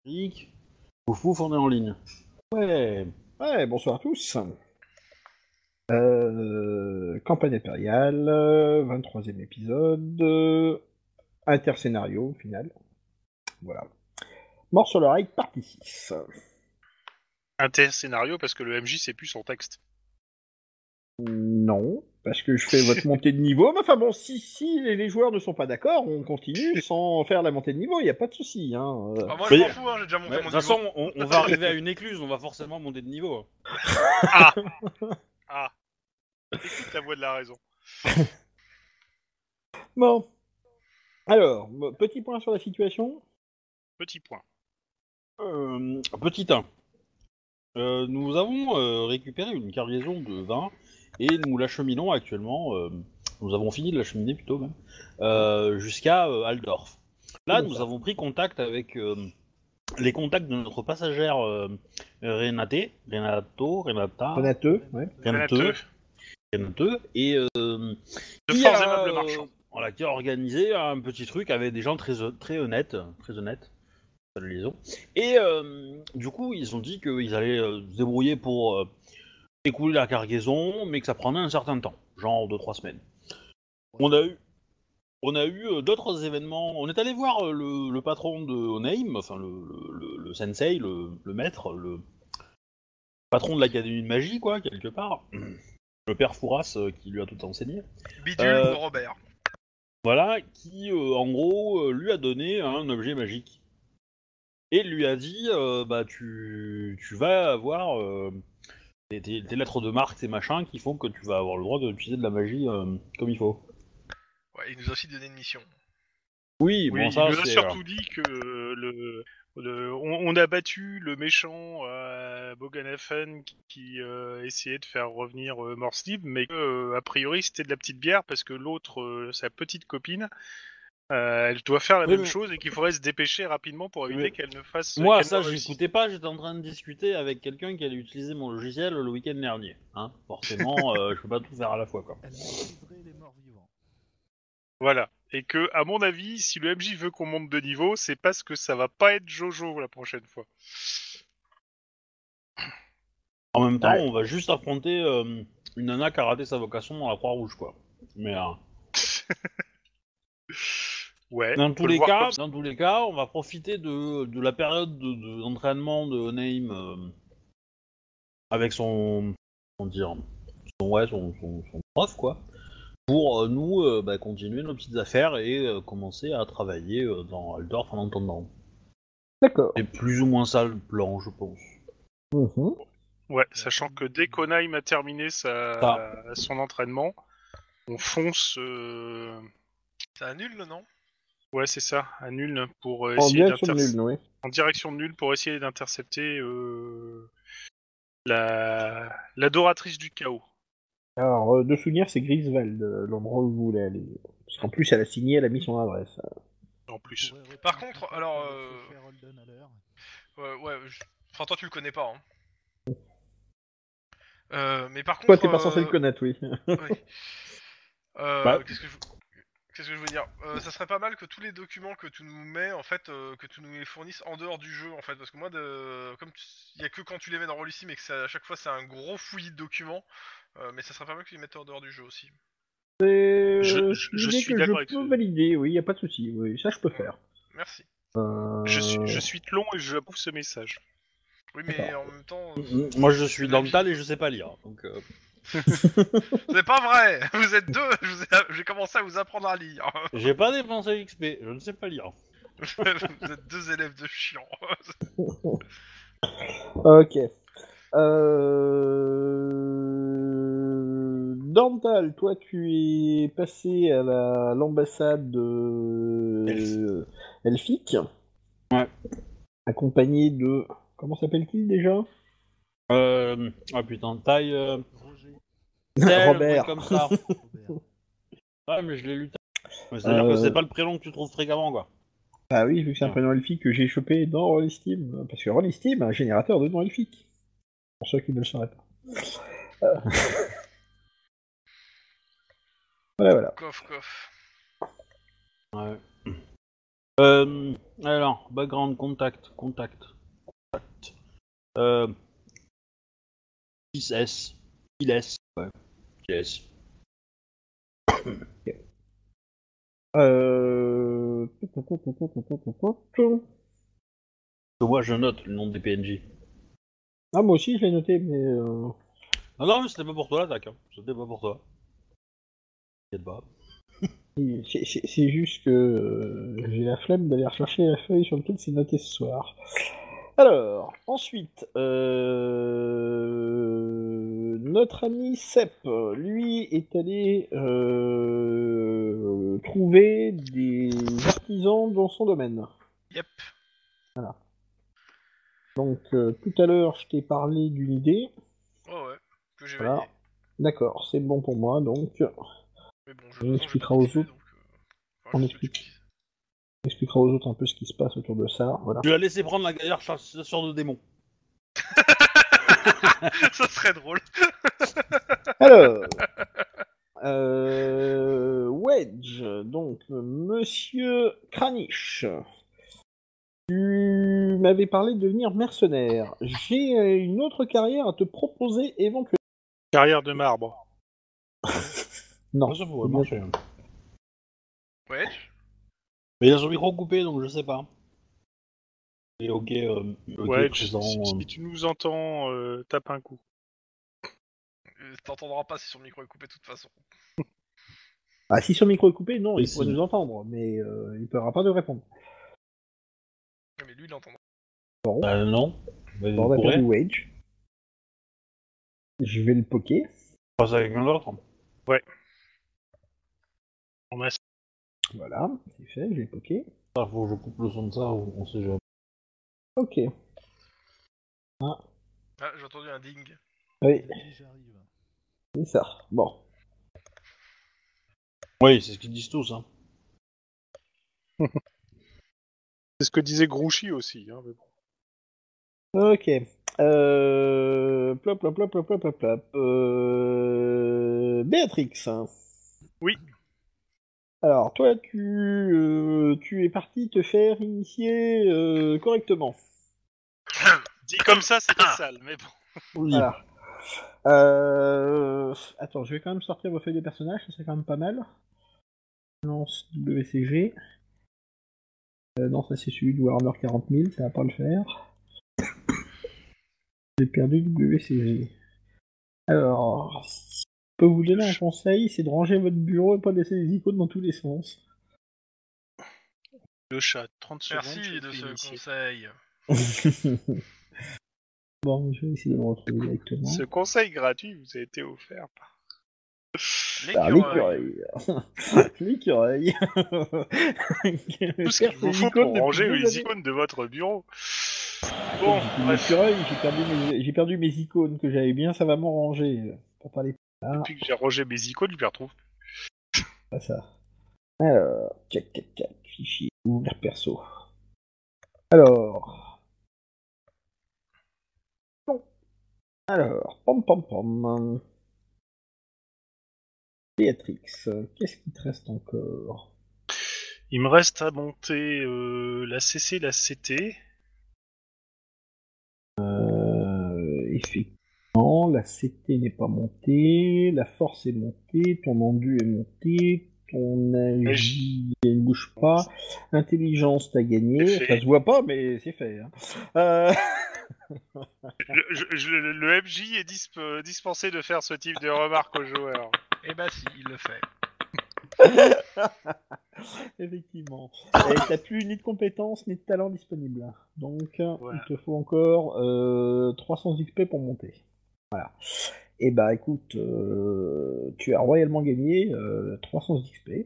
Eric, ouf ouf, on est en ligne. Ouais. Ouais, bonsoir à tous. Campagne impériale, 23e épisode, interscénario au final. Voilà. Mort sur l'oreille, partie 6. Scénario parce que le MJ c'est plus son texte. Non, parce que je fais votre montée de niveau. Mais enfin bon, si les joueurs ne sont pas d'accord, on continue sans faire la montée de niveau, il n'y a pas de souci. Hein. Ah, moi je m'en fous, hein, j'ai déjà monté De mon toute niveau. façon, on va arriver à une écluse, on va forcément monter de niveau. Ah Ah Écoute la voix de la raison. Bon. Alors, petit point sur la situation. Petit point. Petit 1. Nous avons récupéré une cargaison de vin et nous l'acheminons actuellement. Nous avons fini de l'acheminer plutôt même jusqu'à Aldorf. Là, nous avons pris contact avec les contacts de notre passagère Renate, Renateux, ouais. Renateux, et De qui forts a, aimables marchands. voilà, qui a organisé un petit truc avec des gens très honnêtes, pas de liaison. Et du coup, ils ont dit qu'ils allaient se débrouiller pour écouler la cargaison, mais que ça prendrait un certain temps, genre 2-3 semaines. On a eu d'autres événements. On est allé voir le patron de Oneim, enfin le sensei, le maître, le patron de l'académie de magie, quoi, quelque part. Le père Fouras qui lui a tout enseigné. Bidule ou Robert. Voilà, qui en gros lui a donné un objet magique. Et lui a dit, bah tu vas avoir tes lettres de marque, tes machins, qui font que tu vas avoir le droit d'utiliser de la magie comme il faut. Ouais, il nous a aussi donné une mission. Oui, Oui, bon ça il nous a c'est... surtout dit que on a battu le méchant Bogenhafen qui essayait de faire revenir Morslib, mais que a priori c'était de la petite bière parce que l'autre, sa petite copine, elle doit faire la Oui, même mais- chose et qu'il faudrait se dépêcher rapidement pour éviter Mais- qu'elle ne fasse. Moi, qu'elle ça, ne réussisse. j'écoutais pas, j'étais en train de discuter avec quelqu'un qui allait utiliser mon logiciel le week-end dernier. Hein. Forcément, je peux pas tout faire à la fois, quoi. Elle maîtriserait les morts vivants. Voilà. Et que, à mon avis, si le MJ veut qu'on monte de niveau, c'est parce que ça va pas être Jojo la prochaine fois. En même temps, Ouais. on va juste affronter une nana qui a raté sa vocation dans la Croix-Rouge, quoi. Mais Ouais. dans on tous peut le les voir cas, comme ça. on va profiter de la période d'entraînement de Naïm avec comment dire, son prof, quoi. Pour nous continuer nos petites affaires et commencer à travailler dans Aldorf en attendant. D'accord. C'est plus ou moins ça le plan, je pense. Mhm. Ouais, sachant que dès qu'Onaim a terminé son entraînement, on fonce. C'est un nul, non? Ouais, c'est ça, à nul pour En essayer direction de nul, oui. en direction de nul pour essayer d'intercepter l'adoratrice du chaos. Alors, de souvenir, c'est Griswald, l'endroit où vous voulez aller. Parce qu'en plus, elle a signé, elle a mis son adresse. En plus. Par contre, alors, Faire Holden à l'heure. Enfin, toi tu le connais pas, hein. Mais par contre... Toi, t'es pas censé le connaître, oui. Oui. Bah. Qu'est-ce que je veux dire ça serait pas mal que tous les documents que tu nous mets, en fait, que tu nous les fournisses en dehors du jeu, en fait, parce que moi, comme il y a que quand tu les mets dans Rollissim et que à chaque fois c'est un gros fouillis de documents, mais ça serait pas mal que tu les mettes en dehors du jeu aussi. C'est Je une idée suis que d'accord je avec peux ce- valider, oui, y a pas de souci, oui, ça je peux faire. Merci. Je suis Tlon et j'approuve ce message. Oui, mais en même temps... Moi, je suis c'est Dental la et je sais pas lire, donc... C'est pas vrai. Vous êtes deux. J'ai commencé à vous apprendre à lire. J'ai pas dépensé XP, je ne sais pas lire. Vous êtes deux élèves de chiants. Ok. Dental, toi tu es passé à l'ambassade elfique. Ouais. Accompagné de... Comment s'appelle-t-il déjà? Ah putain, taille... Roger. Robert. Comme ça. Robert. Ouais, mais je l'ai lu. C'est-à-dire que c'est pas le prénom que tu trouves fréquemment, quoi. Bah oui, vu que c'est un Ouais. prénom elfique que j'ai chopé dans Rollistim. Parce que Rollistim a un générateur de nom elfique. Pour ceux qui ne le sauraient pas. Voilà. Coff. Ouais. Alors, background, contact. 6S. Il S. Ouais. Yes. Moi, je note le nom des PNJ. Ah, moi aussi, je l'ai noté, mais... Non, mais c'était pas pour toi l'attaque. Hein. C'était pas pour toi. T'inquiète pas. C'est juste que j'ai la flemme d'aller rechercher la feuille sur laquelle c'est noté ce soir. Alors, ensuite, notre ami Sep, lui, est allé trouver des artisans dans son domaine. Yep. Donc, tout à l'heure, je t'ai parlé d'une idée. Oh ouais, que j'ai Voilà. validé. D'accord, c'est bon pour moi, donc Mais bon, On je expliquera aux autres. Enfin, On je sais pas explique. ce que tu dis. on expliquera aux autres un peu ce qui se passe autour de ça. Voilà. Tu l'as laissé prendre la galère chasseur de démons. Ça serait drôle. Alors, Wedge, donc Monsieur Kranich, tu m'avais parlé de devenir mercenaire. J'ai une autre carrière à te proposer éventuellement. Carrière de marbre. Non, Ça pourrait c'est marcher. bien. Wedge. Mais il a son micro coupé, donc je sais pas. Et ok, Ouais, présent. si tu nous entends, tape un coup. T'entendras pas si son micro est coupé de toute façon. Ah, si son micro est coupé, non, Et il pourrait si. nous entendre, mais il ne pourra pas nous répondre. Mais lui, il entendra. Non. Mais Bon, vous on a pourrez. perdu Wedge. Je vais le poker. Passe à quelqu'un d'autre. On a... Voilà, c'est fait, je vais le poker. Ça, faut que je coupe le son de ça, on sait jamais. Ok. Ah, j'ai entendu un ding. Oui, Il a dit j'arrive. c'est ça. Bon. Oui, c'est ce qu'ils disent tous. Hein. C'est ce que disait Grouchy aussi. Hein, mais bon. Ok. Plop, plop, plop, plop, plop, plop, plop. Béatrix. Oui. Alors, toi, tu es parti te faire initier correctement. Dit comme ça, c'était sale, mais bon. Oui. Voilà. Attends, je vais quand même sortir vos feuilles de personnages, ça serait quand même pas mal. Lance WCG. Non, ça c'est celui de Warhammer 40 000, ça va pas le faire. J'ai perdu WCG. Alors, si je peux vous donner un conseil, c'est de ranger votre bureau et pas de laisser les icônes dans tous les sens. Le chat, 30 secondes. Merci je de fais ce initier. conseil. Bon, je vais essayer de le retrouver directement. Ce conseil gratuit vous a été offert par... L'écureuil. L'écureuil. Tout ce qu'il vous faut pour ranger les icônes de votre bureau. Bon, bref. L'écureuil, j'ai perdu mes icônes que j'avais bien savamment rangées. Pour parler Depuis que j'ai rangé mes icônes, je les retrouve. pas ça. Alors, check, fichier, ouvrir perso. Alors. Bon. Alors, pom pom pom. Béatrix, qu'est-ce qui te reste encore? Il me reste à monter la CC, la CT. Effectivement, la CT n'est pas montée, la force est montée, ton endu est monté, ton agi ne bouge pas, intelligence t'as gagné, C'est fait. ça se voit pas mais c'est fait. Hein. Le MJ est dispensé de faire ce type de remarques aux joueurs. Eh bah si, il le fait. Effectivement. Et t'as plus ni de compétences ni de talent disponible. Donc Voilà. il te faut encore 300 XP pour monter. Voilà. Et bah écoute, tu as royalement gagné 300 XP.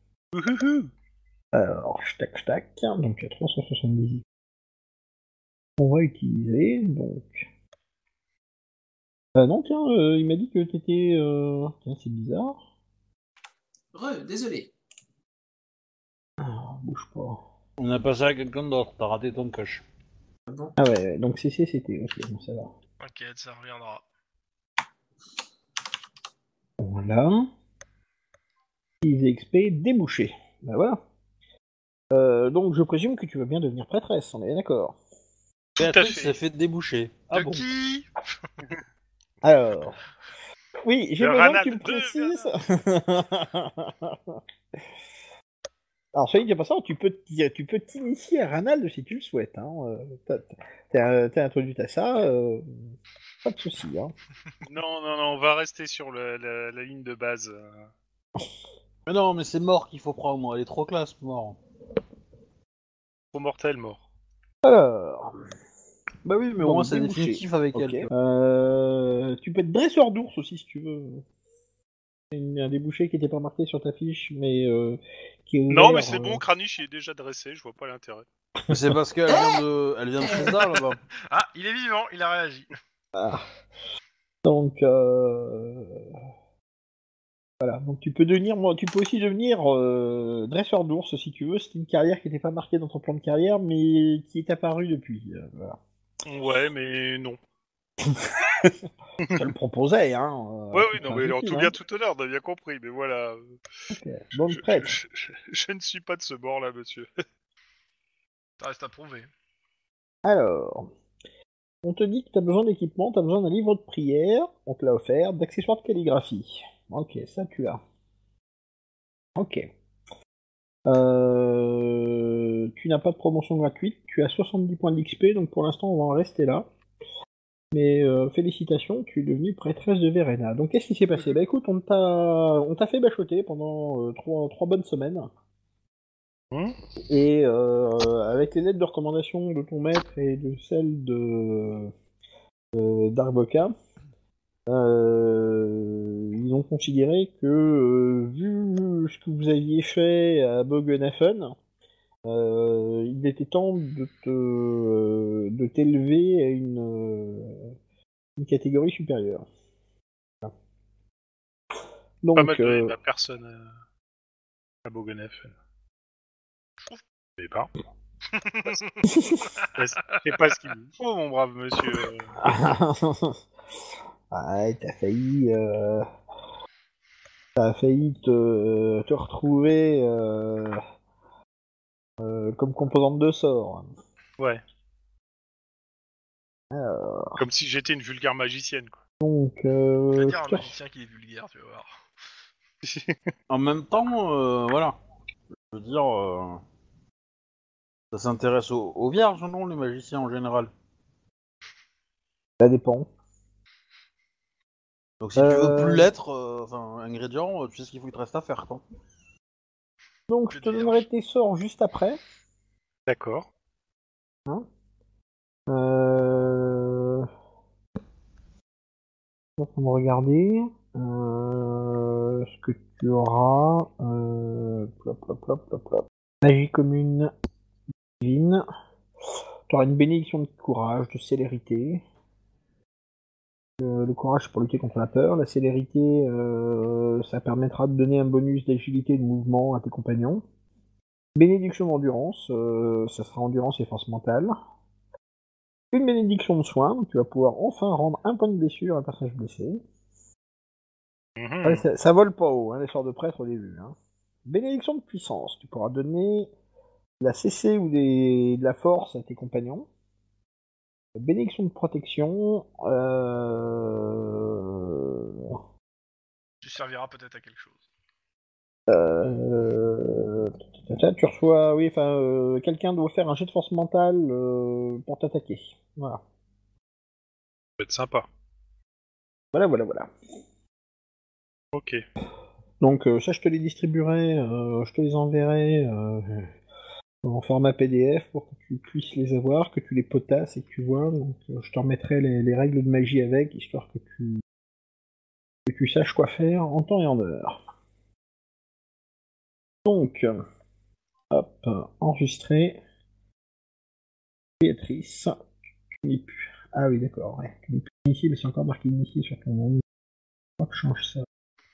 Alors, tac, donc il y a 370 XP. On va utiliser, donc... non, tiens, il m'a dit que t'étais... Tiens, c'est bizarre. Désolé. Ah, bouge pas. On a passé à quelqu'un d'autre, t'as raté ton coche. Ah ouais, donc CC c'était, ok, bon ça va. T'inquiète, ça reviendra. Voilà. XP débouché. Bah voilà. Donc je présume que tu veux bien devenir prêtresse, on est d'accord. Tout à Béatrice fait. s'est fait déboucher. Ah De bon. qui? Alors... Oui, j'ai De besoin que Ranald, tu me de précises... Alors, soyez dit en passant, tu peux t'initier à Ranald si tu le souhaites. Hein. T'es introduite à ça, pas de souci. Hein. Non, non, non, on va rester sur la ligne de base. Mais non, mais c'est mort qu'il faut prendre. Elle est trop classe, mort. Trop mortel, mort. Alors, Bah oui, mais au donc, moins c'est débouché. définitif avec Ok. elle. Tu peux être dresseur d'ours aussi si tu veux. C'est un débouché qui n'était pas marqué sur ta fiche, mais qui est ouvert. Non, mais c'est bon, Kranich il est déjà dressé, je vois pas l'intérêt. Mais c'est parce qu'elle elle vient de César là-bas. Ah, il est vivant, il a réagi. Ah. Donc, voilà. Donc tu peux tu peux aussi devenir dresseur d'ours si tu veux. C'est une carrière qui n'était pas marquée dans ton plan de carrière, mais qui est apparue depuis. Voilà. Ouais, mais non. Je te le proposais, hein. Ouais, tu oui, te non, fais mais un en souci, tout hein. bien, tout honneur, on a bien compris, mais voilà. Ok. Donc prêtre. Je ne suis pas de ce bord-là, monsieur. Ça reste à prouver. Alors, on te dit que tu as besoin d'équipement, tu as besoin d'un livre de prière, on te l'a offert, d'accessoires de calligraphie. Ok, ça tu as. Ok. Tu n'as pas de promotion gratuite, tu as 70 points d'XP, donc pour l'instant on va en rester là. Mais félicitations, tu es devenue prêtresse de Verena. Donc qu'est-ce qui s'est passé? Bah écoute, on t'a fait bachoter pendant trois bonnes semaines. Et avec les lettres de recommandation de ton maître et de celles d'Arboca, ils ont considéré que, vu ce que vous aviez fait à Bogenhafen, il était temps de t'élever à une catégorie supérieure. Pas mal Donc, donné de ma personne à Bogonef. Mais pas. C'est pas ce qu'il me faut, mon brave monsieur. ouais, t'as failli te retrouver comme composante de sort. Ouais. Alors, Comme si j'étais une vulgaire magicienne, quoi. donc, Je vais dire à un je te magicien qu'il est vulgaire, tu vas voir. En même temps, voilà. Je veux dire, ça s'intéresse aux vierges, non, les magiciens en général. ça dépend. Donc si tu veux plus Euh, l'être, enfin, ingrédient, tu sais ce qu'il faut qu'il te reste à faire, quoi. donc, je Que te de donnerai vierge. tes sorts juste après. D'accord. Hein. Euh... On va regarder ce que tu auras. Plop, plop, plop, plop, plop. Magie commune divine. Tu auras une bénédiction de courage, de célérité. Le courage, c'est pour lutter contre la peur. La célérité, ça permettra de donner un bonus d'agilité et de mouvement à tes compagnons. Bénédiction d'endurance, ça sera endurance et force mentale. Une bénédiction de soin, donc tu vas pouvoir enfin rendre un point de blessure à un personnage blessé. Ouais, ça vole pas haut, hein, les sorts de prêtre au début. Hein. Bénédiction de puissance, tu pourras donner de la CC ou de la force à tes compagnons. Bénédiction de protection, Tu serviras peut-être à quelque chose. euh, tu reçois, oui, enfin, quelqu'un doit faire un jet de force mentale pour t'attaquer. Voilà. Ça peut être sympa. Voilà. Ok. Donc ça, je te les distribuerai, je te les enverrai en format PDF pour que tu puisses les avoir, que tu les potasses et que tu vois. Donc je te remettrai les règles de magie avec, histoire que tu saches quoi faire en temps et en heure. Donc, hop, enregistrer. Béatrice, tu n'es plus. Ah oui, d'accord, ouais. Tu n'es plus initié, mais c'est encore marqué initié sur ton nom. Je crois que je change ça.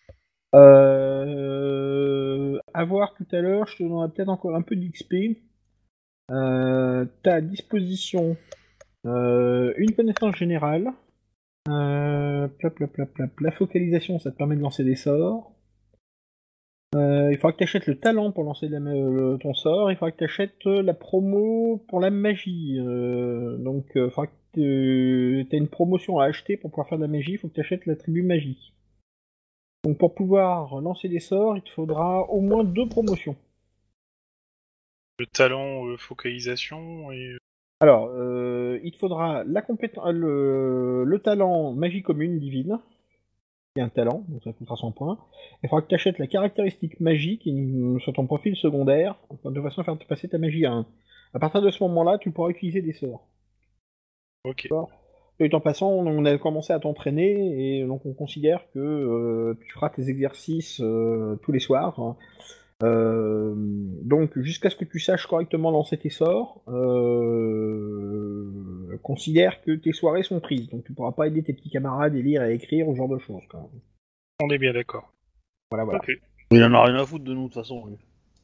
À voir tout à l'heure, je te donnerai peut-être encore un peu d'XP. T'as à disposition une connaissance générale. Plop, plop, plop, plop. La focalisation, ça te permet de lancer des sorts. Il faudra que tu achètes le talent pour lancer ton sort. Il faudra que tu achètes la promo pour la magie. Donc, il faudra que tu aies une promotion à acheter pour pouvoir faire de la magie. Il faut que tu achètes l'attribut magie. Donc, pour pouvoir lancer des sorts, il te faudra au moins 2 promotions. Le talent, focalisation et... Alors, il te faudra le talent magie commune divine, qui est un talent, donc ça coûtera 100 points. Il faudra que tu achètes la caractéristique magie qui est sur ton profil secondaire, de façon à faire passer ta magie à 1. À partir de ce moment-là, tu pourras utiliser des sorts. Ok. Et en passant, on a commencé à t'entraîner, et donc on considère que tu feras tes exercices tous les soirs. Hein. Donc jusqu'à ce que tu saches correctement lancer tes sorts, considère que tes soirées sont prises. Donc tu pourras pas aider tes petits camarades à lire et écrire, ou ce genre de choses. Quand même. On est bien d'accord. Voilà, voilà. Ok. Il en a rien à foutre de nous, de toute façon. Lui.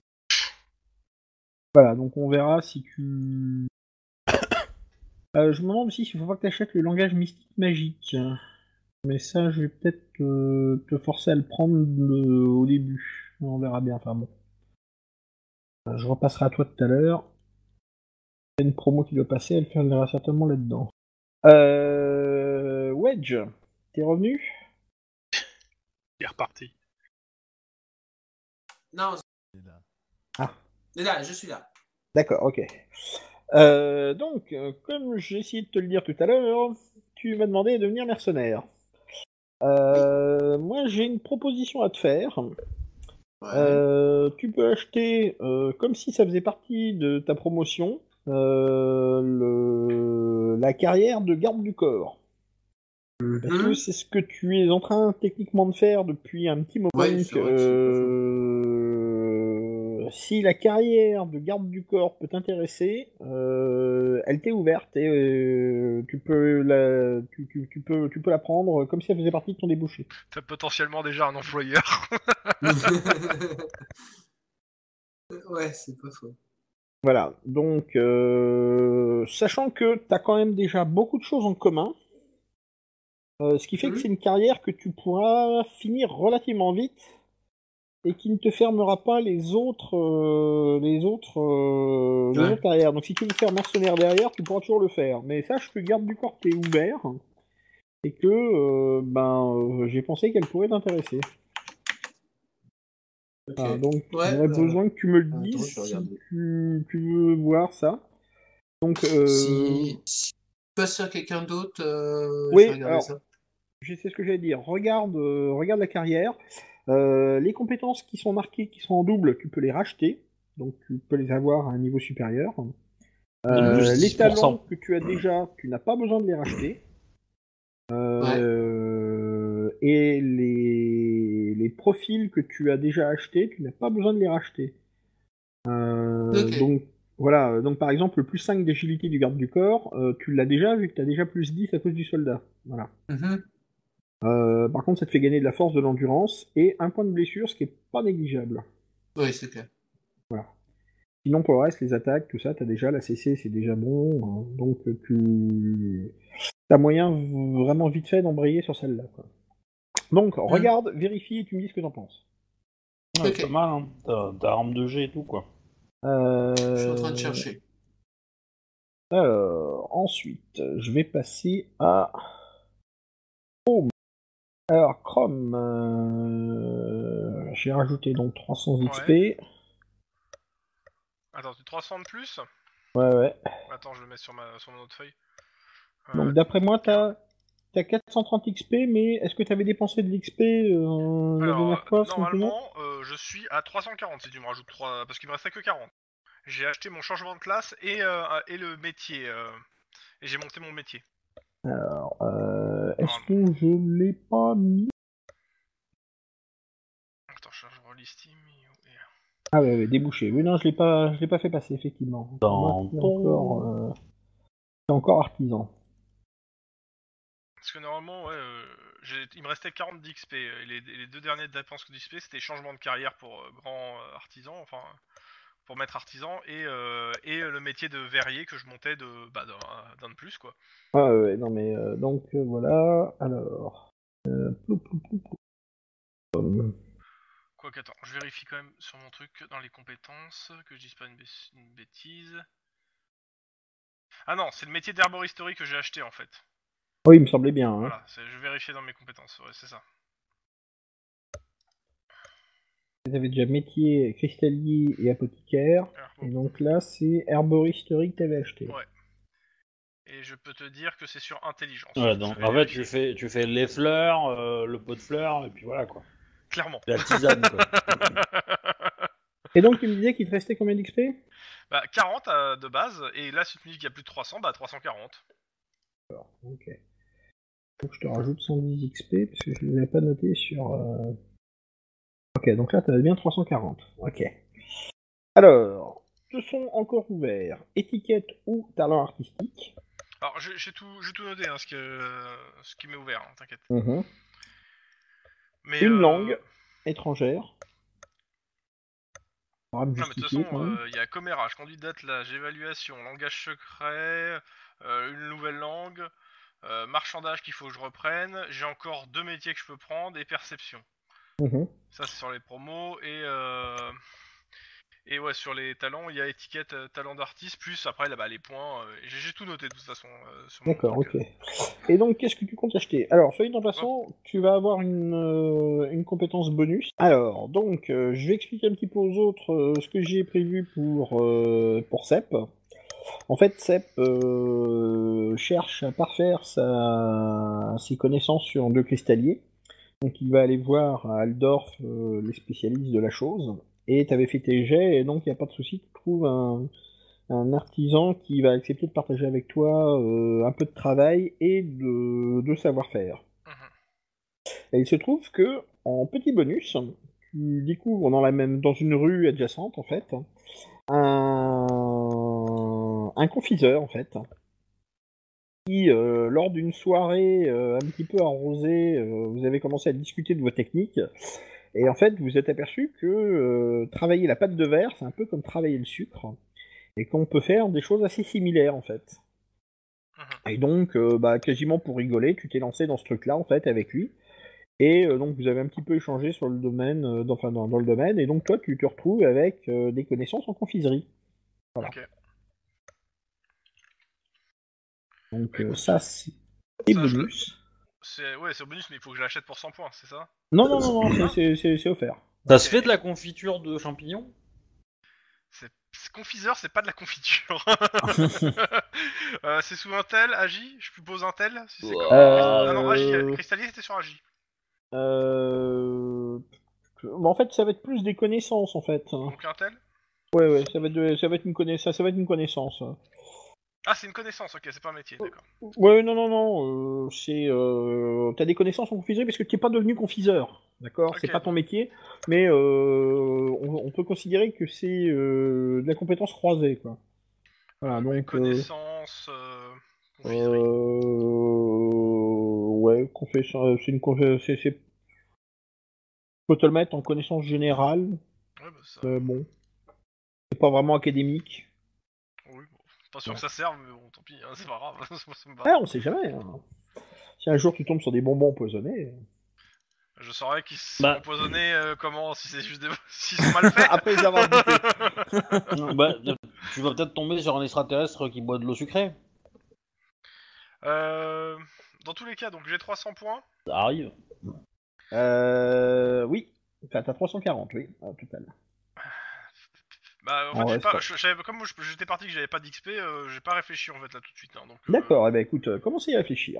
Voilà, donc on verra si tu... je me demande aussi s'il faut pas que tu achètes le langage mystique magique. Mais ça, je vais peut-être te forcer à le prendre au début. On verra bien, enfin bon. Je repasserai à toi tout à l'heure. Il y a une promo qui doit passer, elle viendra certainement là-dedans. Wedge, t'es revenu? Il est reparti. Non, Et là, là, je suis là. D'accord, ok. Donc, comme j'ai essayé de te le dire tout à l'heure, tu m'as demandé de devenir mercenaire. Moi, j'ai une proposition à te faire. Ouais. Tu peux acheter, comme si ça faisait partie de ta promotion, la carrière de garde du corps. Parce que c'est ce que tu es en train techniquement de faire depuis un petit moment. Ouais, Donc, c'est vrai que c'est pas faux. si la carrière de garde du corps peut t'intéresser, elle t'est ouverte et tu peux la prendre comme si elle faisait partie de ton débouché. T'as potentiellement déjà un employeur. Ouais, c'est pas faux. Voilà. Donc, sachant que tu as quand même déjà beaucoup de choses en commun. Ce qui fait que c'est une carrière que tu pourras finir relativement vite et qui ne te fermera pas les Ouais. autres carrières. Donc si tu veux faire mercenaire derrière, tu pourras toujours le faire. Mais sache que garde du corps t'es ouvert et que j'ai pensé qu'elle pourrait t'intéresser. Ok. Voilà, donc Ouais, j'aurais besoin que tu me le attends, dises je vais si regarder. tu veux voir ça. Donc Si tu passes à quelqu'un d'autre, je vais oui, regarder alors ça. je sais ce que j'allais dire. Regarde la carrière. Les compétences qui sont marquées, qui sont en double, tu peux les racheter. Donc tu peux les avoir à un niveau supérieur. De plus Les talents 10%. que tu as déjà, tu n'as pas besoin de les racheter. Ouais. Et les profils que tu as déjà achetés, tu n'as pas besoin de les racheter. Ok. Donc voilà, donc par exemple le plus 5 d'agilité du garde du corps, tu l'as déjà vu que tu as déjà plus 10 à cause du soldat. Voilà. Mhm. Par contre, ça te fait gagner de la force, de l'endurance et un point de blessure, ce qui est pas négligeable. Oui, c'est clair. Voilà. Sinon, pour le reste, les attaques, tout ça, t'as déjà la CC, c'est déjà bon. Donc, t'as moyen vraiment vite fait d'embrayer sur celle-là. Quoi. Donc, regarde, vérifie et tu me dis ce que t'en penses. Ouais, Ok. pas mal, hein. T'as arme de G et tout, quoi. Je suis en train de Euh... chercher. Alors, ensuite, je vais passer à... Alors, Chrome, j'ai rajouté donc 300 Ouais. XP. Attends, 300 de plus. Ouais, ouais. Attends, je le mets sur mon autre feuille. Donc, Tac, d'après moi, tac. t'as 430 XP, mais est-ce que t'avais dépensé de l'XP la Alors, dernière fois, simplement? normalement, je suis à 340 si tu me rajoutes 3, parce qu'il me restait que 40. J'ai acheté mon changement de classe et le métier. Et j'ai monté mon métier, Alors, est-ce normalement. que je l'ai pas mis? Attends, je relis Steam. Ah ouais, ouais, débouché. Oui, non, je l'ai pas fait passer, effectivement. Pour moi, Dans ton... c'est encore artisan. Parce que normalement, ouais, il me restait 40 d'XP. Et les deux dernières dépenses d'XP, c'était changement de carrière pour grand artisan, enfin, pour maître artisan, et le métier de verrier que je montais d'un de plus, quoi. Ah ouais, ouais, non mais donc voilà. Alors, plou, plou, plou, plou. quoi qu'attends, je vérifie quand même sur mon truc dans les compétences, que je dise pas une bêtise. Ah non, c'est le métier d'herboristerie que j'ai acheté en fait. Oui, il me semblait bien. Hein. Voilà, je vérifiais dans mes compétences, ouais, c'est ça. Vous avez déjà métier cristallier et apothicaire. Et donc là, c'est herboristerie que tu avais acheté. Ouais. Et je peux te dire que c'est sur intelligence. Ouais, Je donc vais en fait, vérifier. tu fais les fleurs, le pot de fleurs, et puis voilà quoi. Clairement. La tisane quoi. Et donc, tu me disais qu'il te restait combien d'XP? Bah 40 de base, et là si tu me dis qu'il y a plus de 300, bah 340. Ok. Donc je te rajoute 110 XP parce que je ne les avais pas notés sur. Ok, donc là tu as bien 340. Ok. Alors, ce sont encore ouverts étiquette ou talent artistique. Alors j'ai tout noté, hein, ce qui m'est ouvert, hein, t'inquiète. Mais Une langue étrangère. On va me non mais de toute justifier façon, quand même. il y a commérage, conduite d'attelage, évaluation, langage secret, une nouvelle langue, marchandage qu'il faut que je reprenne, j'ai encore 2 métiers que je peux prendre, et perception. Ça c'est sur les promos, et ouais, sur les talents, il y a étiquette talent d'artiste, plus après là, bah, les points, j'ai tout noté de toute façon. Sur mon D'accord, truc. ok. Et donc, qu'est-ce que tu comptes acheter? Alors, soyez en passant, tu vas avoir une compétence bonus. Alors, donc, je vais expliquer un petit peu aux autres ce que j'ai prévu pour Sep. En fait, Sep cherche à parfaire ses connaissances sur deux cristalliers. Donc, il va aller voir à Aldorf les spécialistes de la chose. Et tu avais fait tes jets, et donc il n'y a pas de souci, tu trouves un artisan qui va accepter de partager avec toi un peu de travail et de savoir-faire. Et il se trouve que, en petit bonus, tu découvres dans une rue adjacente, en fait, un confiseur, en fait, qui, lors d'une soirée un petit peu arrosée, vous avez commencé à discuter de vos techniques, et en fait, vous vous êtes aperçu que travailler la pâte de verre, c'est un peu comme travailler le sucre, et qu'on peut faire des choses assez similaires, en fait. Et donc, quasiment pour rigoler, tu t'es lancé dans ce truc-là, en fait, avec lui. Et donc, vous avez un petit peu échangé sur le domaine, dans le domaine. Et donc, toi, tu te retrouves avec des connaissances en confiserie. Voilà. Ok. Donc, Écoute, ça, c'est ça, bonus. c'est au bonus, mais il faut que je l'achète pour 100 points, c'est ça? Non, c'est offert. Ça se fait de la confiture de champignons? Confiseur, c'est pas de la confiture. C'est sous un tel, Agi. Je propose un tel. Si c'est comme... Ah non, Agi. Cristallier, c'était sur Agi. En fait, ça va être plus des connaissances, en fait. Donc un tel. Ouais, ça va être une connaissance. Ah, c'est une connaissance, ok, c'est pas un métier, d'accord. Ouais, non, t'as des connaissances en confiserie parce que t'es pas devenu confiseur, d'accord? Ok. C'est pas ton métier, mais on peut considérer que c'est de la compétence croisée, quoi. Voilà, donc... Connaissance... confiserie. Ouais, c'est une c'est... Faut te le mettre en connaissance générale, Ouais, bah ça... bon, c'est pas vraiment académique. Oui, bon. Pas sûr que ça serve, mais bon, tant pis, hein, c'est pas grave. Ça me va. Ah, on sait jamais, hein. Si un jour tu tombes sur des bonbons empoisonnés... Je saurais qu'ils sont Bah. empoisonnés comment, si c'est juste des... s'ils sont mal faits. Après les avoir goûtés. Bah, tu vas peut-être tomber sur un extraterrestre qui boit de l'eau sucrée. Dans tous les cas, donc j'ai 300 points. Ça arrive. Oui. Enfin, t'as 340, oui, au total. Bah, en En fait, restant. comme j'étais parti que j'avais pas d'XP, j'ai pas réfléchi en fait là tout de suite. Hein, donc, D'accord, eh ben écoute, commencez à réfléchir.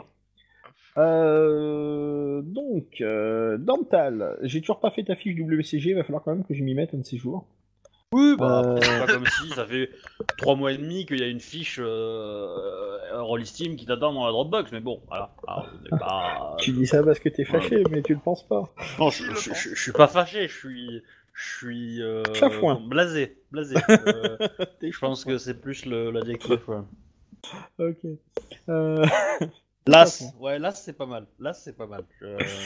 Donc, Dental, j'ai toujours pas fait ta fiche WCG, va falloir quand même que je m'y mette un de ces jours. Oui, bah après, c'est pas comme si ça fait 3 mois et demi qu'il y a une fiche Rollistim qui t'attend dans la Dropbox, mais bon, voilà. Alors, on est pas... Tu dis ça parce que t'es fâché, mais tu le penses pas. Non, je suis pas fâché, je suis Chafouin. blasé. T'es Je pense que c'est plus l'adjectif. Ouais. Ok. Las, ouais, Las c'est pas mal. Las c'est pas mal.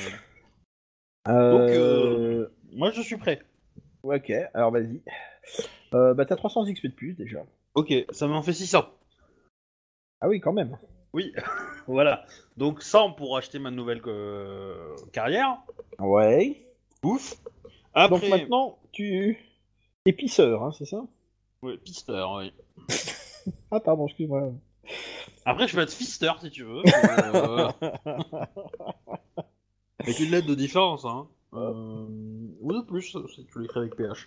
Donc, moi je suis prêt. Ok, alors vas-y. Bah t'as 300 XP de plus déjà. Ok, ça m'en fait 600. Ah oui, quand même. Oui, voilà. Donc 100 pour acheter ma nouvelle carrière. Ouais. Ouf. Après, Donc maintenant, tu es pisseur, hein, c'est ça? ouais, pisteur, oui. Ah pardon, excuse-moi. Après, je peux être fister si tu veux. Avec une lettre de différence, hein. Ou de plus, si tu l'écris avec PH.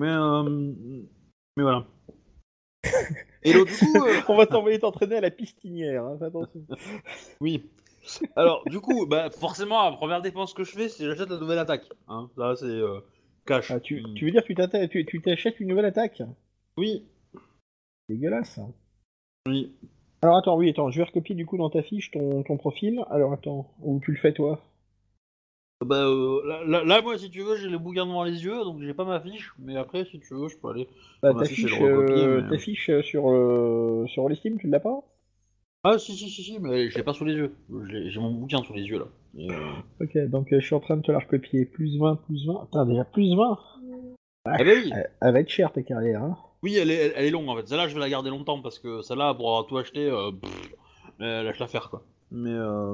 Mais voilà. Et donc, du coup, On va t'envoyer t'entraîner à la pistinière, hein, fais attention. oui. Alors, du coup, bah, forcément, la première dépense que je fais, c'est j'achète la nouvelle attaque. Hein. Là, c'est cash. Ah, tu veux dire que tu t'achètes une nouvelle attaque? Oui, Dégueulasse, ça. oui. Alors attends, je vais recopier du coup dans ta fiche ton profil. Alors attends, où tu le fais toi? Bah, là, moi, si tu veux, j'ai le bouquin devant les yeux, donc j'ai pas ma fiche. Mais après, si tu veux, je peux aller Bah, dans ma ta fiche et le fiche, recopier. Mais... ta fiche sur Steam, tu l'as pas? Ah, si, mais je l'ai pas sous les yeux. J'ai mon bouquin sous les yeux, là. Et, Ok, donc je suis en train de te la recopier. Plus 20, plus 20. Putain, déjà plus 20? Ah, bah oui. Elle va être chère ta carrière, hein. Oui, elle est longue en fait. Celle-là, je vais la garder longtemps parce que celle-là, pour avoir tout acheté, lâche l'affaire quoi. Mais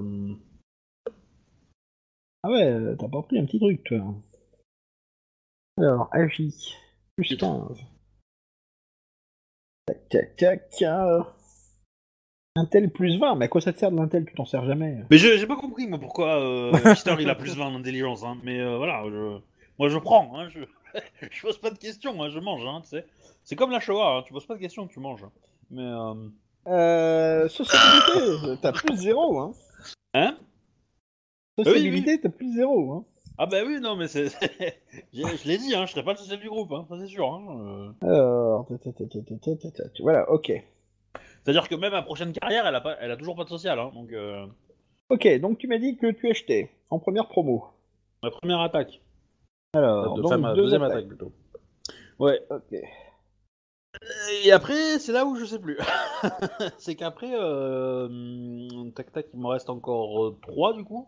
Ah ouais, t'as pas pris un petit truc, toi. Alors, AJ, plus titre. 15. Tac, tac, tac. Intel plus 20, mais à quoi ça te sert de l'Intel? Tu t'en sers jamais. Mais j'ai pas compris moi pourquoi Mister il a plus 20 d'intelligence. Hein. Mais voilà, moi je prends. Hein, je pose pas de questions, hein, je mange. Hein, tu sais. C'est comme la Shoah, hein, tu poses pas de questions, tu manges. Mais Sociabilité, t'as plus 0, hein. hein? Oui. Sociabilité, t'as plus 0, hein. Ah bah oui, non mais je l'ai dit, hein, je serai pas le social du groupe, hein, ça c'est sûr. Hein. Alors, voilà, ok. C'est-à-dire que même ma prochaine carrière, elle a toujours pas de social, hein, donc Ok, donc tu m'as dit que tu achetais en première promo. ma première attaque. Alors, Enfin, donc ma deux deuxième attaques. attaque plutôt. Ouais. Ok. Et après, c'est là où je sais plus. C'est qu'après, tac tac, il me reste encore 3 du coup.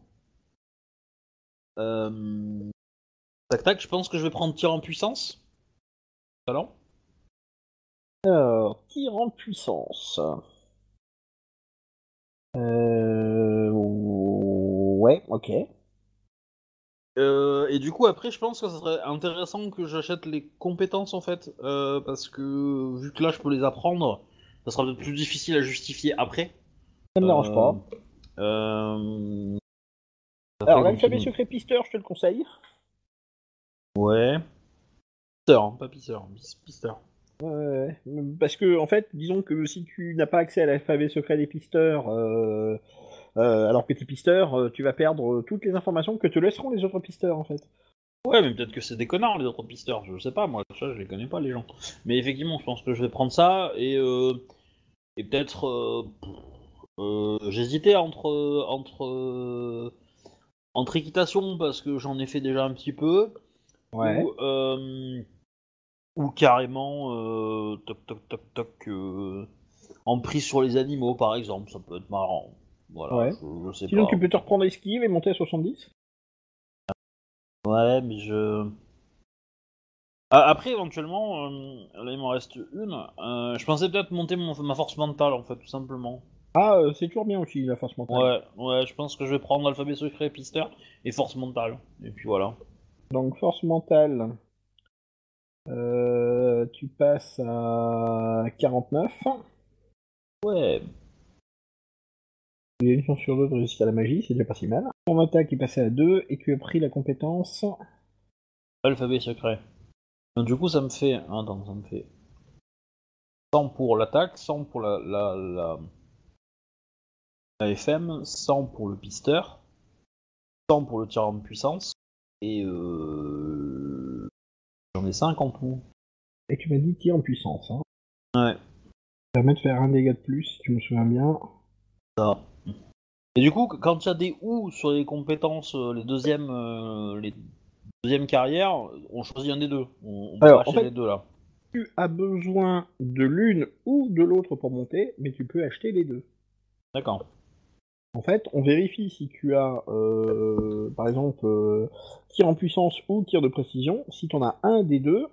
Euh, tac tac, je pense que je vais prendre tir en puissance. Talent. Alors, tir en puissance. Ouais, ok. Et du coup, après, je pense que ça serait intéressant que j'achète les compétences en fait, parce que vu que là, je peux les apprendre, ça sera peut-être plus difficile à justifier après. Ça me dérange Euh, pas. euh, Alors, après, l'alphabet continue. secret pisteur, je te le conseille. Ouais. Pisteur, hein, pas pisseur, pisteur. Ouais, parce que, en fait, disons que si tu n'as pas accès à l'alphabet secret des pisteurs, alors que t'es pisteur, tu vas perdre toutes les informations que te laisseront les autres pisteurs, en fait. Ouais, mais peut-être que c'est des connards les autres pisteurs, je sais pas, moi, ça, je les connais pas les gens. Mais effectivement, je pense que je vais prendre ça et peut-être. J'hésitais entre équitation parce que j'en ai fait déjà un petit peu, Ouais. ou carrément toc toc toc toc en prise sur les animaux par exemple, ça peut être marrant. Voilà, Ouais. je sais Sinon, pas. tu peux te reprendre esquive et monter à 70. Ouais, mais je. Ah, après, éventuellement, là il m'en reste une. Je pensais peut-être monter ma force mentale en fait, tout simplement. Ah, c'est toujours bien aussi, la force mentale. Ouais, je pense que je vais prendre l'alphabet secret, pisteur et force mentale. Et puis voilà. Donc, force mentale, tu passes à 49. Ouais. Il y a une chance sur deux de résister à la magie, c'est déjà pas si mal. Ton attaque est passée à 2 et tu as pris la compétence. Alphabet secret. Donc, du coup, ça me fait. Attends, ça me fait 100 pour l'attaque, 100 pour la FM, 100 pour le pisteur, 100 pour le tir en puissance, et j'en ai 5 en tout. Et tu m'as dit tir en puissance. Hein. Ouais, Ça permet de faire un dégât de plus, si tu me souviens bien. ça. Et du coup, quand il y a des ou sur les compétences, les deuxièmes carrières, on choisit un des deux. On peut Alors, pas en acheter fait, les deux là. tu as besoin de l'une ou de l'autre pour monter, mais tu peux acheter les deux. D'accord. En fait, on vérifie si tu as, par exemple, tir en puissance ou tir de précision. Si tu en as un des deux,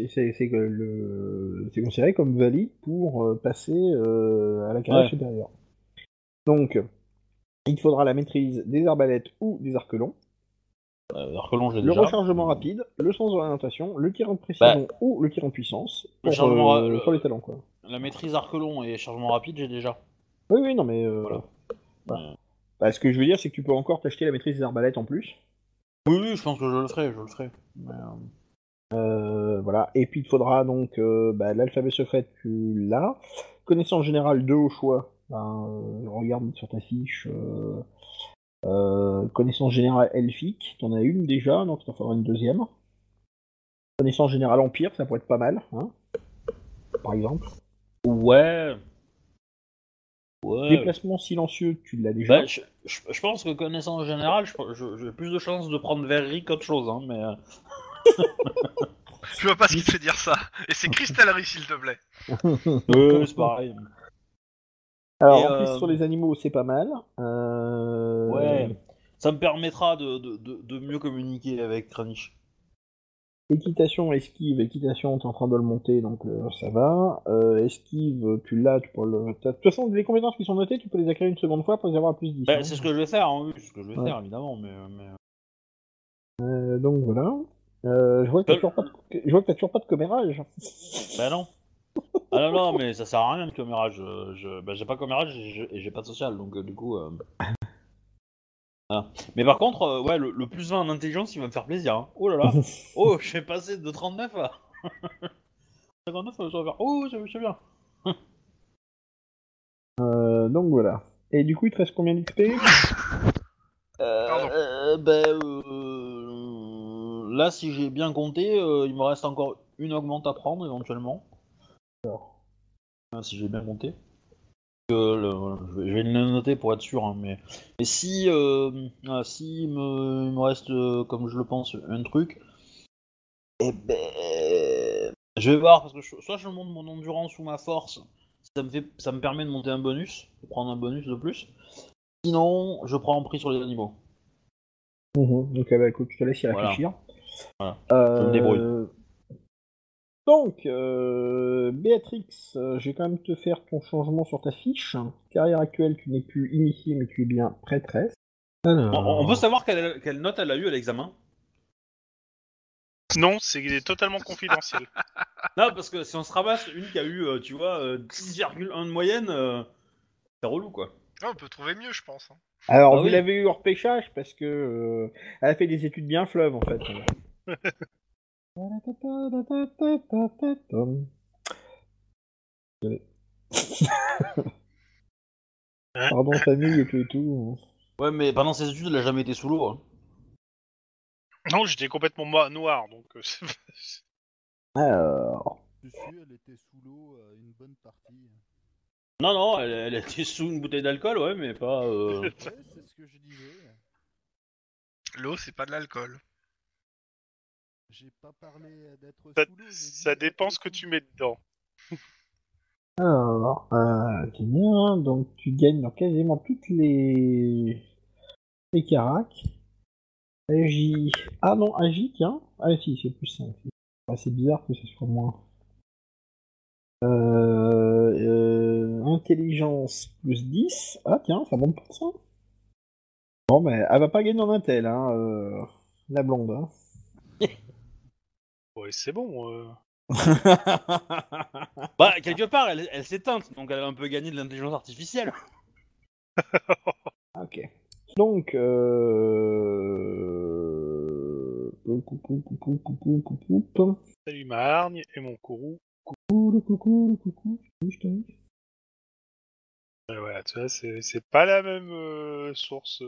c'est considéré comme valide pour passer à la carrière Ouais. supérieure. Donc, il te faudra la maîtrise des arbalètes ou des arcs longs. Archelon, j'ai Le déjà. rechargement rapide, le sens d'orientation, le tir en précision ou le tir en puissance Le pour, chargement sur les talents, quoi. la maîtrise Archelon et chargement rapide, j'ai déjà. Oui, oui, non, mais... Voilà. voilà. Bah, ce que je veux dire, c'est que tu peux encore t'acheter la maîtrise des arbalètes en plus. Oui, oui, je pense que je le ferai. Mais, Voilà. Et puis, il te faudra donc l'alphabet secret, tu l'as. Connaissance générale 2 au choix. Ben, regarde sur ta fiche. Connaissance générale elfique, t'en as une déjà, donc t'en faudra une deuxième. Connaissance générale empire, ça pourrait être pas mal, hein, par exemple. Ouais. Ouais. Déplacement silencieux, tu l'as déjà. Bah, je pense que connaissance générale, j'ai plus de chances de prendre Verri qu'autre chose, hein, mais... Je vois pas ce qui te fait dire ça. Et c'est cristallerie, s'il te plaît. c'est pareil. Alors, Et, en plus, sur les animaux, c'est pas mal. Ouais. Ça me permettra de mieux communiquer avec Kranich. Équitation, esquive, équitation, t'es en train de le monter, donc ça va. Esquive, tu l'as, tu peux le... De toute façon, les compétences qui sont notées, tu peux les acquérir une seconde fois pour les avoir à plus 10. Bah, hein. c'est ce que je vais faire, hein, oui, c'est ce que je vais Ouais. faire, évidemment, mais... Donc voilà. Je vois que t'as toujours pas de commérage. Bah non. Ah non, non, mais ça sert à rien le commérage. Bah, j'ai pas commérage et j'ai pas de social, donc du coup... Voilà. Mais par contre, ouais, le plus 20 en intelligence, il va me faire plaisir. Hein. Oh là là. Oh, je vais passer de 39 à 59, ça va faire... Oh, c'est bien. Donc voilà. Et du coup, il te reste combien d'XP? Pardon. Là, si j'ai bien compté, il me reste encore une augmente à prendre éventuellement. Si j'ai bien compté. Je vais le noter pour être sûr, hein, mais si, si il me reste, comme je le pense, un truc, eh ben, je vais voir parce que soit je monte mon endurance ou ma force, ça me permet de monter un bonus, de prendre un bonus de plus. Sinon, je prends un prix sur les animaux. Ok, bah écoute, je te laisse y Voilà. réfléchir. Voilà. Je me débrouille. Donc, Béatrix, je vais quand même te faire ton changement sur ta fiche. Carrière actuelle, tu n'es plus initiée, mais tu es bien prêtresse. On peut Alors... savoir quelle note elle a eu à l'examen? Non, c'est totalement confidentiel. Non, parce que si on se ramasse une qui a eu, tu vois, 10,1 de moyenne, c'est relou quoi. Ah, on peut trouver mieux, je pense. Hein. Alors, Ah vous oui. l'avez eu hors pêchage parce que elle a fait des études bien fleuves en fait. Pardon, famille et tout et tout. Ouais, mais pendant ses études, elle a jamais été sous l'eau. Hein. Non, j'étais complètement noir, donc... Alors, Dessus, elle était sous l'eau une bonne partie. Non, non, elle était sous une bouteille d'alcool, ouais, mais pas. Ouais, c'est ce que je disais. L'eau, c'est pas de l'alcool. J'ai pas parlé d'être ça, sous l'eau. j'ai dit ça dépend être ce que sous tu l'eau. mets dedans. c'est bien. Donc, tu gagnes dans quasiment toutes les caracs. Agi. Ah non, Agi, tiens. Ah si, c'est plus simple. Ah, c'est bizarre que ce soit moins. Intelligence plus 10. Ah tiens, ça monte pour ça. Bon, mais elle va pas gagner en intel, hein, la blonde. Hein. Ouais, c'est bon. Bah, quelque part, elle s'est teinte, donc elle a un peu gagné de l'intelligence artificielle. Ok. Donc, Salut ma hargne et mon courroux. coucou. Voilà, tu vois, c'est pas la même source.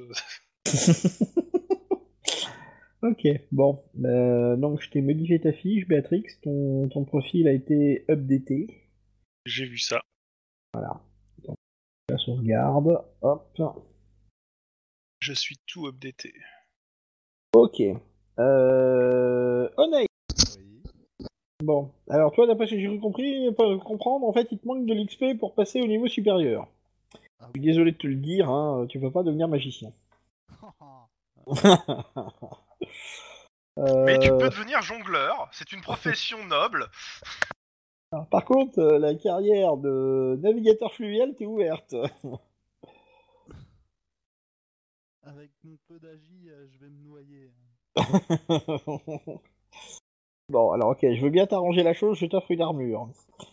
Ok, bon. Donc, je t'ai modifié ta fiche, Béatrix. Ton profil a été updaté. J'ai vu ça. Donc, la sauvegarde. Hop. Je suis tout updaté. Ok. Honnête. Oui. Bon. Alors, toi, d'après ce que j'ai compris, pas comprendre, en fait, il te manque de l'XP pour passer au niveau supérieur. Ah Je suis oui. désolé de te le dire, hein, tu peux pas devenir magicien. Mais tu peux Euh, devenir jongleur, c'est une profession noble. alors, par contre, la carrière de navigateur fluvial t'est ouverte. Avec mon peu d'agi, je vais me noyer. Bon, alors ok, je veux bien t'arranger la chose, je t'offre une armure.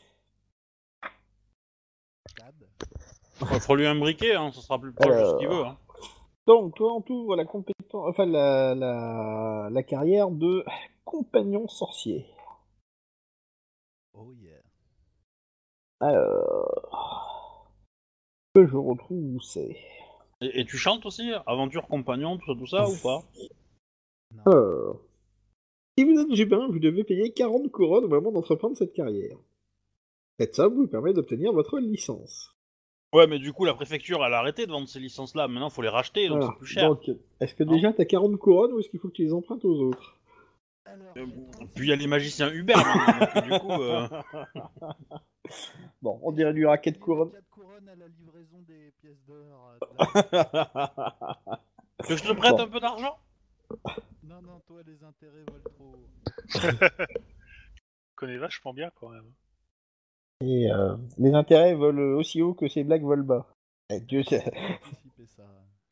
Cad. Il faut lui imbriquer, hein, ça sera plus proche de ce qu'il veut. Hein. Donc, toi, on t'ouvre la compétence, enfin la carrière de compagnon sorcier. Oh yeah. Alors, que je retrouve où c'est. Et tu chantes aussi, aventure, compagnon, tout ça ou pas? Non. Si vous êtes Jupin, vous devez payer 40 couronnes au moment d'entreprendre cette carrière. Cette somme vous permet d'obtenir votre licence. Ouais, mais du coup, la préfecture, elle a arrêté de vendre ces licences-là. Maintenant, faut les racheter, donc Voilà. c'est plus cher. Donc, est-ce que Non déjà t'as 40 couronnes ou est-ce qu'il faut que tu les empruntes aux autres? Alors, Euh, j'ai 36 Puis il y a les magiciens Uber maintenant, donc du coup... Bon, on dirait du racket couronne. 4 couronnes à la livraison des pièces d'or. De Que je te prête Bon. un peu d'argent? Non, non, toi, les intérêts volent trop. Connais vachement bien quand même. Et les intérêts volent aussi haut que ces blagues volent bas. Eh, Dieu sait. Anticiper ça.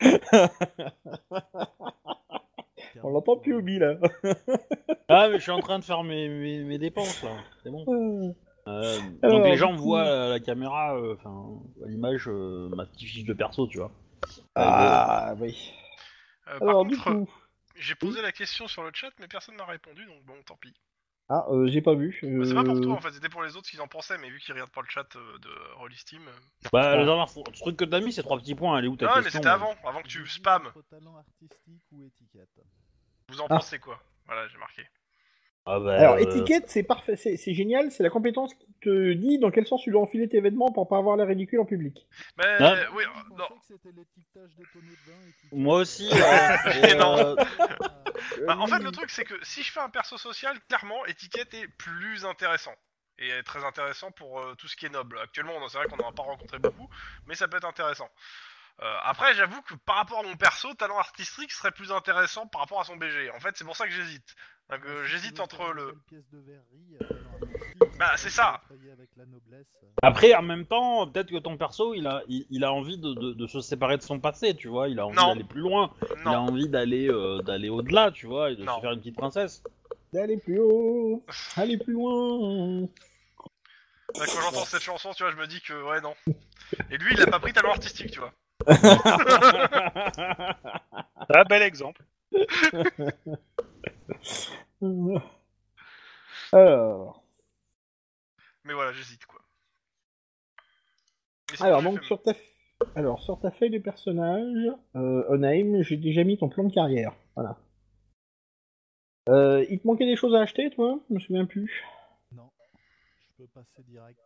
On l'entend plus au bi là. Ah, mais je suis en train de faire mes dépenses, là. C'est bon. Donc Alors, les du gens coup- voient à la caméra, enfin, à l'image, ma petite fiche de perso, tu vois. Ah oui. Par Alors, du contre, coup. j'ai posé la question sur le chat, mais personne m'a répondu, donc bon, tant pis. Ah, j'ai pas vu. Bah, c'est pas pour toi en fait, c'était pour les autres ce qu'ils en pensaient, mais vu qu'ils regardent pas le chat de Rollisteam. Bah, Ah. le truc que t'as mis, c'est 3 petits points. Elle est où ta Non, mais question? c'était avant que tu J'hésite spammes. entre talent artistique ou étiquette. Vous en Ah. pensez quoi? Voilà, j'ai marqué. Ah bah, Alors, étiquette, c'est parfait, c'est génial, c'est la compétence qui te dit dans quel sens tu dois enfiler tes vêtements pour pas avoir l'air ridicule en public. Mais Ah. oui, Je non. pensais que c'était l'étiquetage des tonneaux de vin. Étiquette, Moi aussi, Et non. Ah, Bah, en fait, le truc c'est que si je fais un perso social, clairement, étiquette est plus intéressant. Et est très intéressant pour tout ce qui est noble. Actuellement, c'est vrai qu'on n'en a pas rencontré beaucoup, mais ça peut être intéressant. Après, j'avoue que par rapport à mon perso, talent artistique serait plus intéressant par rapport à son BG. En fait, c'est pour ça que j'hésite. Donc, si tu j'hésite veux entre faire une le. belle pièce de verrerie, talent artistique, Bah, c'est ça. effrayé avec la noblesse. après, en même temps, peut-être que ton perso, il a envie de se séparer de son passé, tu vois. Il a envie Non. d'aller plus loin. Il a Non. envie d'aller au-delà, tu vois, et de Non. se faire une petite princesse. D'aller plus haut, aller plus loin. Bah, quand j'entends cette chanson, tu vois, je me dis que ouais, non. Et lui, il a pas pris talent artistique, tu vois. Ah, bel exemple. Alors, Mais voilà, j'hésite, quoi. Mais sinon, alors j'ai donc fait- sur ta feuille de personnage, Onaim, j'ai déjà mis ton plan de carrière. Voilà. Il te manquait des choses à acheter, toi? Je me souviens plus. Non, je peux passer direct.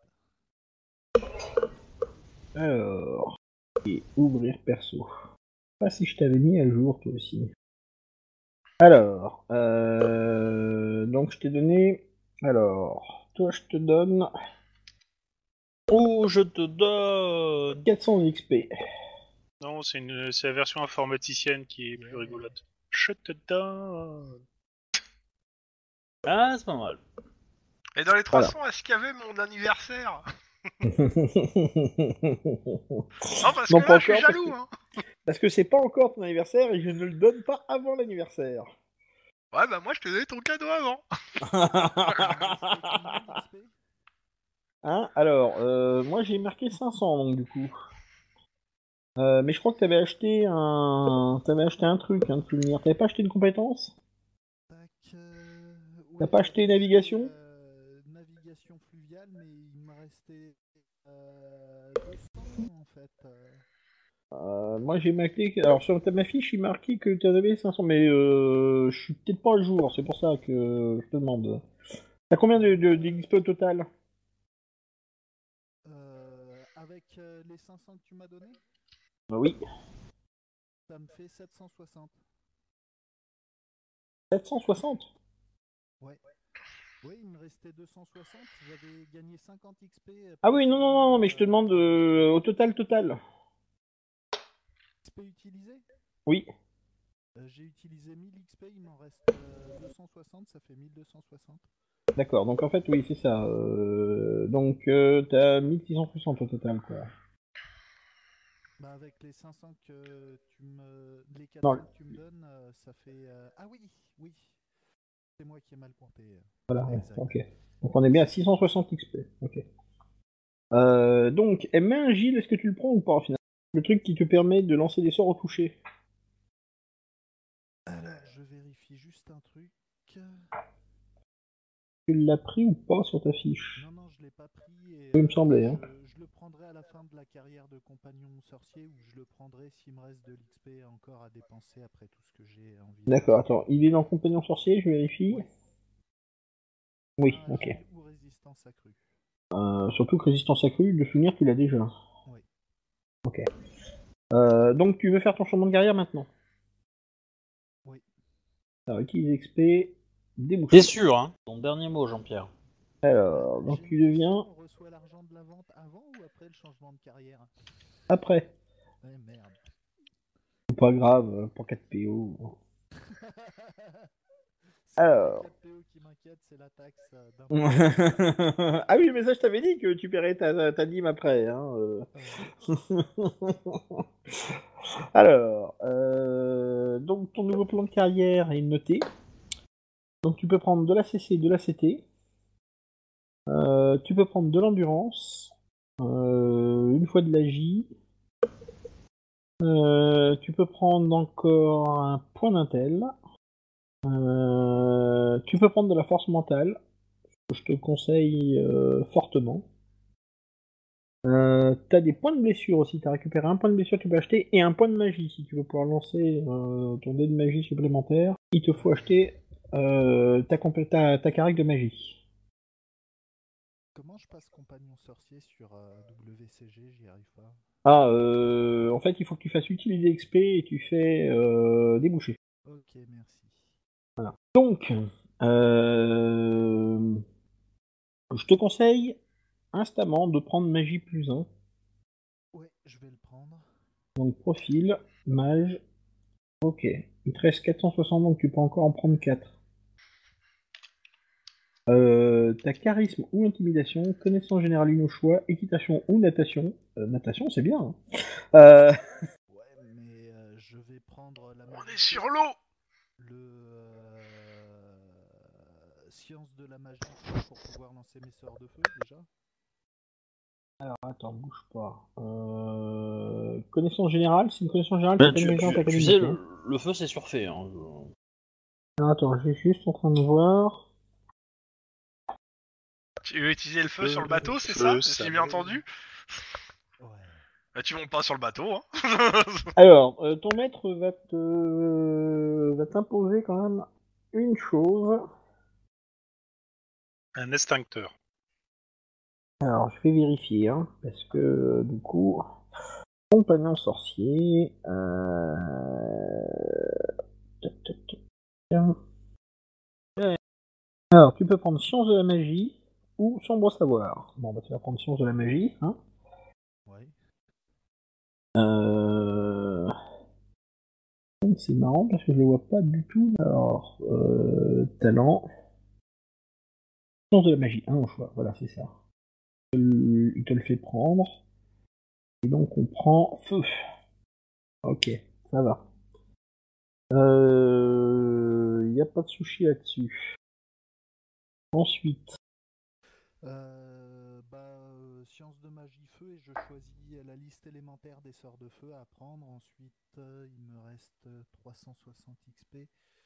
Alors, et ouvrir perso. Pas si je t'avais mis à jour, toi aussi. Alors, donc je t'ai donné. Alors, toi je te donne Oh, je te donne. 400 XP. Non, c'est la version informaticienne qui est plus rigolote. Je te donne. Ah, c'est pas mal. Et dans les Voilà. 300, est-ce qu'il y avait mon anniversaire? Non, Non, parce Non, que pas là, je suis encore, parce jaloux, que- hein. Parce que c'est pas encore ton anniversaire et je ne le donne pas avant l'anniversaire. Ouais, bah moi, je te donnais ton cadeau avant. Hein? Alors, moi j'ai marqué 500 donc du coup. Mais je crois que t'avais acheté un truc, hein, de souvenir. T'avais pas acheté une compétence? Tac, T'as oui, pas acheté j'avais navigation? navigation fluviale, mais il m'a resté 200 en fait. Moi j'ai marqué. Alors sur ma fiche, il marquait que t'en avais 500, mais je suis peut-être pas à jour, c'est pour ça que je te demande. T'as combien d'XP au total? Avec les 500 que tu m'as donné, Bah oui. ça me fait 760. 760? Oui, il me restait 260, j'avais gagné 50 XP. Ah oui, non, non, non, mais je te demande au total. XP utilisé? Oui. J'ai utilisé 1000 XP, il m'en reste 260, ça fait 1260. D'accord, donc en fait, oui, c'est ça. Donc t'as 1660 au total, quoi. Bah avec les 500 que tu me... Les Non. 400 que tu me donnes, ça fait... Ah oui, oui. C'est moi qui ai mal compté. Voilà, ouais, Exact. ok. Donc on est bien à 660 XP. Ok. Donc, M1 Gilles, est-ce que tu le prends ou pas au final? Le truc qui te permet de lancer des sorts au toucher. Alors, je vérifie juste un truc. Tu l'as pris ou pas sur ta fiche? Non, non, je l'ai pas pris et Il me semblait, hein. je le prendrai à la fin de la carrière de compagnon sorcier ou je le prendrai s'il me reste de l'XP encore à dépenser après tout ce que j'ai envie de D'accord, faire. attends, il est dans Compagnon Sorcier, je vérifie. Ouais. Oui, Un ok. agile ou résistance accrue. Surtout que Résistance accrue, de souvenir, tu l'as déjà. Oui. Ok. Donc tu veux faire ton changement de carrière maintenant? Oui. Alors, utilise XP, débouché. T'es sûr, hein? Ton dernier mot, Jean-Pierre. Alors, donc J'ai tu une deviens question, on reçoit l'argent de la vente avant ou après le changement de carrière? après. Eh merde. C'est pas grave, pour 4 PO. C'est pas les Alors. 4 PO qui m'inquiètent, c'est la taxe d'impôt. Ah oui, mais ça, je t'avais dit que tu paierais ta dîme après. Hein. Alors, donc ton nouveau plan de carrière est noté. Donc tu peux prendre de la CC, de la CT. Tu peux prendre de l'endurance. Une fois de la J. Tu peux prendre encore un point d'intel. Tu peux prendre de la force mentale. Je te conseille fortement. T'as des points de blessure aussi, t'as récupéré un point de blessure que tu peux acheter et un point de magie si tu veux pouvoir lancer ton dé de magie supplémentaire. Il te faut acheter ta carac de magie. Comment je passe compagnon sorcier sur WCG? J'y arrive pas. Ah, en fait, il faut que tu fasses utiliser XP et tu fais déboucher. Ok, merci. Voilà. Donc, je te conseille instamment de prendre magie plus 1. Ouais, je vais le prendre. Donc, profil, mage. Ok. Il te reste 460, donc tu peux encore en prendre 4. T'as charisme ou intimidation, connaissance générale une au choix, équitation ou natation. Natation, c'est bien. Hein. Ouais, mais je vais prendre la On magie est feu, sur l'eau. le science de la magie feu pour pouvoir lancer mes sorts de feu déjà. Alors attends, bouge pas. Connaissance générale, c'est une connaissance générale, c'est pas une résistance Tu sais, académique. Hein. le feu c'est surfait. Hein. Alors, attends, je suis juste en train de voir. Tu veux utiliser le feu sur le bateau, c'est feu, ça? Si ça j'ai bien brûle. entendu? Ouais. Bah tu montes pas sur le bateau, hein. Alors, ton maître va t'imposer quand même une chose. Un extincteur. Alors, je vais vérifier, hein, parce que du coup, compagnon sorcier. Tac, tac, tac, tac. Alors, tu peux prendre science de la magie ou sombre savoir. Bon, bah tu vas prendre science de la magie, hein. Ouais. C'est marrant parce que je le vois pas du tout. Alors, talent. Science de la magie, un au choix, voilà, c'est ça. Il te le fait prendre. Et donc, on prend feu. Ok, ça va. Il n'y a pas de sushi là-dessus. Ensuite, Science de magie feu et je choisis la liste élémentaire des sorts de feu à prendre. Ensuite, il me reste 360 XP.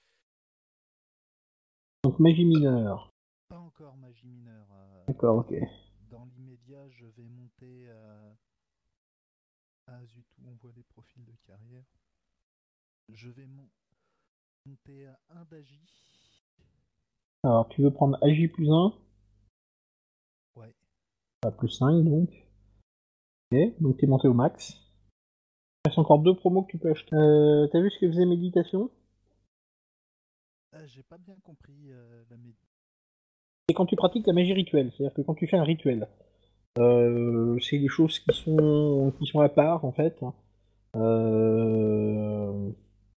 donc magie mineure. Pas encore magie mineure. D'accord, ok. Dans l'immédiat, je vais monter à... Ah zut, où on voit les profils de carrière. Je vais monter à 1 d'agi. Alors, tu veux prendre Agi plus 1, Ouais. pas plus 5 donc. Ok, donc t'es monté au max. Il reste encore 2 promos que tu peux acheter. T'as vu ce que faisait méditation? J'ai pas bien compris la méditation. C'est quand tu pratiques la magie rituelle, c'est-à-dire que quand tu fais un rituel, c'est des choses qui sont à part en fait. Euh,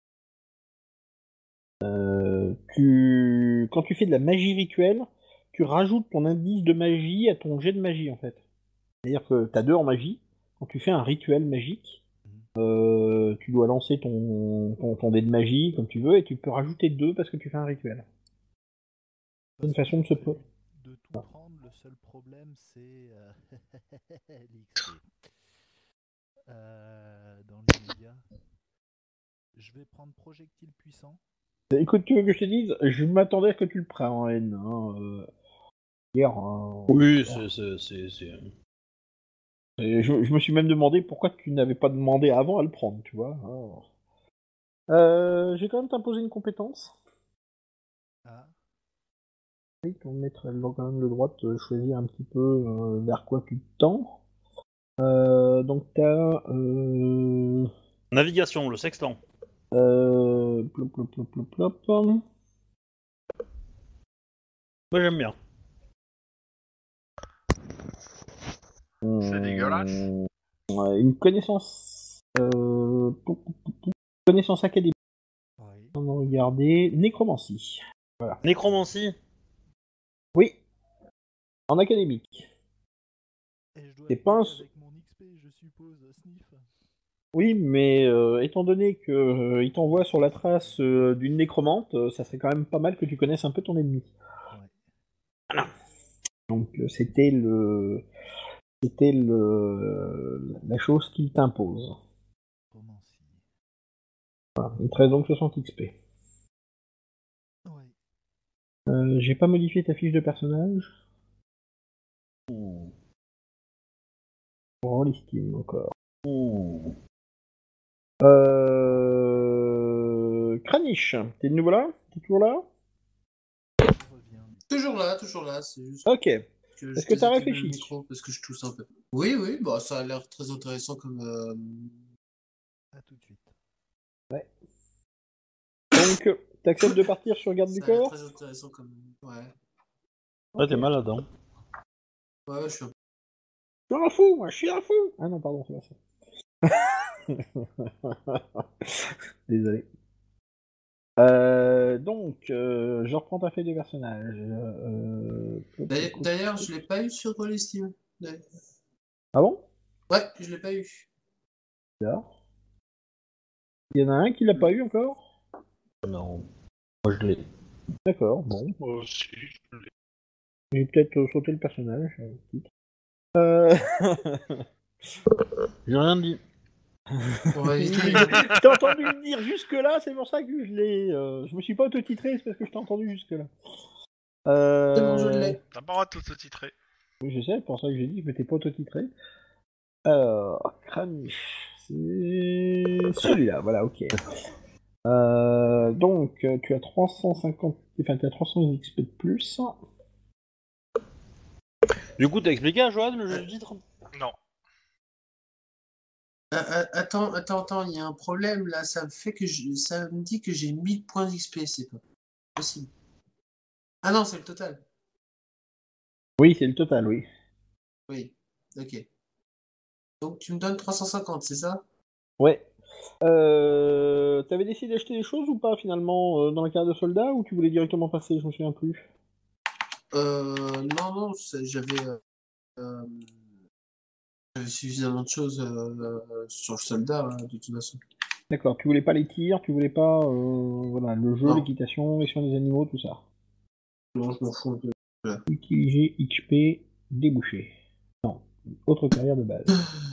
quand tu fais de la magie rituelle, tu rajoutes ton indice de magie à ton jet de magie en fait. C'est-à-dire que t'as 2 en magie. Quand tu fais un rituel magique, tu dois lancer ton dé de magie comme tu veux, et tu peux rajouter 2 parce que tu fais un rituel. C'est une façon de se... De tout prendre, le seul problème c'est l'XP. Dans l'immédiat, je vais prendre projectile puissant. Écoute, tu veux que je te dise, je m'attendais à ce que tu le prennes en N. Hier, Oui, et je me suis même demandé pourquoi tu n'avais pas demandé avant à le prendre, tu vois. Je vais quand même t'imposer une compétence. Ah, Oui, ton maître a quand même le droit de te choisir un petit peu vers quoi tu te tends. Donc t'as... Navigation, le sextant. Plop, plop, plop, plop, plop. Moi j'aime bien. C'est dégueulasse. Une connaissance... connaissance académique. oui. On va regarder. Nécromancie. Nécromancie. Oui. En académique. Et je dois C'est le pas un... payer avec mon XP, je suppose, Sniff. Oui, mais étant donné que il t'envoie sur la trace d'une nécromante, ça serait quand même pas mal que tu connaisses un peu ton ennemi. Ouais. Donc c'était la chose qu'il t'impose. Romancie. Il te reste donc 60 XP. Ouais. J'ai pas modifié ta fiche de personnage. Ouh. Pour l'estime encore. Ouh. Kranich, t'es de nouveau là? T'es toujours là? Je reviens. Toujours là, c'est juste Ok. que Est-ce je que t'as désactive le réfléchi? micro parce que je tousse un peu. Oui, oui, bah ça a l'air très intéressant comme. À tout de suite. Donc, t'acceptes de partir sur garde du Ça a l'air corps? très intéressant comme. Ouais. Ouais, t'es malade, hein. Ouais, je suis un Je suis un fou, moi, je suis un fou! Ah non, pardon, c'est pas ça. Désolé. Donc, je reprends ta feuille de personnage. D'ailleurs, je l'ai pas eu sur Steam. Ah bon? Ouais, je l'ai pas eu. Bizarre. Il y en a un qui l'a pas eu encore? Non. Moi je l'ai. D'accord, bon. Moi aussi, je l'ai. J'ai peut-être sauté le personnage. Titre. Euh... J'ai rien dit. On va éviter. Je t'ai entendu le dire jusque-là, c'est pour ça que je l'ai. Je me suis pas auto-titré, c'est parce que je t'ai entendu jusque-là. C'est bon, je l'ai. T'as pas le droit de t'auto-titrer. Oui, je sais, c'est pour ça que j'ai dit que je m'étais pas auto-titré. Alors, Kranich, c'est celui-là, voilà, ok. Donc, tu as 350, enfin, tu as 300 XP de plus. Du coup, t'as expliqué à Johan le jeu du titre? Non. Attends, il y a un problème là, ça me fait que ça me dit que j'ai 1000 points d'XP, c'est pas possible. Ah non, c'est le total. Oui, c'est le total, oui. Oui, ok. Donc tu me donnes 350, c'est ça? Ouais. T'avais décidé d'acheter des choses ou pas finalement dans la carte de soldat ou tu voulais directement passer? Je me souviens plus. Non, euh, j'avais suffisamment de choses sur le soldat, hein, de toute façon. D'accord, tu voulais pas les tirs, tu voulais pas voilà, le jeu, Non. l'équitation, les soins des animaux, tout ça. Non, je m'en fous un peu. Utiliser XP débouché. Non, autre carrière de base.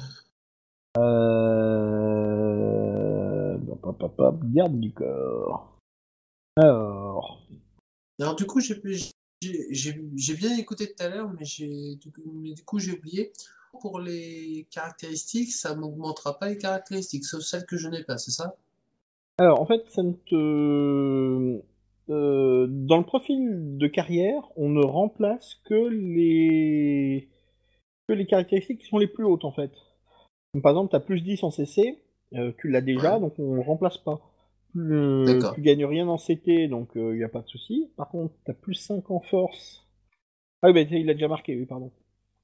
Hop, hop, hop, garde du corps. Alors, Alors du coup, j'ai bien écouté tout à l'heure, mais du coup j'ai oublié. Pour les caractéristiques, ça m'augmentera pas les caractéristiques, sauf celles que je n'ai pas, c'est ça? alors, en fait, ça ne te... dans le profil de carrière, on ne remplace que les caractéristiques qui sont les plus hautes, en fait. Donc, par exemple, tu as plus 10 en CC, tu l'as déjà, Ouais. donc on ne remplace pas. Tu D'accord. gagnes rien en CT, donc il n'y a pas de souci. Par contre, tu as plus 5 en force. Ah oui, bah, il a déjà marqué, oui, pardon.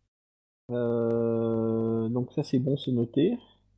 Donc ça, c'est bon, c'est noté.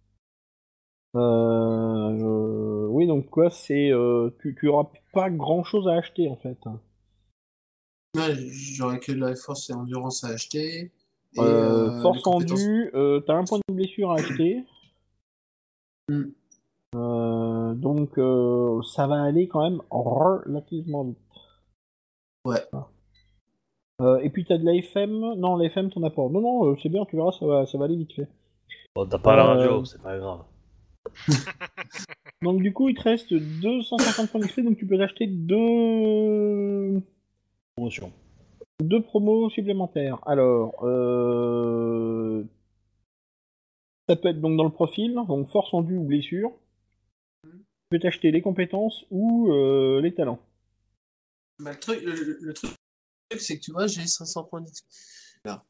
Oui, donc quoi, tu auras pas grand-chose à acheter, en fait. Ouais, j'aurais que de la force et endurance à acheter. Et les Force compétences. endue, t'as un point de blessure à acheter. Hmm. Donc ça va aller quand même relativement vite. Ouais. Et puis t'as de la FM. Non, la FM t'en as pas. Non, c'est bien, tu verras, ça va aller vite fait. Bon, t'as pas la Euh, radio, c'est pas grave. Donc du coup, il te reste 250 points d'XP, donc tu peux acheter Promotion. deux promos supplémentaires. Alors, ça peut être donc dans le profil, donc force en vue ou blessure. Tu peux t'acheter les compétences ou les talents. Bah, le truc, c'est que tu vois, j'ai 500 points d'XP. Là.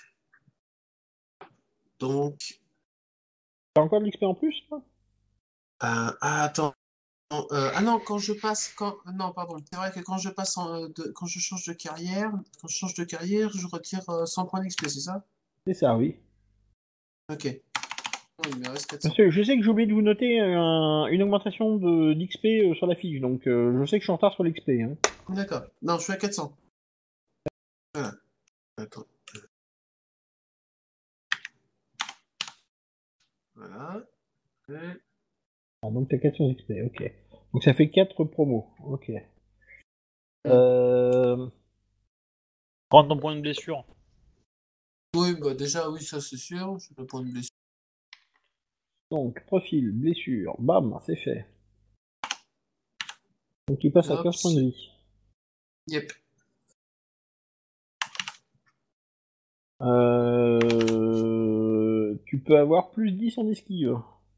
Donc, T'as encore de l'XP en plus, toi? attends. Ah non, quand je passe, non, pardon. C'est vrai que quand je passe quand je change de carrière, je retire 100 points d'XP, c'est ça? C'est ça, oui. Ok. Non, il me reste 400. Parce que je sais que j'ai oublié de vous noter une augmentation d'XP sur la fiche, donc je sais que je suis en retard sur l'XP. Hein. D'accord. Non, je suis à 400. Voilà. Attends. Voilà. Et- Ah, donc t'as 400 XP, ok. Donc ça fait 4 promos, ok. Hmm. Euh... Prends ton point de blessure. Oui, bah déjà, oui, ça c'est sûr. Je peux prendre une blessure. Donc, profil, blessure, bam, c'est fait. Donc il passe à Hop, 15 points de vie. Yep. Tu peux avoir plus 10 en esquive.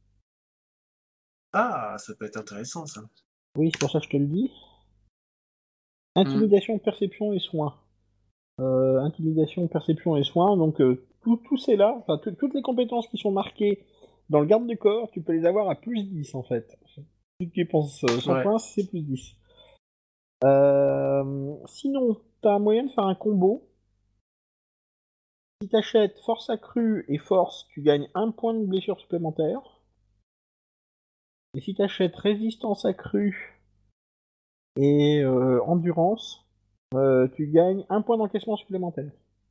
Ah, ça peut être intéressant, ça. Oui, c'est pour ça que je te le dis. Hmm. Intimidation, perception et soins. Intimidation, perception et soins. Donc tous ces là, enfin toutes les compétences qui sont marquées dans le garde du corps, tu peux les avoir à plus 10 en fait. Si tu dépenses 100 Ouais. points, c'est plus 10. Sinon, tu as un moyen de faire un combo. Si tu achètes force accrue et force, tu gagnes un point de blessure supplémentaire. Et si tu achètes résistance accrue et endurance, tu gagnes un point d'encaissement supplémentaire.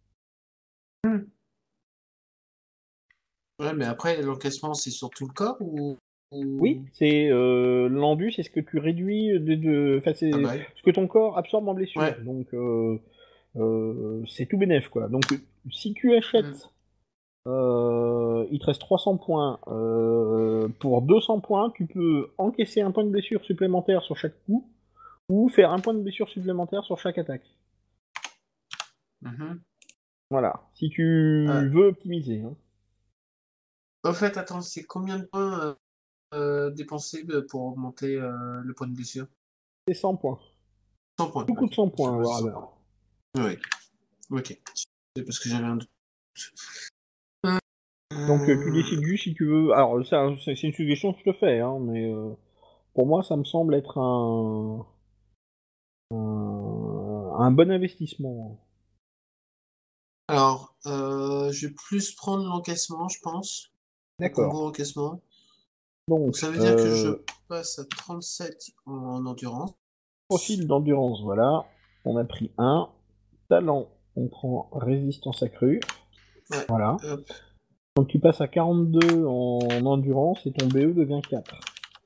Ouais, mais après, l'encaissement, c'est sur tout le corps Oui, ou... c'est l'endu, c'est ce que tu réduis enfin, Ah c'est bah oui. ce que ton corps absorbe en blessure. Ouais. Donc c'est tout bénef quoi. Donc si tu Hmm. achètes, il te reste 300 points. Pour 200 points, tu peux encaisser un point de blessure supplémentaire sur chaque coup ou faire un point de blessure supplémentaire sur chaque attaque. Mhm. Voilà, si tu veux optimiser. Hein. Au fait, attends, c'est combien de points dépensés pour augmenter le point de blessure? C'est 100 points. 100 points, Tout ok. coûte 100 C'est points, pas 100 Warhammer. points. Oui, ok. C'est parce que j'avais un doute. Donc tu décides juste si tu veux. Alors c'est une suggestion que je te fais, hein, mais pour moi ça me semble être un bon investissement. Alors, je vais plus prendre l'encaissement, je pense. Le D'accord. combo encaissement. Donc Donc ça veut dire que je passe à 37 en endurance. profil d'endurance, voilà. On a pris un. Talent, on prend résistance accrue. Ouais. Voilà. Hop. Donc tu passes à 42 en endurance et ton BE devient 4.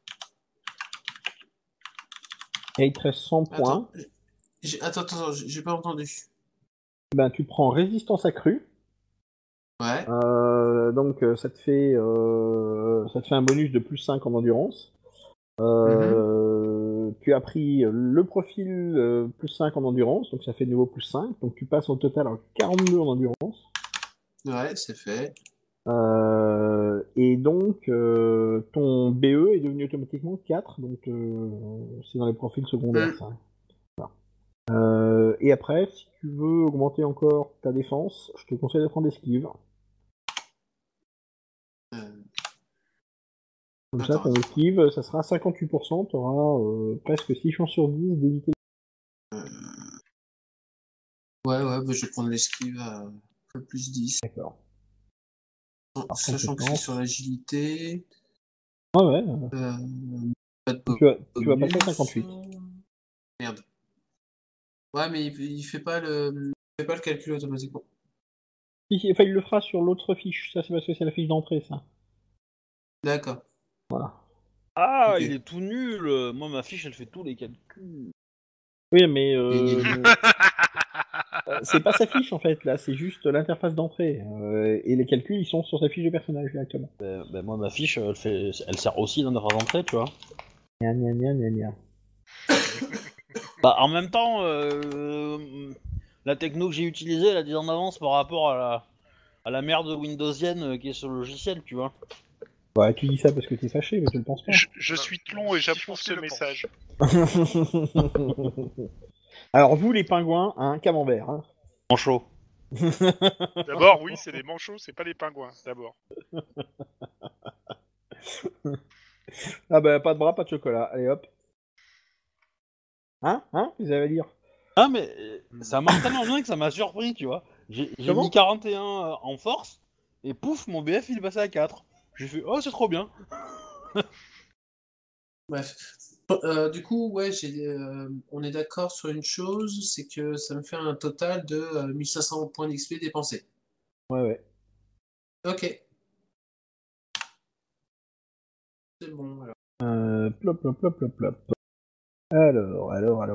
Et il te reste 100 points. Attends, attends, j'ai pas entendu. Ben, tu prends résistance accrue. Ouais. Donc ça te fait un bonus de plus 5 en endurance. Mhm. Tu as pris le profil plus 5 en endurance, donc ça fait de nouveau plus 5. Donc tu passes au total à 42 en endurance. Ouais, c'est fait. Et donc ton BE est devenu automatiquement 4, donc c'est dans les profils secondaires Hmm. ça. Et après, si tu veux augmenter encore ta défense, je te conseille de prendre esquive. Euh, Comme ça, ton attends. esquive, ça sera 58%, tu auras presque 6 chances sur 10 d'éviter. Euh, ouais, bah, je vais prendre l'esquive à plus 10. D'accord. Par Sachant que c'est sur compétence. l'agilité. Ah ouais, Euh, pas de tu vas passer à bonus. 58. Merde. Ouais, mais il fait pas le calcul automatiquement. Enfin, il le fera sur l'autre fiche, ça c'est parce que c'est la fiche d'entrée, ça. D'accord. Ouais, Ah, Ok. il est tout nul. Moi, ma fiche, elle fait tous les calculs. Oui, mais Et- c'est pas sa fiche en fait, là, c'est juste l'interface d'entrée. Et les calculs, ils sont sur sa fiche de personnage directement. Moi, ma fiche, elle sert aussi d'interface d'entrée, tu vois. Gna gna gna gna gna. Bah, en même temps, la techno que j'ai utilisée, elle a 10 ans d'avance par rapport à la merde windowsienne qui est sur le logiciel, tu vois. Ouais, tu dis ça parce que t'es fâché, mais tu le penses pas. Je Non, suis Tlon et si, j'approuve Foncy ce le pense. message. Alors vous les pingouins, un camembert. Hein. En chaud. D'abord, oui, c'est des manchots, c'est pas des pingouins, d'abord. Ah bah pas de bras, pas de chocolat. Allez hop. Hein vous avez à dire. Ah, mais ça marche tellement bien que ça m'a surpris, tu vois. J'ai Comment mis 41 en force, et pouf, mon BF il est passé à 4. J'ai fait, oh, c'est trop bien. Bref. Du coup, ouais, on est d'accord sur une chose, c'est que ça me fait un total de 1500 points d'XP dépensés. Ouais. Ok, c'est bon. Alors. Plop plop plop plop plop. Alors.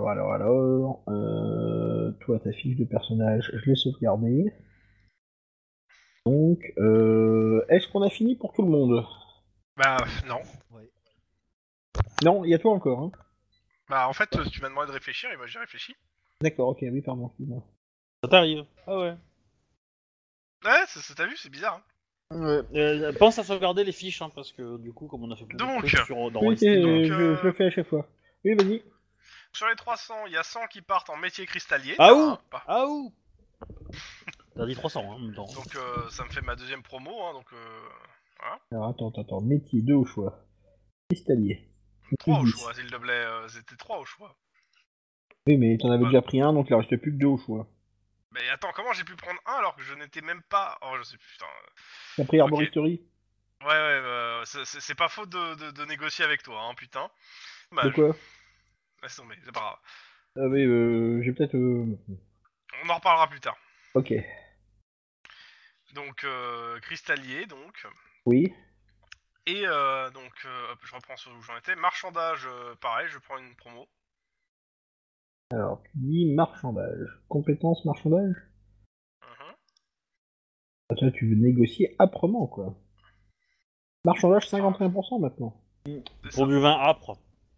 Toi, ta fiche de personnage, je l'ai sauvegardée. Donc, est-ce qu'on a fini pour tout le monde? Bah non. Ouais. Non, il y a toi encore. Hein. Bah en fait, tu m'as demandé de réfléchir et moi j'ai réfléchi. D'accord, ok, oui, pardon. Excuse-moi. Ça t'arrive. Ah ouais. Ouais, ça t'as vu, c'est bizarre. Hein. Ouais, pense à sauvegarder les fiches, hein, parce que du coup, comme on a fait beaucoup de Donc, trucs dans Oui, OST, donc, je le fais à chaque fois. Oui, vas-y. sur les 300, il y a 100 qui partent en métier cristallier. Ah Tiens, où hein, pas. Ah où T'as dit 300 hein, en même temps. Donc ça me fait ma deuxième promo. Hein, donc voilà. Alors, attends. Métier 2 au choix. Cristallier. 3 au 10. choix, s'il te plaît. C'était 3 au choix. Oui, mais t'en avais Bah, déjà pris un, donc il en reste plus que 2 au choix. mais attends, comment j'ai pu prendre un alors que je n'étais même pas. Oh, je sais plus, putain. T'as pris Ok. Arboristerie? Ouais, c'est pas faute de négocier avec toi, hein, putain. De Dommage. quoi? Laisse tomber, c'est pas grave. Ah oui, j'ai peut-être... On en reparlera plus tard. Ok. Donc, cristallier, donc. Oui. Et donc, hop, je reprends sur où j'en étais. Marchandage, pareil, je prends une promo. Alors, tu dis marchandage. Compétence marchandage? Mhm. Ah, toi, tu veux négocier âprement, quoi. Marchandage 51% maintenant. C'est Pour ça. du vin âpre.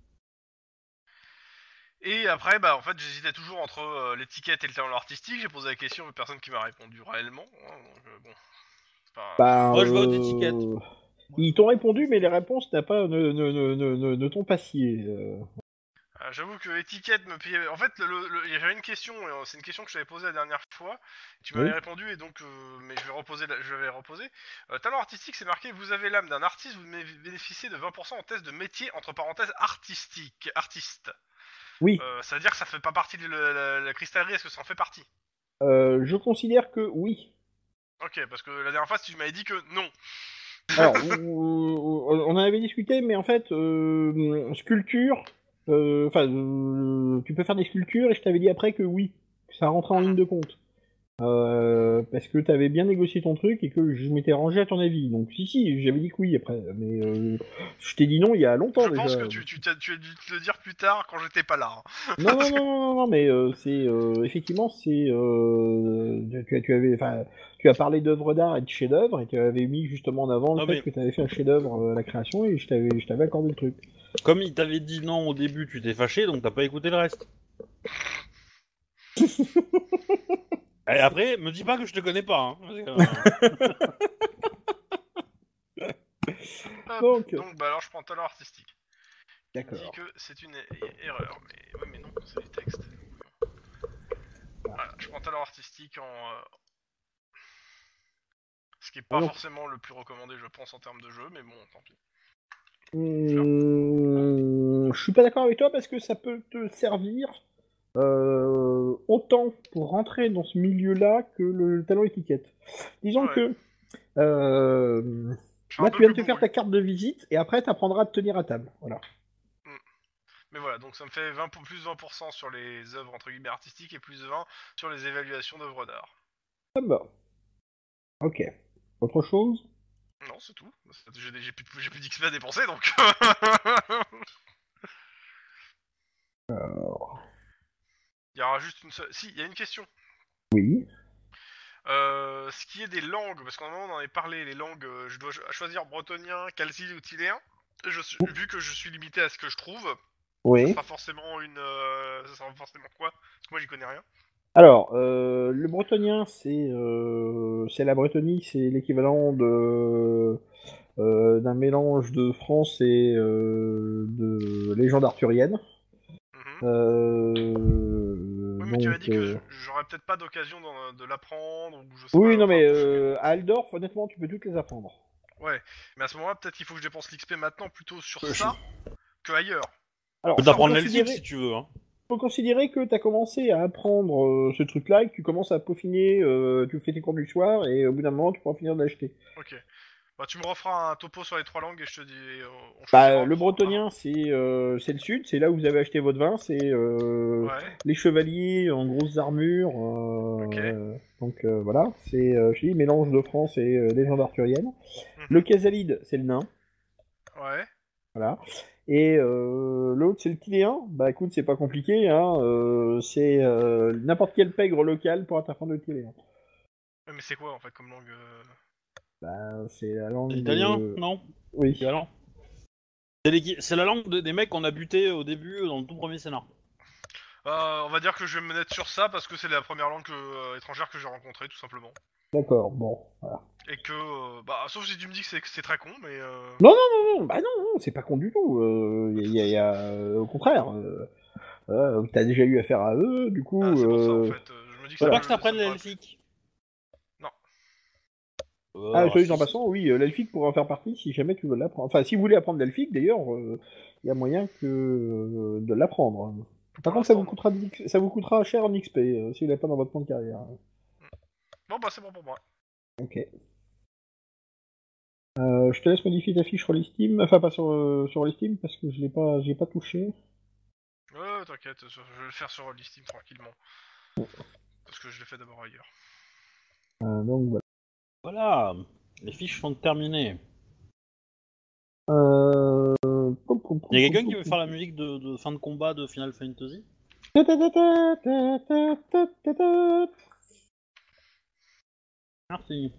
Et après, bah, en fait, j'hésitais toujours entre l'étiquette et le talent artistique. J'ai posé la question, mais personne qui m'a répondu réellement. Hein, donc, bon, c'est pas... Bah, Moi, je vote étiquette. Moi, ils je t'ont vote répondu, mais les étiquette. réponses ne t'ont pas scié. J'avoue que l'étiquette me payait. En fait, j'avais une question, c'est une question que je t'avais posée la dernière fois. Tu m'avais Oui. répondu, et donc, mais je vais reposer. Talent artistique, c'est marqué, vous avez l'âme d'un artiste, vous bénéficiez de 20% en test de métier, entre parenthèses, artiste. Oui. Ça veut dire que ça fait pas partie de la cristallerie, est-ce que ça en fait partie? Je considère que oui. Ok, parce que la dernière fois, tu m'avais dit que non. Alors, on en avait discuté, mais en fait, sculpture, tu peux faire des sculptures, et je t'avais dit après que oui, que ça rentrait en ligne Mhm. de compte. Parce que t'avais bien négocié ton truc et que je m'étais rangé à ton avis. Donc si, j'avais dit que oui après, mais je t'ai dit non il y a longtemps Je déjà. pense que tu as dû te le dire plus tard quand j'étais pas là. Hein. Non, mais c'est effectivement c'est tu as parlé d'œuvres d'art et de chefs-d'œuvre et tu avais mis justement en avant le Non, fait mais que tu avais fait un chef-d'œuvre à la création et je t'avais accordé le truc. comme il t'avait dit non au début, tu t'es fâché, donc t'as pas écouté le reste. Et après, me dis pas que je te connais pas. Hein, Hop. Donc Donc, bah alors, je prends talent artistique. Il me dit d'accord. que c'est une erreur. Mais oui, mais non, c'est les textes. Voilà, je prends talent artistique en. Ce qui est pas Alors, forcément le plus recommandé, je pense, en termes de jeu, mais bon, tant pis. je suis pas d'accord avec toi parce que ça peut te servir autant pour rentrer dans ce milieu-là que le talent étiquette. Disons Ouais, que je suis un là, peu tu viens plus de te faire bourru. ta carte de visite et après, tu apprendras à te tenir à table. Voilà. Mm. Mais voilà, donc ça me fait plus 20% sur les œuvres entre guillemets artistiques et plus 20 sur les évaluations d'œuvres d'art. Ça me va. Ok. Autre chose? Non, c'est tout. J'ai plus d'XP à dépenser, donc... Il y aura juste une seule... Si, il y a une question. Oui. Ce qui est des langues, parce qu'en moment on en avait parlé, les langues, je dois choisir bretonien, calzi ou tiléen. Vu que je suis limité à ce que je trouve, ça Oui. sera forcément ça sera forcément quoi? Parce que moi j'y connais rien. Alors, le bretonien, c'est la Bretonie, c'est l'équivalent d'un mélange de France et de légende arthurienne. Mhm. Oui, mais tu m'as Donc, dit que j'aurais peut-être pas d'occasion de l'apprendre, ou je sais oui, pas, non, enfin, mais pour à Aldorf, honnêtement, tu peux toutes les apprendre. Ouais, mais à ce moment-là, peut-être qu'il faut que je dépense l'XP maintenant plutôt sur Je ça que ailleurs. Alors, peux faut t'apprendre l'elfique considérer, si tu veux. Hein. faut considérer que tu as commencé à apprendre ce truc-là et que tu commences à peaufiner, tu fais tes cours du soir et au bout d'un moment, tu pourras finir d'acheter. Ok. Bah tu me referas un topo sur les 3 langues et je te dis, on Bah, choisira. le bretonien, c'est le sud, c'est là où vous avez acheté votre vin, c'est Ouais, les chevaliers en grosses armures. ok. Donc voilà, c'est je dis, mélange de France et légende arthurienne. Le Mhm. Casalide, c'est le nain, Ouais. voilà. Et l'autre, c'est le Tiléen. Bah écoute, c'est pas compliqué, hein, c'est n'importe quel pègre local pour t'apprendre le Tiléen. Ouais, mais c'est quoi en fait comme langue Bah, c'est la C'est langue l'italien, de... non? Oui. Équivalent. C'est la langue des mecs qu'on a buté au début dans le tout premier scénar. On va dire que je vais me mettre sur ça parce que c'est la première langue étrangère que j'ai rencontrée tout simplement. D'accord, bon, voilà. Et que, bah, sauf si tu me dis que c'est très con, mais Non, non, non, non, bah non, non, c'est pas con du tout. Au contraire, t'as déjà eu affaire à eux, du ah, coup, c'est pour ça en fait. Je me dis que Tu veux voilà. pas que je t'apprenne ça me paraît plus. l'elfique? Non. Ah, soit dit en Si. passant, oui, l'elfique pourra en faire partie si jamais tu veux l'apprendre. Enfin, si vous voulez apprendre l'elfique, d'ailleurs, il y a moyen que de l'apprendre. Par Pour contre, ça l'instant, vous non. coûtera, ça vous coûtera cher en XP si vous l'avez pas dans votre plan de carrière. Bon, bah, c'est bon pour moi. Ok. Je te laisse modifier ta fiche Rollistim, enfin pas sur Rollistim parce que je l'ai pas touché. Ouais, t'inquiète, je vais le faire sur Listim tranquillement. Parce que je l'ai fait d'abord ailleurs. Donc voilà. Voilà, les fiches sont terminées. Il y a quelqu'un qui veut faire la musique de fin de combat de Final Fantasy? Merci.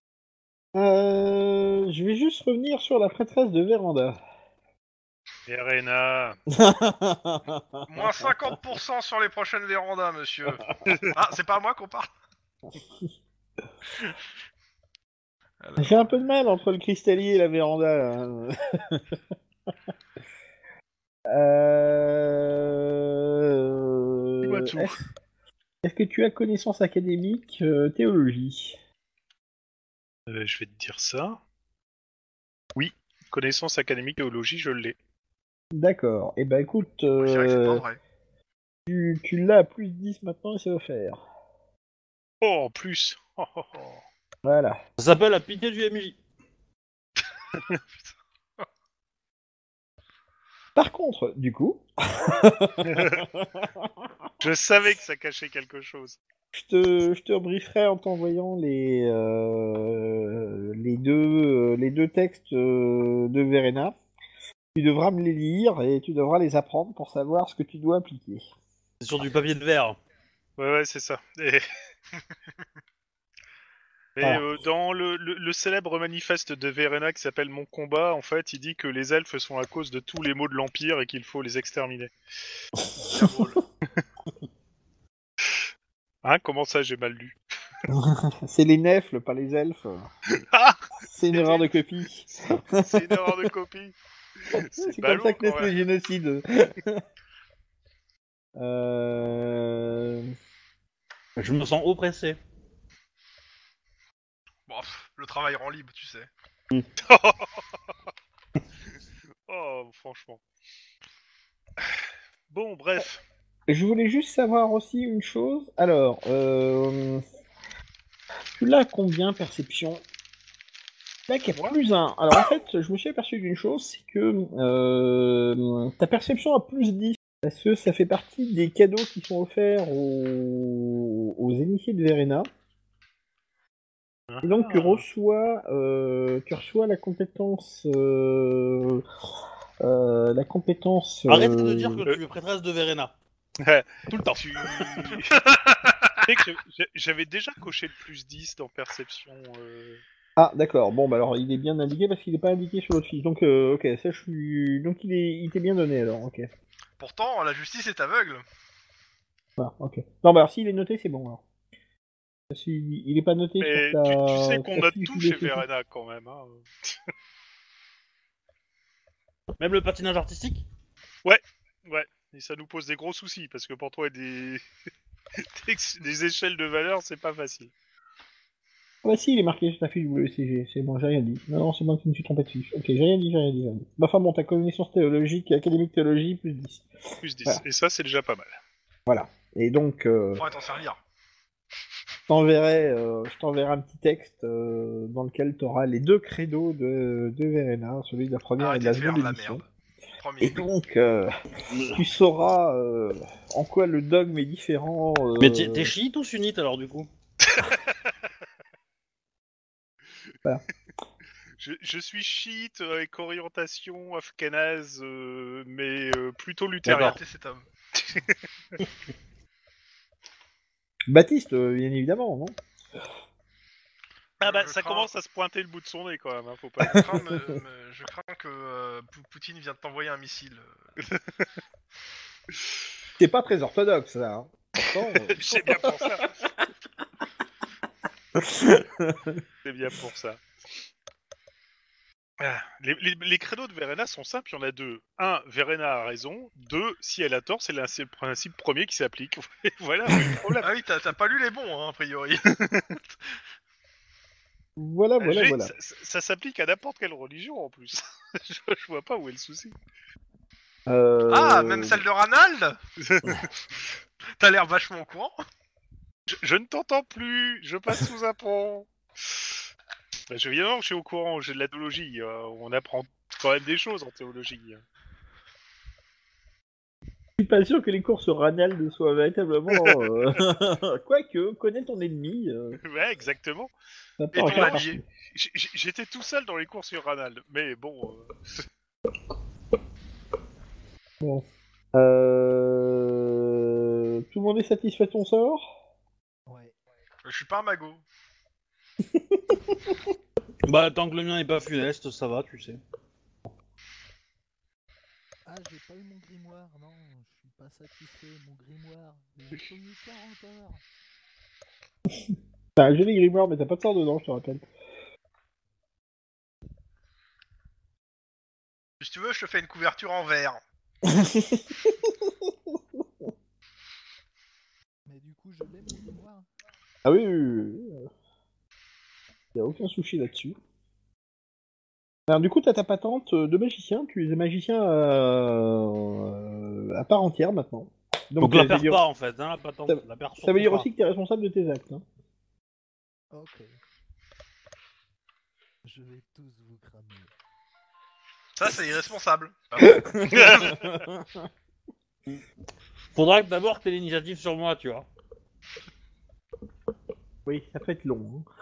Je vais juste revenir sur la prêtresse de Véranda. Verena. Moins 50% sur les prochaines vérandas, monsieur. Ah, c'est pas à moi qu'on parle. Alors, J'ai un peu de mal entre le cristallier et la véranda. Là. Dis-moi tout. Est-ce que tu as connaissance académique théologie? Je vais te dire ça. Oui, connaissance académique théologie, je l'ai. D'accord. Eh ben écoute, je dirais que c'est pas vrai. tu l'as à plus 10 maintenant et c'est offert. Oh, en plus. Oh, oh, oh. Voilà. Ça s'appelle la pitié du MJ. Par contre, du coup, Je savais que ça cachait quelque chose. je te brieferai en t'envoyant les deux textes de Verena. Tu devras me les lire et tu devras les apprendre pour savoir ce que tu dois appliquer. C'est sur du papier de verre. Ouais, c'est ça. Mais Voilà. dans le célèbre manifeste de Verena qui s'appelle Mon combat, en fait, il dit que les elfes sont à cause de tous les maux de l'Empire et qu'il faut les exterminer. Bien drôle. Hein, comment ça, j'ai mal lu? C'est les nefles, pas les elfes. Ah, C'est une les erreur de elfes. copie. C'est une erreur de copie. C'est comme ballot, ça que naissent quand les même. génocides. Je me sens oppressé. Bon, le travail rend libre, tu sais. Oh, franchement. Bon, bref. Je voulais juste savoir aussi une chose. Alors, tu l'as combien perception? Là, qu'il y a plus un. Alors en fait, je me suis aperçu d'une chose, c'est que ta perception a plus 10. Parce que ça fait partie des cadeaux qui sont offerts aux initiés de Verena. Et donc tu reçois la compétence. La compétence. Arrête de dire que tu es prêtresse de Verena. Tout le temps. Tu sais que j'avais déjà coché le plus 10 dans perception. Ah, d'accord. Bon, bah alors il est bien indiqué parce qu'il n'est pas indiqué sur l'autre fiche. Donc, ok, ça je suis. Donc il t'est bien donné alors, ok. Pourtant, la justice est aveugle. Voilà, ok. Non, bah alors s'il est noté, c'est bon alors. Il est pas noté Mais sur ta. tu sais qu'on ta note fiche tout de chez description. Verena quand même. Hein. Même le patinage artistique. Ouais, et ça nous pose des gros soucis parce que pour toi des des échelles de valeur, c'est pas facile. Ah bah si, il est marqué sur ta fiche WCG. C'est bon, j'ai rien dit. Non, c'est moi qui me suis trompé de fiche. Ok, j'ai rien dit. Bah, enfin bon, ta connaissance théologique, académique théologie, plus 10. Plus 10. Voilà. Et ça, c'est déjà pas mal. Voilà. Et donc, Faudrait t'en servir. je t'enverrai un petit texte dans lequel tu auras les deux credos de Verena, celui de la première Arrêtez et de la de faire seconde de la édition. merde. Promis. Et donc, tu sauras en quoi le dogme est différent. Mais t'es chiite ou sunnite alors du coup? Voilà. Je suis chiite avec orientation afghanaise, mais plutôt luthérien. Arrêtez cet homme. Baptiste, bien évidemment, non? Ah bah Je ça crains- commence à se pointer le bout de son nez quand même, hein, faut pas. Je crains que Poutine vienne de t'envoyer un missile. C'est pas très orthodoxe, ça. Hein. Pourtant, C'est bien pour ça. C'est bien pour ça. Ah, les créneaux de Verena sont simples, il y en a deux. Un, Verena a raison. Deux, si elle a tort, c'est le principe premier qui s'applique. Voilà, le problème. Ah oui, t'as pas lu les bons, hein, a priori. voilà. Ça s'applique à n'importe quelle religion en plus. je vois pas où est le souci. Ah, même celle de Ranald. T'as l'air vachement au courant. Je ne t'entends plus, je passe sous un pont. Bah, évidemment que je suis au courant, j'ai de la théologie, on apprend quand même des choses en théologie. Je suis pas sûr que les cours sur Ranald soient véritablement. Quoique, connais ton ennemi. Ouais, exactement. Ça peut Et en ton faire allié. partie. J'étais tout seul dans les cours sur Ranald, mais bon... Bon. Tout le monde est satisfait de ton sort? Ouais. Je suis pas un magot. Bah tant que le mien est pas funeste, ça va, tu sais. Ah, j'ai pas eu mon grimoire, non, je suis pas satisfait, mon grimoire, j'ai tenu 40 heures. T'as un joli grimoire, mais t'as pas de sort dedans, je te rappelle. Si tu veux, je te fais une couverture en verre. Mais du coup, je l'ai mon grimoire. Ah oui. Y a aucun souci là-dessus. Alors du coup, t'as ta patente de magicien, tu es magicien à part entière maintenant. Donc la ça veut perds dire- pas en fait, hein, la patente. ça- La perds Ça veut dire surtout aussi que t'es responsable de tes actes. Hein. Ok. Je vais tous vous cramer. Ça, c'est irresponsable. pas. Faudra que d'abord t'aies l'initiative sur moi, tu vois. Oui, ça peut être long. Hein.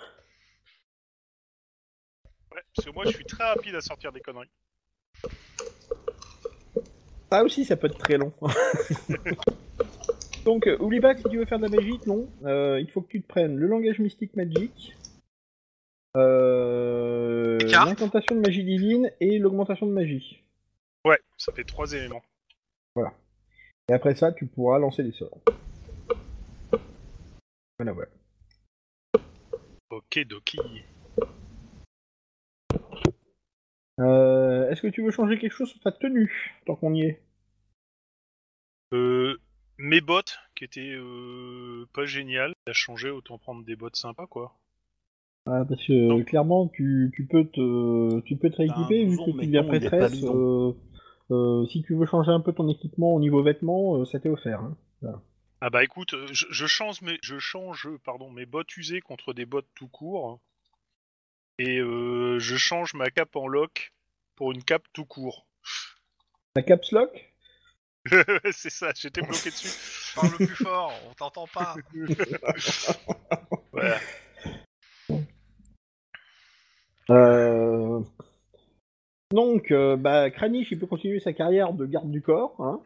Ouais, parce que moi je suis très rapide à sortir des conneries. Ça aussi, ça peut être très long. Donc, oublie pas que si tu veux faire de la magie, non, il faut que tu te prennes le langage mystique magique, Carte. l'incantation de magie divine et l'augmentation de magie. Ouais, ça fait 3 éléments. Et après ça, tu pourras lancer des sorts. Voilà. Ok, Doki. Est-ce que tu veux changer quelque chose sur ta tenue, tant qu'on y est? Mes bottes, qui étaient pas géniales, à changer, autant prendre des bottes sympas quoi. Ah, parce que Non. clairement, tu peux te rééquiper, vu blouson, que tu mais deviens non, il est pas prêtresse. blouson. Si tu veux changer un peu ton équipement au niveau vêtements, ça t'est offert. Hein. Ah bah écoute, je change mes bottes usées contre des bottes tout court. Et je change ma cape en lock pour une cape tout court. Ta caps lock? C'est ça, j'étais bloqué dessus. Parle le plus fort, on t'entend pas. Voilà. Donc, Kranich, il peut continuer sa carrière de garde du corps, hein.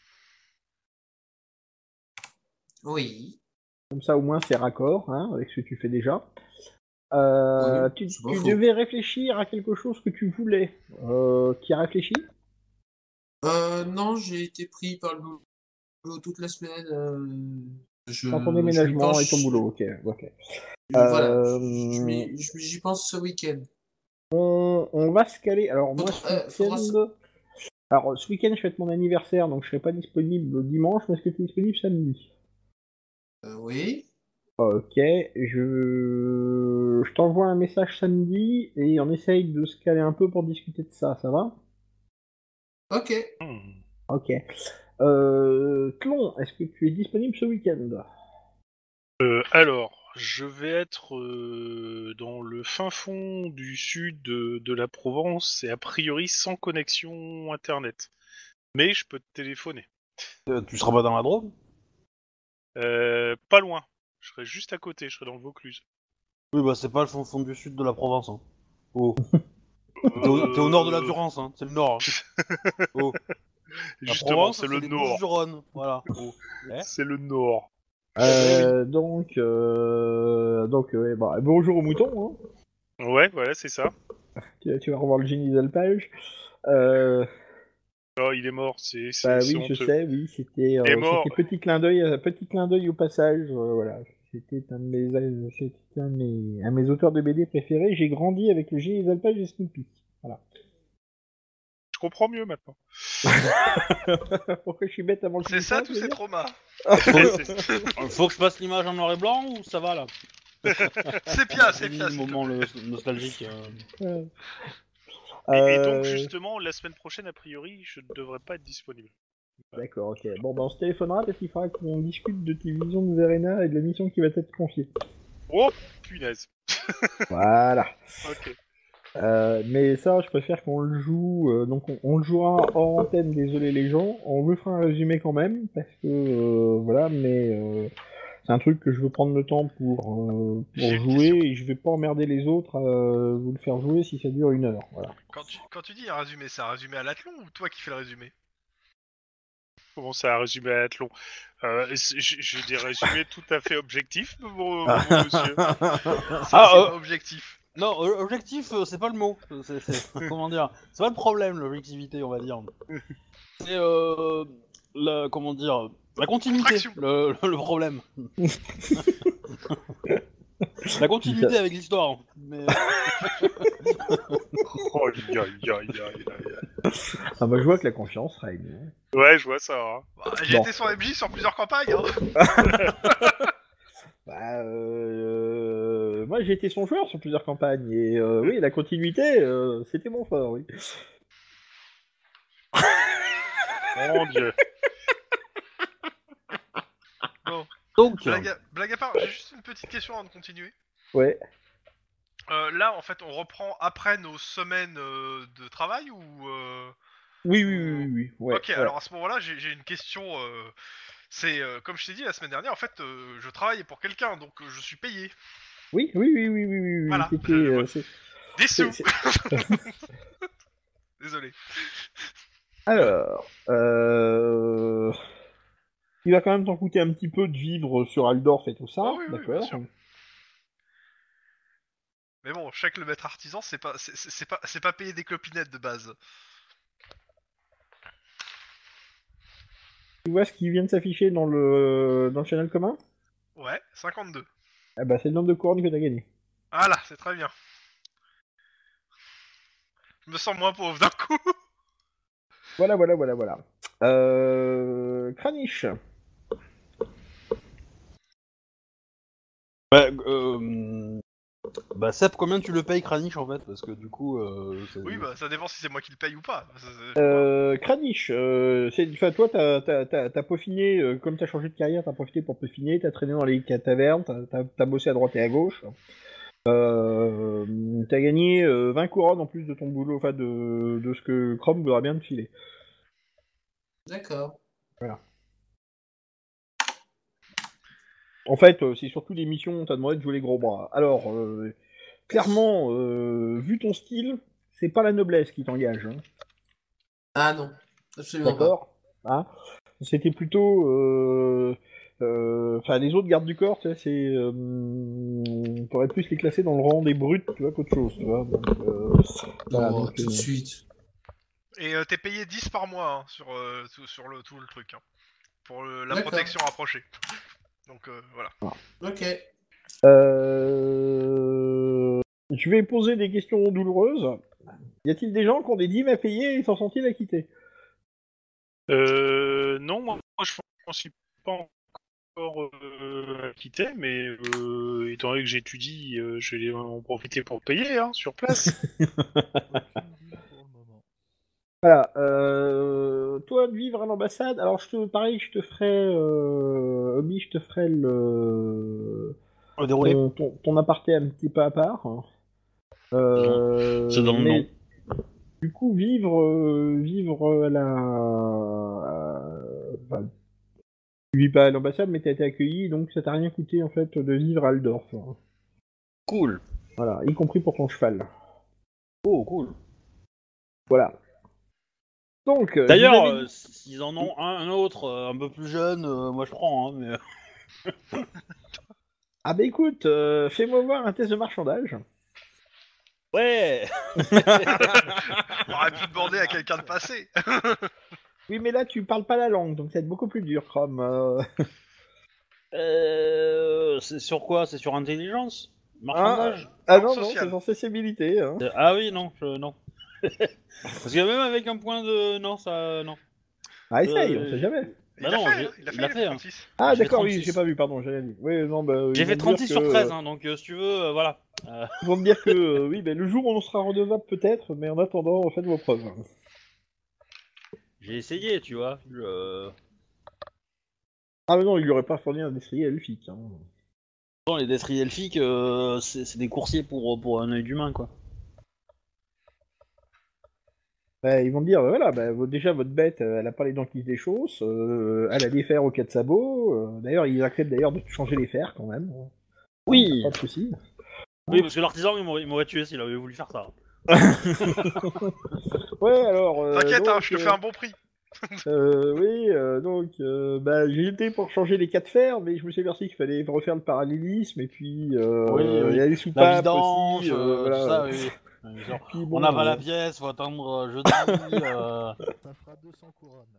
Oui. Comme ça, au moins, c'est raccord, hein, avec ce que tu fais déjà. Oui, Tu c'est pas faux. devais réfléchir à quelque chose que tu voulais. Qui a réfléchi? Non, j'ai été pris par le boulot toute la semaine. Dans ton Je m'y déménagement et ton penche. boulot, ok. Voilà, Euh, j'y pense ce week-end. on va se caler. Alors, moi, Faudra... ce week-end, je fête mon anniversaire, donc je serai pas disponible dimanche, mais est-ce que tu es disponible samedi? Oui. Ok, je t'envoie un message samedi et on essaye de se caler un peu pour discuter de ça, ça va? Ok. Ok. Tlon, est-ce que tu es disponible ce week-end? Alors, je vais être dans le fin fond du sud de la Provence et a priori sans connexion internet. Mais je peux te téléphoner. Tu seras pas dans la Drôme? Pas loin. Je serai juste à côté, je serai dans le Vaucluse. Oui, bah c'est pas le fond du sud de la Provence. Hein. Oh. T'es au nord de la Durance, hein. C'est le nord. Hein. Oh. La Justement, Provence, c'est le les nord. Bouches-du-Rhône. Voilà. Oh. Eh C'est le nord. Ouais, bonjour au mouton, Ouais, voilà, c'est ça. hein. Tu vas revoir le génie d'alpage. Euh, Oh, il est mort, c'est oui, je honteux. sais, oui, Il est mort. c'était petit clin d'œil au passage, voilà. C'était c'était un de mes auteurs de BD préférés. J'ai grandi avec le génie d'alpage et Snoopy. Voilà. Je comprends mieux maintenant. Pourquoi je suis bête avant le C'est ça finissant, tous tu veux ces dire? traumas. Faut que je passe l'image en noir et blanc ou ça va là? Sépia, Fini sépia, le s'il te moment plaît. nostalgique. Euh, Et donc, euh, justement, la semaine prochaine, a priori, je ne devrais pas être disponible. D'accord, ok. Bon, on se téléphonera parce qu'il faudra qu'on discute de tes visions de Verena et de la mission qui va t'être confiée. Oh, punaise. Voilà. Ok. Mais ça, je préfère qu'on le joue. Donc, on le jouera hors antenne, désolé les gens. On vous fera un résumé quand même, parce que voilà, mais c'est un truc que je veux prendre le temps J'ai pour une jouer question. et je vais pas emmerder les autres à vous le faire jouer si ça dure 1 heure. Voilà. Quand tu dis un résumé, c'est un résumé à l'athlon ou toi qui fais le résumé? Comment ça, un résumé à Athlon? J'ai des résumés tout à fait objectifs, mon beau monsieur. Ça, c'est pas objectif. Non, objectif, c'est pas le mot. Comment dire? C'est pas le problème, l'objectivité, on va dire. C'est comment dire, la continuité, Contraction. le problème. La continuité Ça- avec l'histoire. Mais Oh, aïe, aïe, aïe, aïe, aïe. Ah bah, je vois que la confiance règne. Ouais, je vois ça. Hein. Bah, j'ai Bon. été son MJ sur plusieurs campagnes. Hein. Moi, j'ai été son joueur sur plusieurs campagnes et oui, la continuité, c'était mon fort, oui. Mon dieu. Bon, donc, blague à part, j'ai juste une petite question avant de continuer. Ouais. Là, en fait, on reprend après nos semaines de travail ou Oui. Ouais, Ok, ouais. alors à ce moment-là, j'ai une question. C'est comme je t'ai dit la semaine dernière, en fait, je travaille pour quelqu'un, donc je suis payé. Oui. Voilà. C'était. Des sous. c'est- Désolé. Alors, il va quand même t'en coûter un petit peu de vivre sur Aldorf et tout ça, Oh oui, bien d'accord. sûr. Mais bon, je sais que le maître artisan, c'est pas payer des clopinettes de base. Tu vois ce qui vient de s'afficher dans le channel commun? Ouais, 52. Ah bah, c'est le nombre de couronnes que t'as gagné. Voilà, c'est très bien. Je me sens moins pauvre d'un coup. Voilà. Kranich. bah Seb, combien tu le payes Kranich en fait? Parce que du coup, Oui, bah ça dépend si c'est moi qui le paye ou pas. Kranich, enfin, toi, t'as peaufiné, comme t'as changé de carrière, t'as profité pour peaufiner, t'as traîné dans les tavernes, t'as bossé à droite et à gauche. T'as gagné 20 couronnes en plus de ton boulot, enfin de ce que Chrome voudra bien te filer. D'accord. Voilà. En fait, c'est surtout des missions où on t'a demandé de jouer les gros bras. Alors, clairement, vu ton style, c'est pas la noblesse qui t'engage. Hein. Ah non, absolument pas. D'accord. Hein, c'était plutôt. Enfin, les autres gardes du corps, tu sais, c'est. On pourrait plus les classer dans le rang des brutes, tu vois, qu'autre chose, tu vois. Donc, voilà, Non, donc, tout de suite. Et t'es payé 10 par mois hein, sur tout le truc. Hein, pour la D'accord. protection rapprochée. Donc voilà. Ok. Je vais poser des questions douloureuses. Y a-t-il des gens qui ont des dîmes à payer et s'en sont-ils acquittés? Non, moi je m'en suis pas encore quitté, mais étant donné que j'étudie, je vais en profiter pour payer hein, sur place. Aucune deal pour le moment. Voilà. Toi, de vivre à l'ambassade, alors pareil, je te ferai, Obi, je te ferai Déroulé. ton aparté un petit peu à part. Hein. C'est dans le mais nom. du coup, vivre à la, enfin, tu vis pas à l'ambassade, mais t'as été accueilli, donc ça t'a rien coûté en fait de vivre à Aldorf. Hein. Cool. Voilà, y compris pour ton cheval. Oh, cool. Voilà. Donc, D'ailleurs, vous avez dit- s'ils en ont un autre, un peu plus jeune, moi je prends, hein, mais... ah bah écoute, fais-moi voir un test de marchandage. Ouais. On aurait pu demander à quelqu'un de passer. Oui, mais là, tu parles pas la langue, donc ça va être beaucoup plus dur, Chrome. C'est sur quoi? C'est sur intelligence? Ah, Marchandage? ah Non, non, social. c'est censé s'habiliter. Hein. Ah oui, non, non. Parce que même avec un point de... Non, ça... Non. Ah, essaye, on sait jamais. Bah Il a non, fait, il a il l'a fait, fait, hein. 36. Ah, J'ai fait d'accord, oui, 36. j'ai pas vu, pardon, j'ai rien dit. Oui, non, bah, J'ai ils fait vont me 36 dire sur que, 13, hein, donc si tu veux, voilà. Ils vont me dire que, oui, ben, le jour où on sera redevable, peut-être, mais en attendant, faites vos preuves. J'ai essayé, tu vois. Ah, mais non, il lui aurait pas fourni un destrier elfique. Hein. Non, les destriers elfiques, c'est des coursiers pour un œil d'humain, quoi. Bah, ils vont me dire, voilà, bah, déjà, votre bête, elle a pas les dents qui se déchaussent, elle a des fers aux quatre sabots, d'ailleurs, ils acceptent d'ailleurs de changer les fers, quand même. Hein, Oui. pas de soucis. Oui, parce que l'artisan, il m'aurait tué s'il avait voulu faire ça. Ouais, alors... T'inquiète, hein, donc, je te fais un bon prix. oui, donc, bah, j'ai été pour changer les quatre fers, mais je me suis aperçu qu'il fallait refaire le parallélisme, et puis, Oui, il y a les La soupapes vidange, aussi, voilà. tout ça, oui. Genre, Puis on bon, n'a pas la pièce, faut attendre jeudi. Ça fera 200 couronnes.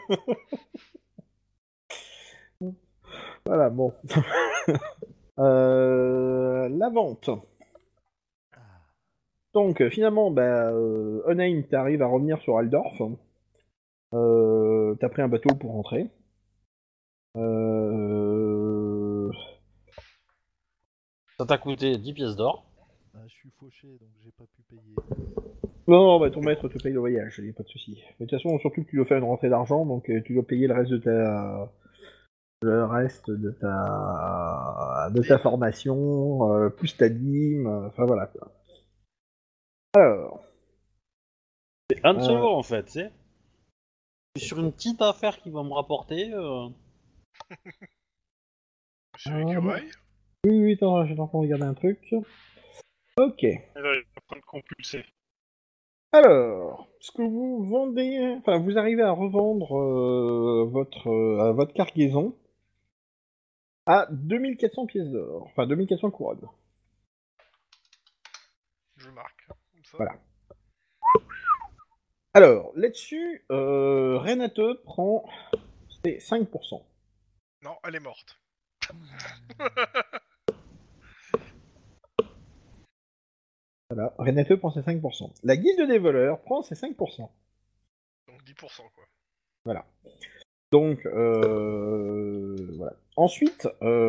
voilà, bon. La vente. Ah, Donc, finalement, bah, Onaim, t'arrives à revenir sur Aldorf. T'as pris un bateau pour rentrer. Ça t'a coûté 10 pièces d'or. bah, je suis fauché donc j'ai pas pu payer. Non, bah, ton maître te paye le voyage, y a pas de souci. Mais de toute façon, surtout que tu dois faire une rentrée d'argent, donc tu dois payer le reste de ta formation, plus ta dîme, enfin voilà quoi. Alors, C'est un de solo, en fait, tu sais. Je suis sur une petite affaire qui va me rapporter... Monsieur l'écureuil. oui, attends, j'ai encore regardé un truc. Ok. Alors, il est en train de compulser. Alors, ce que vous vendez, enfin, vous arrivez à revendre votre cargaison à 2400 pièces d'or, enfin 2400 couronnes. Je marque. Comme ça. Voilà. Alors, là-dessus, Renate prend ses 5%. Non, elle est morte. Voilà, Renate prend ses 5%. La guilde des voleurs prend ses 5%. Donc 10% quoi. Voilà. Donc, voilà. Ensuite,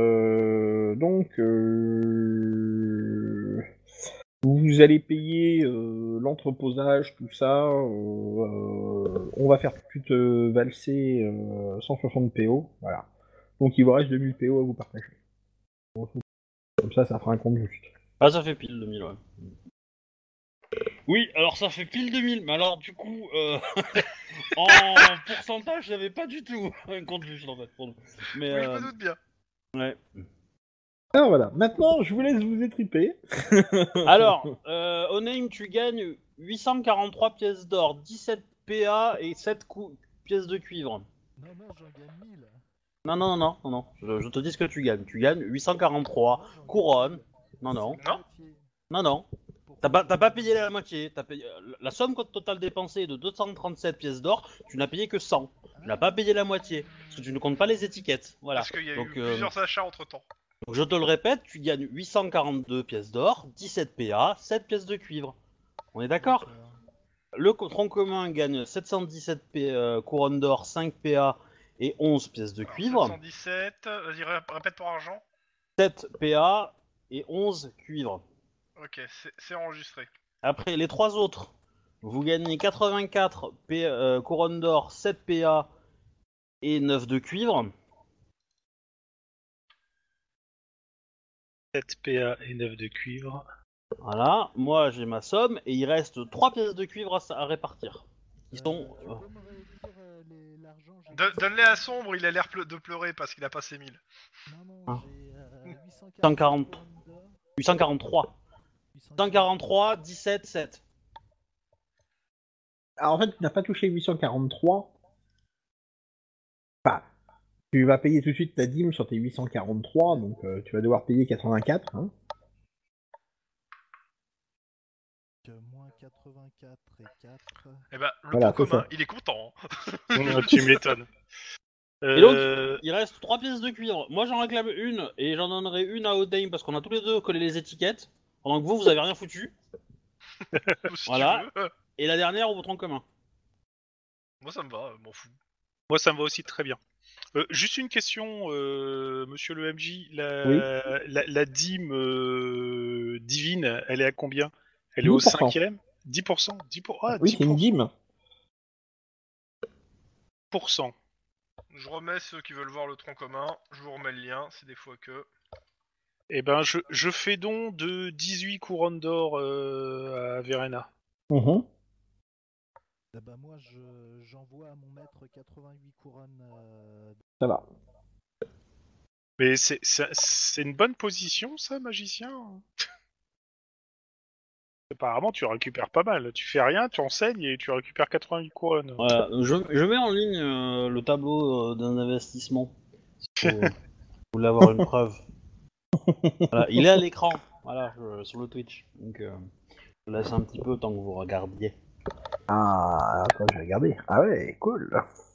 vous allez payer l'entreposage, tout ça. On va faire tout de suite valser 160 PO. Voilà. Donc, il vous reste 2000 PO à vous partager. Comme ça fera un compte juste. Ah, ça fait pile 2000, ouais. Oui, alors ça fait pile 2000, mais alors du coup, en pourcentage, j'avais pas du tout un compte juste en fait pour nous. Mais Oui, je me doute bien. ouais. Alors voilà, maintenant je vous laisse vous étriper. Alors, au name, tu gagnes 843 pièces d'or, 17 PA et 7 pièces de cuivre. Non, non, j'en gagne 1000. Non. Je te dis ce que tu gagnes. Tu gagnes 843 Moi, j'en gagne couronnes. 1000. Non. C'est la moitié. Non. Pourquoi T'as pas payé la moitié. T'as payé... La somme totale dépensée est de 237 pièces d'or. Tu n'as payé que 100. Tu n'as pas payé la moitié. Parce que tu ne comptes pas les étiquettes. Voilà. Parce qu'il y a Donc, eu plusieurs achats entre-temps. donc, je te le répète, tu gagnes 842 pièces d'or, 17 PA, 7 pièces de cuivre. On est d'accord? Le tronc commun gagne 717 couronnes d'or, 5 PA et 11 pièces de Alors, cuivre. 717, vas-y, répète pour argent. 7 PA et 11 cuivre. Ok, c'est enregistré. Après, les trois autres, vous gagnez 84 couronnes d'or, 7 PA et 9 de cuivre. 7 PA et 9 de cuivre. Voilà, moi j'ai ma somme et il reste 3 pièces de cuivre à répartir. Ils sont... Tu peux me redire l'argent Donne-les à Sombre, il a l'air de pleurer parce qu'il a passé 1000. Non, Ah. j'ai 840. 840 couronnes d'or. 843. 843, 17, 7. Alors en fait, tu n'as pas touché 843. Enfin, tu vas payer tout de suite ta dîme sur tes 843, donc tu vas devoir payer 84. Hein. Moins 84 et 4. Eh ben, le Voilà, pot c'est commun, ça. il est content. Tu m'étonnes. Et donc, il reste 3 pièces de cuivre. Moi j'en réclame une et j'en donnerai une à Odame parce qu'on a tous les deux collé les étiquettes. Pendant que vous avez rien foutu. Si Voilà. tu veux. Et la dernière au tronc commun. Moi, ça me va, m'en fous. Moi, ça me va aussi très bien. Juste une question, monsieur le MJ. Oui. La dîme divine, elle est à combien? Elle est au 10%. 5ème? 10%? Ah, Oui, c'est une 10%. dîme. 10%. Je remets ceux qui veulent voir le tronc commun, je vous remets le lien, c'est des fois que... Eh ben, je fais don de 18 couronnes d'or à Verena. Mhm. Ah bah moi j'envoie à mon maître 88 couronnes. Ça va. Mais c'est une bonne position, ça, magicien? Apparemment, tu récupères pas mal. Tu fais rien, tu enseignes et tu récupères 88 couronnes. Voilà. Je mets en ligne le tableau d'un investissement. Si vous voulez avoir une preuve. Voilà, il est à l'écran. Voilà, sur le Twitch. Donc je laisse un petit peu tant que vous regardiez. Ah, attends, je vais regarder. Ah ouais, cool.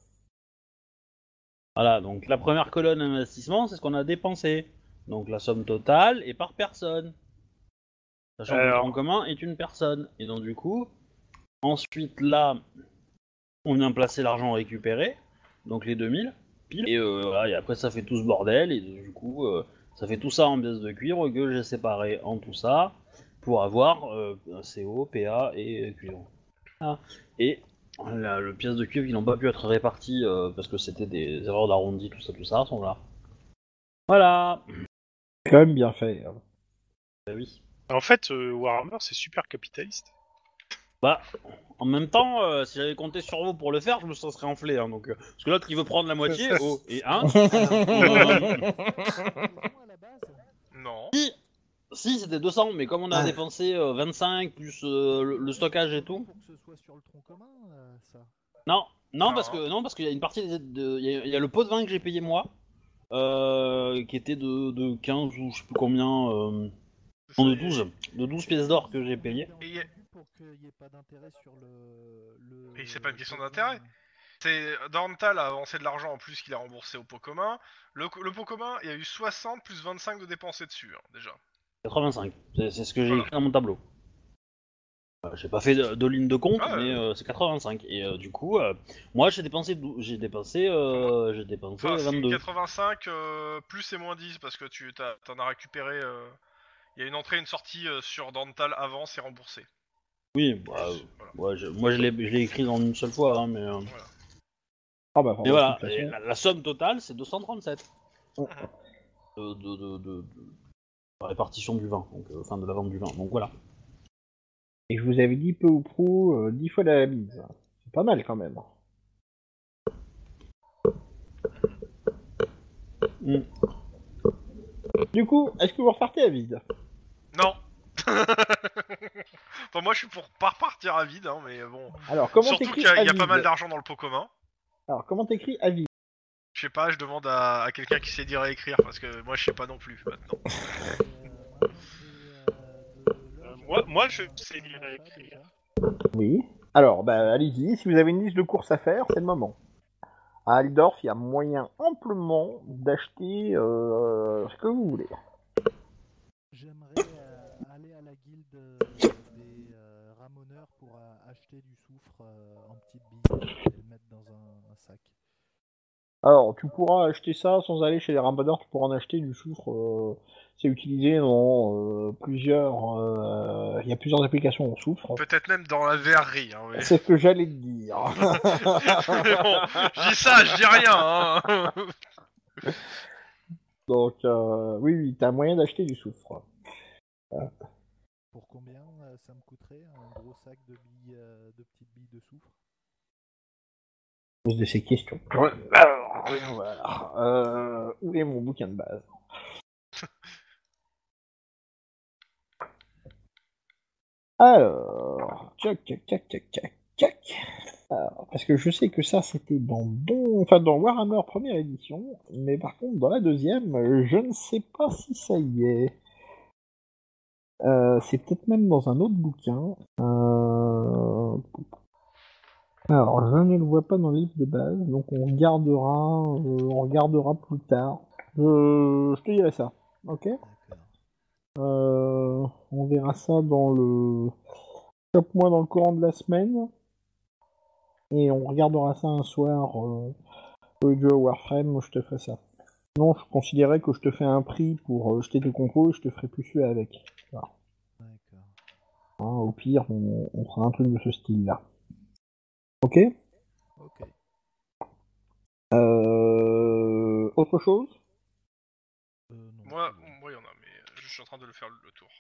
Voilà, donc la première colonne investissement, c'est ce qu'on a dépensé. Donc la somme totale est par personne. Sachant que le tronc commun est une personne. Et donc du coup, ensuite là, on vient placer l'argent récupéré, donc les 2000, pile. Et, voilà, et après ça fait tout ce bordel, et du coup, ça fait tout ça en pièces de cuivre que j'ai séparé en tout ça pour avoir CO, PA et cuivre. Ah. Et le pièce de cuivre qui n'ont pas pu être réparties parce que c'était des erreurs d'arrondi, tout ça, sont là. Voilà. C'est quand même bien fait. Hein. Bah oui. En fait, Warhammer, c'est super capitaliste. Bah, en même temps, si j'avais compté sur vous pour le faire, je me serais enflé. Hein, donc, parce que l'autre, il veut prendre la moitié. Oh, et un. Non. Si, c'était 200, mais comme on a dépensé 25 plus le stockage et tout. Pour que ce soit sur le tronc commun, ça. Non, Non. parce qu'il y a une partie il y a le pot de vin que j'ai payé moi, qui était de 15 ou je sais plus combien, non, de 12 pièces d'or que j'ai payé. Et Pour qu'il n'y ait pas d'intérêt sur le... Et c'est pas une question d'intérêt. C'est Dorntal a avancé de l'argent en plus qu'il a remboursé au pot commun. Le pot commun, il y a eu 60 plus 25 de dépensés dessus, hein, déjà. 85, c'est ce que j'ai Voilà. écrit dans mon tableau. J'ai pas fait de ligne de compte, Ah, mais c'est 85. Et du coup, moi j'ai dépensé Enfin, 22. 85 plus et moins 10 parce que t'en as récupéré. Il y a une entrée et une sortie sur Dorntal avant, c'est remboursé. Oui, bah, Voilà. ouais, moi je l'ai écrit dans une seule fois, hein, mais. Voilà. Ah bah, Mais de voilà, toute et façon. la somme totale c'est 237. Oh. De la répartition du vin, donc enfin de la vente du vin, donc voilà. Et je vous avais dit peu ou prou 10 fois la mise. C'est pas mal quand même. Du coup, est-ce que vous repartez à vide? Non. Enfin, moi, je suis pour pas repartir à vide, hein, mais bon. Alors, comment Surtout t'écris qu'il y a, à il y a pas mal vide? d'argent dans le pot commun. Alors, comment t'écris à vide? Je sais pas, je demande à quelqu'un qui sait dire et écrire, parce que moi, je sais pas non plus, maintenant. Moi, je sais lire et écrire. Oui. Alors, bah, allez-y. Si vous avez une liste de courses à faire, c'est le moment. À Aldorf, il y a moyen amplement d'acheter ce que vous voulez. J'aimerais aller à la guilde des ramoneurs pour acheter du soufre en petites billes et le mettre dans un sac. Alors, tu pourras acheter ça sans aller chez les rambonneurs, tu pourras en acheter du soufre. C'est utilisé dans plusieurs... Il y a plusieurs applications en soufre. Peut-être même dans la verrerie, hein, mais... C'est ce que j'allais te dire. Mais bon, je dis ça, je dis rien, hein. Donc, oui, t'as moyen d'acheter du soufre. Pour combien ça me coûterait un gros sac de billes, de petites billes de soufre? Pose de ces questions. Ouais, alors, voilà. Où est mon bouquin de base? Alors, tchac. Alors, parce que je sais que ça c'était dans Warhammer première édition, mais par contre dans la deuxième, je ne sais pas si ça y est. C'est peut-être même dans un autre bouquin. Alors, je ne le vois pas dans le livre de base, donc on regardera plus tard. Je te dirai ça, ok? D'accord. On verra ça dans le Chope-moi dans le courant de la semaine, et on regardera ça un soir au jeu Warframe, je te ferai ça. Sinon, je considérais que je te fais un prix pour jeter tes compos et je te ferai plus suer avec. Voilà. D'accord. Hein, au pire, on fera un truc de ce style-là. Ok? Ok. Autre chose? Non, Moi, c'est bon. moi, il y en a, mais je suis en train de le faire le tour.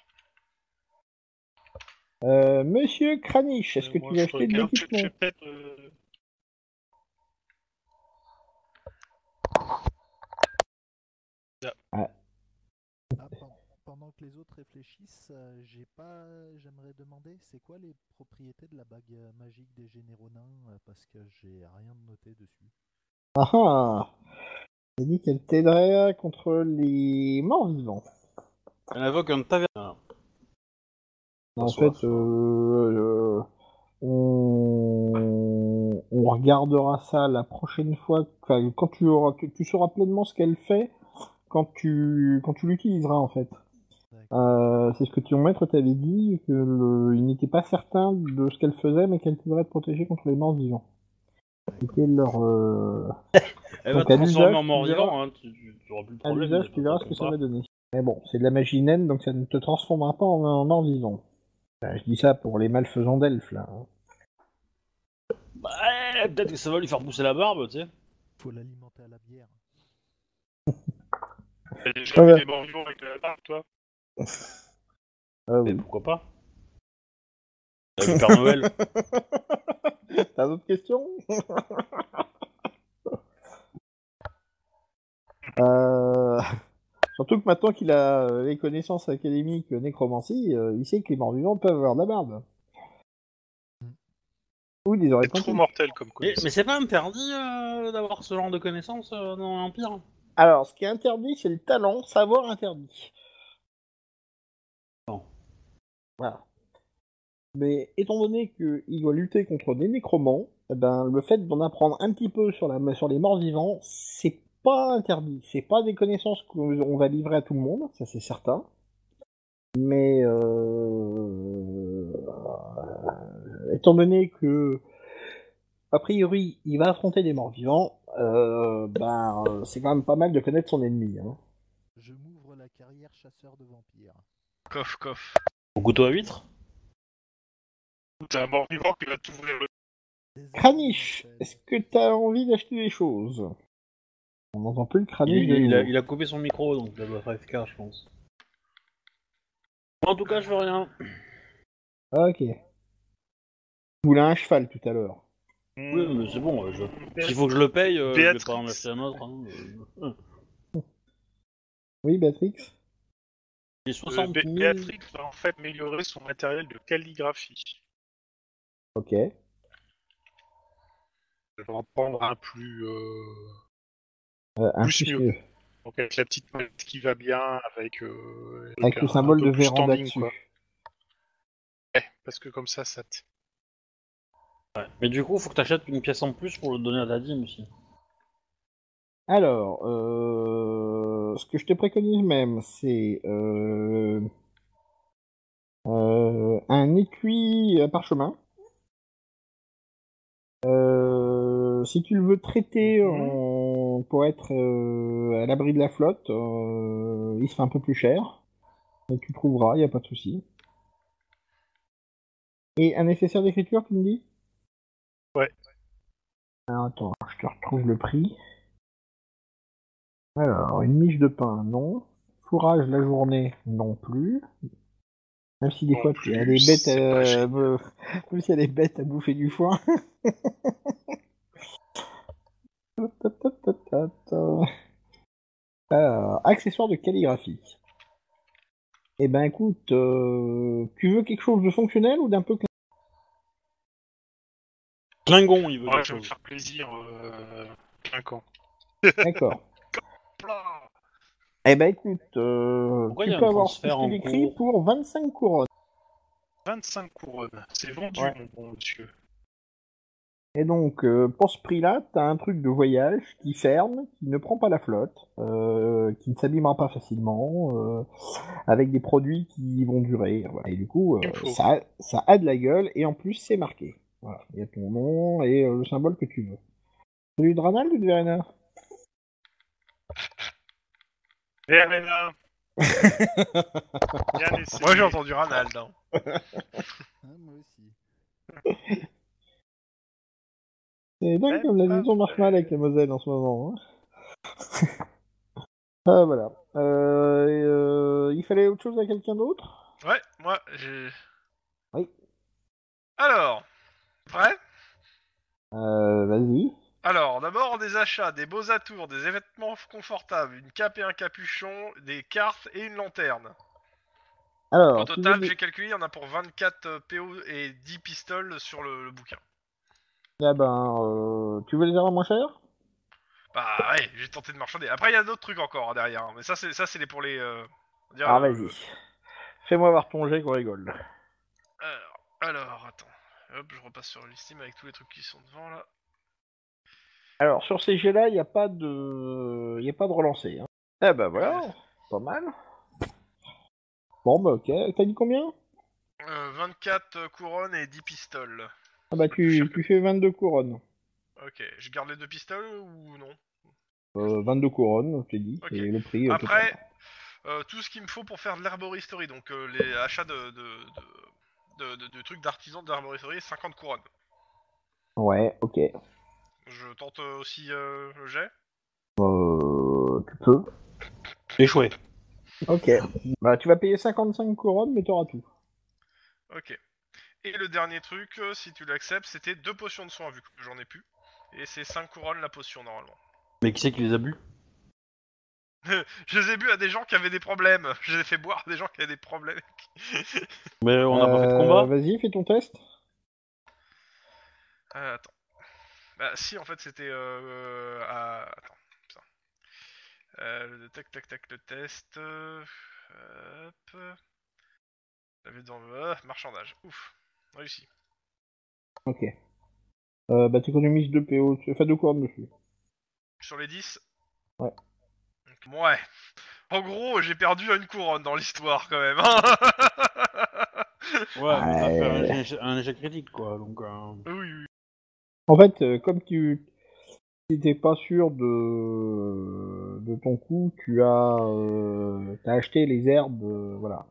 Monsieur Kranich, est-ce que Moi, tu veux je acheter de regarde, l'équipement? je vais peut-être... Ah, pendant que les autres réfléchissent, j'aimerais demander, c'est quoi les propriétés de la bague magique des généraux nains, parce que j'ai rien de noté dessus. Ah ah! J'ai dit qu'elle t'aiderait contre les morts vivants. Elle invoque un taverne. En Soif. fait, on regardera ça la prochaine fois. Enfin, quand tu sauras pleinement ce qu'elle fait quand tu l'utiliseras en fait. D'accord. C'est ce que ton maître t'avait dit, il n'était pas certain de ce qu'elle faisait, mais qu'elle devrait te protéger contre les morts vivants. C'était leur. Elle Donc va à te transformer l'usage, en tu mort verras, vivant, hein. Tu auras plus de à problème. l'usage, tu verras ce que ça va donner. Mais bon, c'est de la magie naine, donc ça ne te transformera pas en mort vivant. Enfin, je dis ça pour les malfaisants d'elfes là. Hein. Bah, peut-être que ça va lui faire pousser la barbe, tu sais. Faut l'alimenter à la bière. T'as déjà vu des morts vivants avec de la barbe, toi? Mais Oui. pourquoi pas? Le Père Noël. T'as d'autres questions? Surtout que maintenant qu'il a les connaissances académiques nécromancie, il sait que les morts vivants peuvent avoir de la barbe. Ou ils auraient C'est pas trop tous. mortel comme Mais connaissance. c'est pas interdit d'avoir ce genre de connaissances dans l'Empire? Alors, ce qui est interdit, c'est le talent, savoir interdit. Non. Voilà. Mais étant donné qu'il doit lutter contre des nécromants, eh ben, le fait d'en apprendre un petit peu sur les morts vivants, c'est pas interdit. C'est pas des connaissances qu'on va livrer à tout le monde, ça c'est certain. Mais étant donné que, a priori, il va affronter des morts vivants, c'est quand même pas mal de connaître son ennemi. Hein. Je m'ouvre la carrière chasseur de vampires. Coff, coff. Au couteau à huître? T'as un mort vivant qui va t'ouvrir le... Désolé, Kranich, mortel. est-ce que t'as envie d'acheter des choses? On n'entend plus le Kranich de nouveau. Il a coupé son micro, donc ça doit être efficace, je pense. En tout cas, je veux rien. Ok. Tu voulais un cheval tout à l'heure. Oui, mais c'est bon. S'il faut que je le paye, je vais pas en Béatrix. acheter un autre. Hein. Oui, Béatrix. J'ai 60 000. Béatrix va en fait améliorer son matériel de calligraphie. Ok. Elle va en prendre un plus, Un plus plus mieux. mieux. Donc avec la petite mallette qui va bien, avec, Avec le un symbole peu de plus Véranda standing, dessus. quoi. Ouais, parce que comme ça Ouais. Mais du coup, faut que t'achètes une pièce en plus pour le donner à la dîme aussi. Alors, ce que je te préconise même, c'est un étui à parchemin. Si tu le veux traiter pour être à l'abri de la flotte, il sera un peu plus cher. Mais tu trouveras, il n'y a pas de souci. Et un nécessaire d'écriture, tu me dis? Ouais. Alors, attends, je te retrouve le prix. Alors, une miche de pain, non. Fourrage la journée, non plus. Même si des Non fois, plus, elle est bête c'est pas génial. même si elle est bête à bouffer du foin. Alors, accessoires de calligraphie. Eh ben écoute, tu veux quelque chose de fonctionnel ou d'un peu Klingon, il veut Moi, quelque je vais me chose. faire plaisir, clinquant. D'accord. Plah. Eh ben écoute, Pourquoi il tu y a peux un avoir ce que je transfert t'ai en décrit cours? pour 25 couronnes. 25 couronnes. C'est vendu, Ouais. mon bon monsieur. Et donc, pour ce prix-là, t'as un truc de voyage qui ferme, qui ne prend pas la flotte, qui ne s'abîmera pas facilement, avec des produits qui vont durer. Voilà. Et du coup, Il me faut. ça a de la gueule, et en plus, c'est marqué. Voilà. Il y a ton nom et le symbole que tu veux. Celui de Ranald ou de Verena? Verena, bien essayé. Moi j'ai entendu Ranald. Hein. Hein, moi aussi. C'est dingue Même comme la pas liaison marche mal vrai. avec la Moselle en ce moment. Hein. Ah, voilà. Il fallait autre chose à quelqu'un d'autre? Ouais, moi j'ai. Oui. Alors, prêt? Vas-y. Alors, d'abord des achats, des beaux atours, des vêtements confortables, une cape et un capuchon, des cartes et une lanterne. Au Alors, tu veux total, des... j'ai calculé, il y en a pour 24 PO et 10 pistoles sur le bouquin. Ah ben, tu veux les avoir moins cher? Bah ouais, j'ai tenté de marchander. Après, il y a d'autres trucs encore hein, derrière, hein, mais ça c'est les pour les. On va dire, Ah, vas-y. Fais-moi voir ton jet qu'on rigole. alors, attends. Hop, je repasse sur le listing avec tous les trucs qui sont devant là. Alors, sur ces jets-là, il n'y a pas de... Il a pas de relancé. Hein. Ah bah voilà, pas mal. Bon bah ok, t'as dit combien? 24 couronnes et 10 pistoles. Ah bah C'est pas plus cher tu que. fais 22 couronnes. Ok, je garde les 2 pistoles ou non? 22 couronnes, je t'ai dit, c'est Ok. le prix total. Après, tout ce qu'il me faut pour faire de l'herboristerie, donc les achats de trucs d'artisans d'herboristerie, 50 couronnes. Ouais, ok. Je tente aussi le jet. Tu peux. C'est chouette. Ok. Bah tu vas payer 55 couronnes, mais t'auras tout. Ok. Et le dernier truc, si tu l'acceptes, c'était 2 potions de soin, vu que j'en ai plus. Et c'est 5 couronnes la potion, normalement. Mais qui c'est qui les a bu? Je les ai bu à des gens qui avaient des problèmes. Je les ai fait boire à des gens qui avaient des problèmes. Mais on n'a pas fait de combat? Vas-y, fais ton test. Attends. Bah si, en fait, c'était... Attends. Putain. Tac, tac, tac, le test. Hop. J'avais dans le... marchandage. Ouf. Réussi. Ok. Bah t'économises 2 PO, enfin 2 couronnes dessus. Sur les 10. Ouais. Ouais. En gros, j'ai perdu une couronne dans l'histoire, quand même. Hein. Ouais, mais t'as fait Ouais. un échec critique, quoi, donc... Oui, oui. En fait, comme tu n'étais pas sûr de ton coup, t'as acheté les herbes, voilà.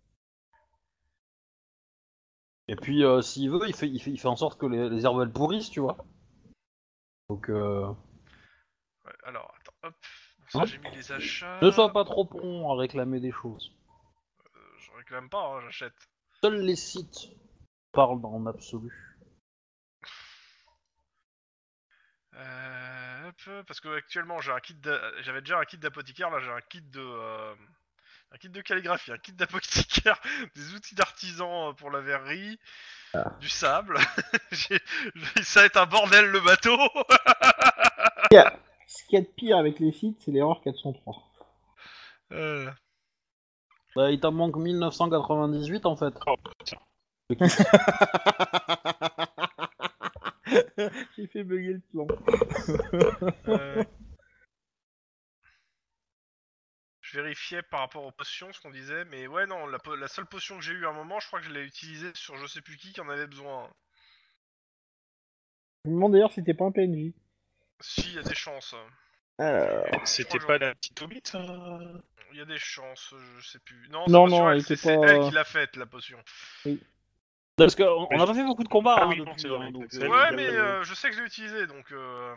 Et puis, s'il veut, il fait en sorte que les herbes elles pourrissent, tu vois. Donc, Ouais, alors, attends, hop. Ça, hein, j'ai mis les ne sois achats. pas trop prompt à réclamer des choses. Je réclame pas, hein, j'achète. Seuls les sites parlent en absolu. Hop, parce que actuellement j'avais déjà un kit d'apothicaire, là j'ai un kit de calligraphie, un kit d'apothicaire, des outils d'artisan pour la verrerie, du sable. Ça va être un bordel le bateau. Ce qu'il y a de pire avec les sites, c'est l'erreur 403. Bah, il t'en manque 1998 en fait. Oh putain. J'ai fait bugger le plan. Je vérifiais par rapport aux potions ce qu'on disait, mais ouais non, la seule potion que j'ai eue à un moment, je crois que je l'ai utilisée sur je sais plus qui en avait besoin. Je me demande d'ailleurs si t'es pas un PNJ. Si, il y a des chances. Alors... C'était Bonjour. pas la petite hobbit Il y a des chances, je sais plus. Non, Non, c'est pas non, sur elle elle, était c'est pas- elle qui l'a faite la potion. Parce qu'on n'a pas fait beaucoup de combats Ah hein, oui, non, depuis. c'est vrai, Donc, c'est Ouais, elle. mais je sais que je l'ai utilisé donc.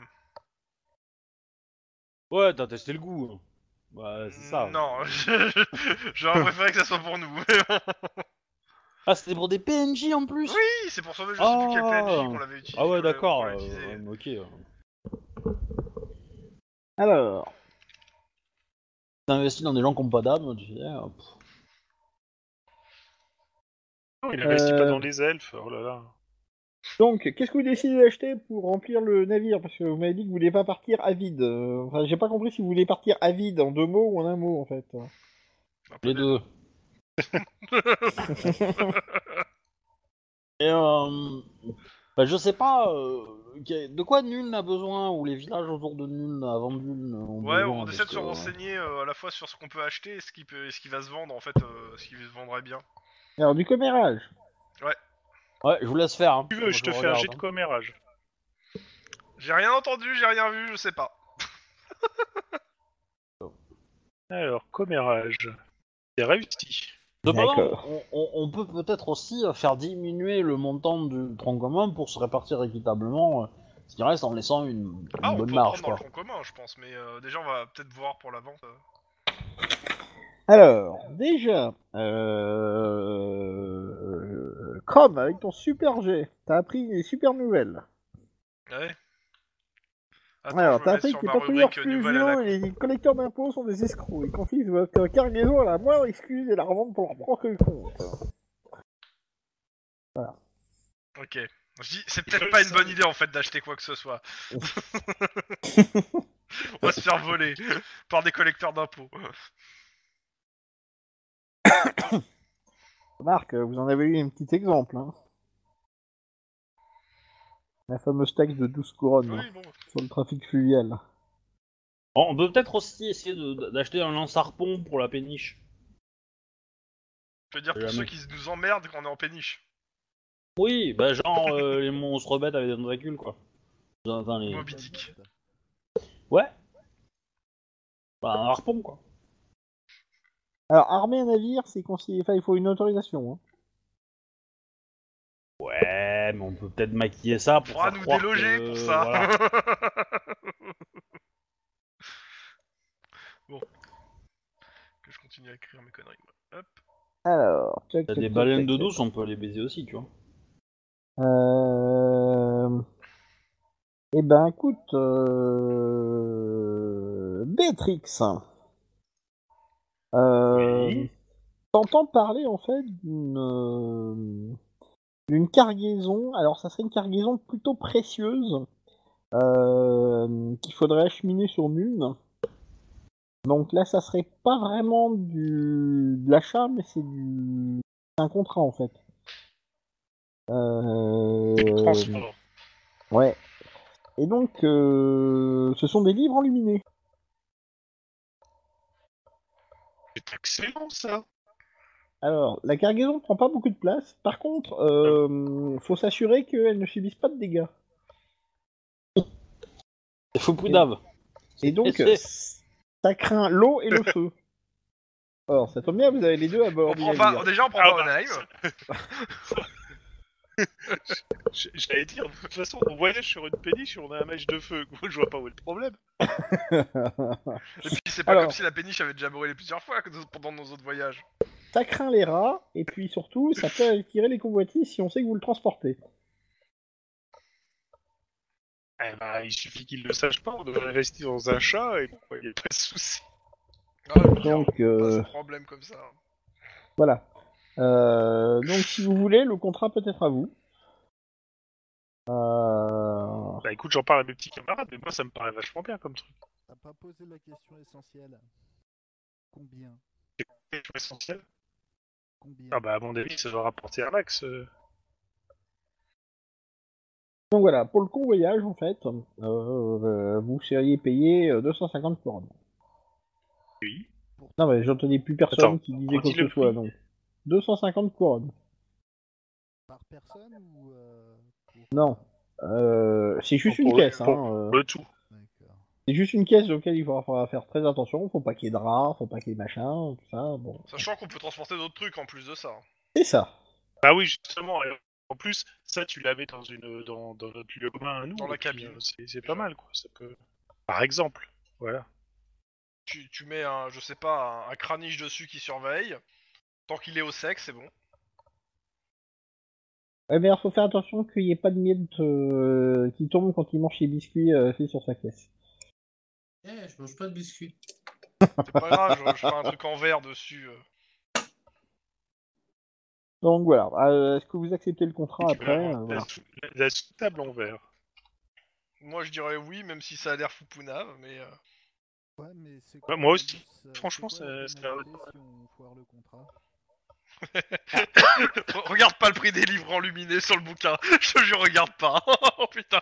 Ouais, t'as testé le goût. Hein. Ouais, c'est ça. Non, j'aurais préféré que ça soit pour nous. Mais bon. Ah, c'était pour des PNJ en plus. Oui, c'est pour sauver je sais plus quel PNJ qu'on l'avait utilisé. Ah ouais, d'accord. qu'on l'a utilisé. Ok. Alors... T'as investi dans des gens qui n'ont pas d'âme, tu sais. Non, il investit pas dans les elfes, oh là là. Donc, qu'est-ce que vous décidez d'acheter pour remplir le navire? Parce que vous m'avez dit que vous voulez pas partir à vide. Enfin, j'ai pas compris si vous voulez partir à vide en 2 mots ou en 1 mot, en fait. Un peu Les des deux. Et bah, je sais pas de quoi Nuln a besoin ou les villages autour de Nuln avant Nuln ont Ouais, besoin. on essaie de parce se que, renseigner à la fois sur ce qu'on peut acheter et ce qui va se vendre en fait, ce qui se vendrait bien. Alors, du commérage. Ouais, je vous laisse faire. Hein. Tu veux, Moi, je te fais un regarde, jet de hein. commérage. J'ai rien entendu, j'ai rien vu, je sais pas. Alors, commérage. C'est réussi. Cependant, D'accord. on peut peut-être aussi faire diminuer le montant du tronc commun pour se répartir équitablement ce qui reste en laissant une Ah, on bonne peut marge. prendre dans Quoi. le tronc commun, je pense, mais déjà on va peut-être voir pour la vente. Alors, déjà... Chrome, avec ton super G, t'as appris des super nouvelles. Ouais. Attends, Alors, je t'as me mets appris sur que les ma patrouilleurs rubrique nouvelle à la fluviaux et les collecteurs d'impôts sont des escrocs. Ils confisquent votre cargaison à la moindre excuse et la revendent pour leur propre compte. Ok. Je dis, c'est peut-être pas une bonne idée en fait d'acheter quoi que ce soit. On va se faire voler par des collecteurs d'impôts. Marc, vous en avez eu un petit exemple. Hein. La fameuse taxe de 12 couronnes Oui, bon. sur le trafic fluvial. Bon, on peut peut-être aussi essayer d'acheter un lance-harpon pour la péniche. Je veux dire pour Jamais. ceux qui nous emmerdent quand on est en péniche. Oui, bah genre les monstres bêtes avec des tentacules quoi. Enfin, les... Moby Dick. Ouais. Bah un harpon quoi. Alors, armer un navire, c'est conseillé. Enfin, il faut une autorisation. Hein. Ouais, mais on peut peut-être maquiller ça On pour pourra faire nous croire déloger que... pour ça. Voilà. Bon. Que je continue à écrire mes conneries. Moi. Hop. Alors, T'as des baleines de douce, on peut les baiser aussi, tu vois. Eh ben, écoute, Béatrix, Oui. t'entends parler en fait d'une cargaison. Alors, ça serait une cargaison plutôt précieuse qu'il faudrait acheminer sur Nuln. Donc là, ça serait pas vraiment de l'achat, mais c'est un contrat en fait. Transport. Ouais. Et donc, ce sont des livres enluminés. C'est excellent ça. Alors, la cargaison ne prend pas beaucoup de place. Par contre, faut s'assurer qu'elle ne subisse pas de dégâts. C'est Foupoudave. Et donc, ça craint l'eau et le feu. Alors, ça tombe bien, vous avez les deux à bord. On du prend navire. pas, déjà on prend Ah pas bah, Onheim. J'allais dire, de toute façon, on voyage sur une péniche et on a un match de feu. Je vois pas où est le problème. Et puis c'est pas Alors. comme si la péniche avait déjà brûlé plusieurs fois pendant nos autres voyages. Ça craint les rats, et puis surtout, ça peut attirer les convoitises si on sait que vous le transportez. Eh ben, il suffit qu'il le sache pas, on devrait rester dans un chat et il n'y a pas de souci. Ah, le pire, Donc, pas de problème comme ça. voilà. Donc, si vous voulez, le contrat peut être à vous. Bah écoute, j'en parle à mes petits camarades, mais moi ça me paraît vachement bien comme truc. T'as pas posé la question essentielle. Combien? C'est essentiel. Combien? Ah bah à mon avis, ça doit rapporter un max. Donc voilà, pour le convoyage, en fait, vous seriez payé 250 couronnes. Oui. Non, mais j'entendais plus personne Attends, qui disait quoi redis que le ce soit, prix. donc. 250 couronnes. Par personne ou pour... Non. C'est juste Pour une caisse, pour hein. le tout. D'accord. C'est juste une caisse auquel il faudra faire très attention. Faut pas qu'il y ait de rats, faut pas qu'il y ait machin, tout ça. Bon. Sachant qu'on peut transporter d'autres trucs en plus de ça. C'est ça. Ah oui, justement. Et en plus, ça tu l'avais dans notre lieu commun à nous. Dans la et puis, cabine. c'est pas mal quoi. Ça peut. Par exemple. Voilà. Tu mets un, je sais pas, un craniche dessus qui surveille. Tant qu'il est au sec, c'est bon. Ouais, mais alors faut faire attention qu'il n'y ait pas de miettes qui tombent quand il mange ses biscuits faits sur sa caisse. Eh, je mange pas de biscuits. C'est pas grave, je fais un truc en verre dessus. Donc voilà. Est-ce que vous acceptez le contrat Tu après vas avoir voilà. la sous-table en verre. Moi je dirais oui, même si ça a l'air foupounave, mais... Ouais, mais c'est Ouais, moi aussi. c'est Franchement, quoi la ça- pénalité si on foire le contrat? Regarde pas le prix des livres enluminés sur le bouquin, je regarde pas. Oh putain.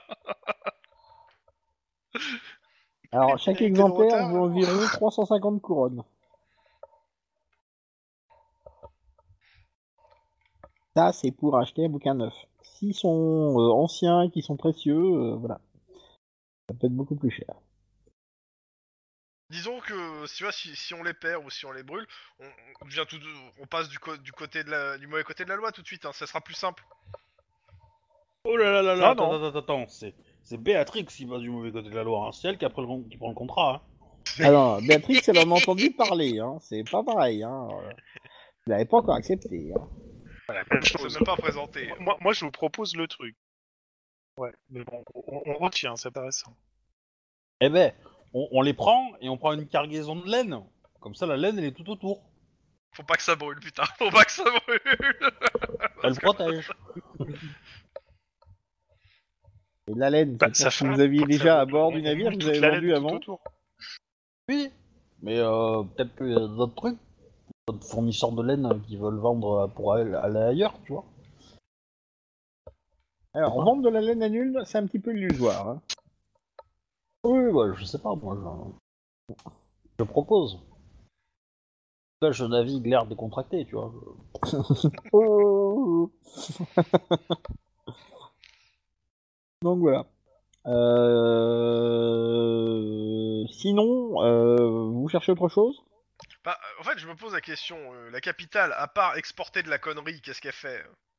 Alors chaque Avec de exemplaire retard, vaut environ 350 couronnes. Ça, c'est pour acheter un bouquin neuf. S'ils sont anciens, qui sont précieux, voilà. Ça peut être beaucoup plus cher. Disons que tu vois, si on les perd ou si on les brûle, on devient on passe du côté du mauvais côté de la loi tout de suite, hein, ça sera plus simple. Oh là là là là, Ah non. attends, c'est Béatrix qui va du mauvais côté de la loi, hein. C'est elle qui prend le contrat. Hein. Alors, Béatrix, elle en a entendu parler, hein. C'est pas pareil, hein. Vous l'avez pas encore accepté, hein. Voilà, même C'est chose. même pas présenté. Moi, je vous propose le truc. Ouais, mais bon, on retient, c'est intéressant. Eh ben, on les prend et on prend une cargaison de laine. Comme ça, la laine, elle est tout autour. Faut pas que ça brûle, putain, faut pas que ça brûle. Elle protège. Et de la laine, Bah, c'est ça pour fait que vous aviez ça déjà vaut- à bord du on navire, moule vous toute avez la vendu laine tout avant. autour. Oui, mais peut-être qu'il y a d'autres trucs, d'autres fournisseurs de laine qui veulent vendre pour aller ailleurs, tu vois. Alors, vendre de la laine à nul, c'est un petit peu illusoire, hein. Oui, ouais, je sais pas, moi, je propose. Là, je navigue l'air décontracté, tu vois. Oh. Donc voilà. Sinon, vous cherchez autre chose? Bah, en fait, je me pose la question, la capitale, à part exporter de la connerie, qu'est-ce qu'elle fait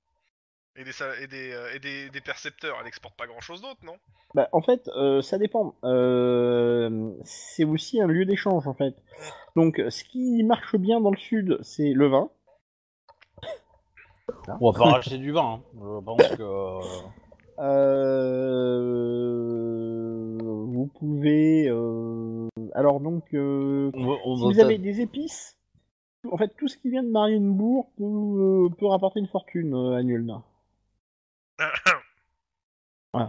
et des percepteurs, elle exporte pas grand chose d'autre, non? Bah, en fait, ça dépend. C'est aussi un lieu d'échange, en fait. Donc, ce qui marche bien dans le sud, c'est le vin. On va pas racheter du vin, hein. Je pense que... Vous pouvez. Alors donc, on si va vous avez peut-être- des épices, en fait, tout ce qui vient de Marienbourg peut rapporter une fortune à Nuln. Voilà.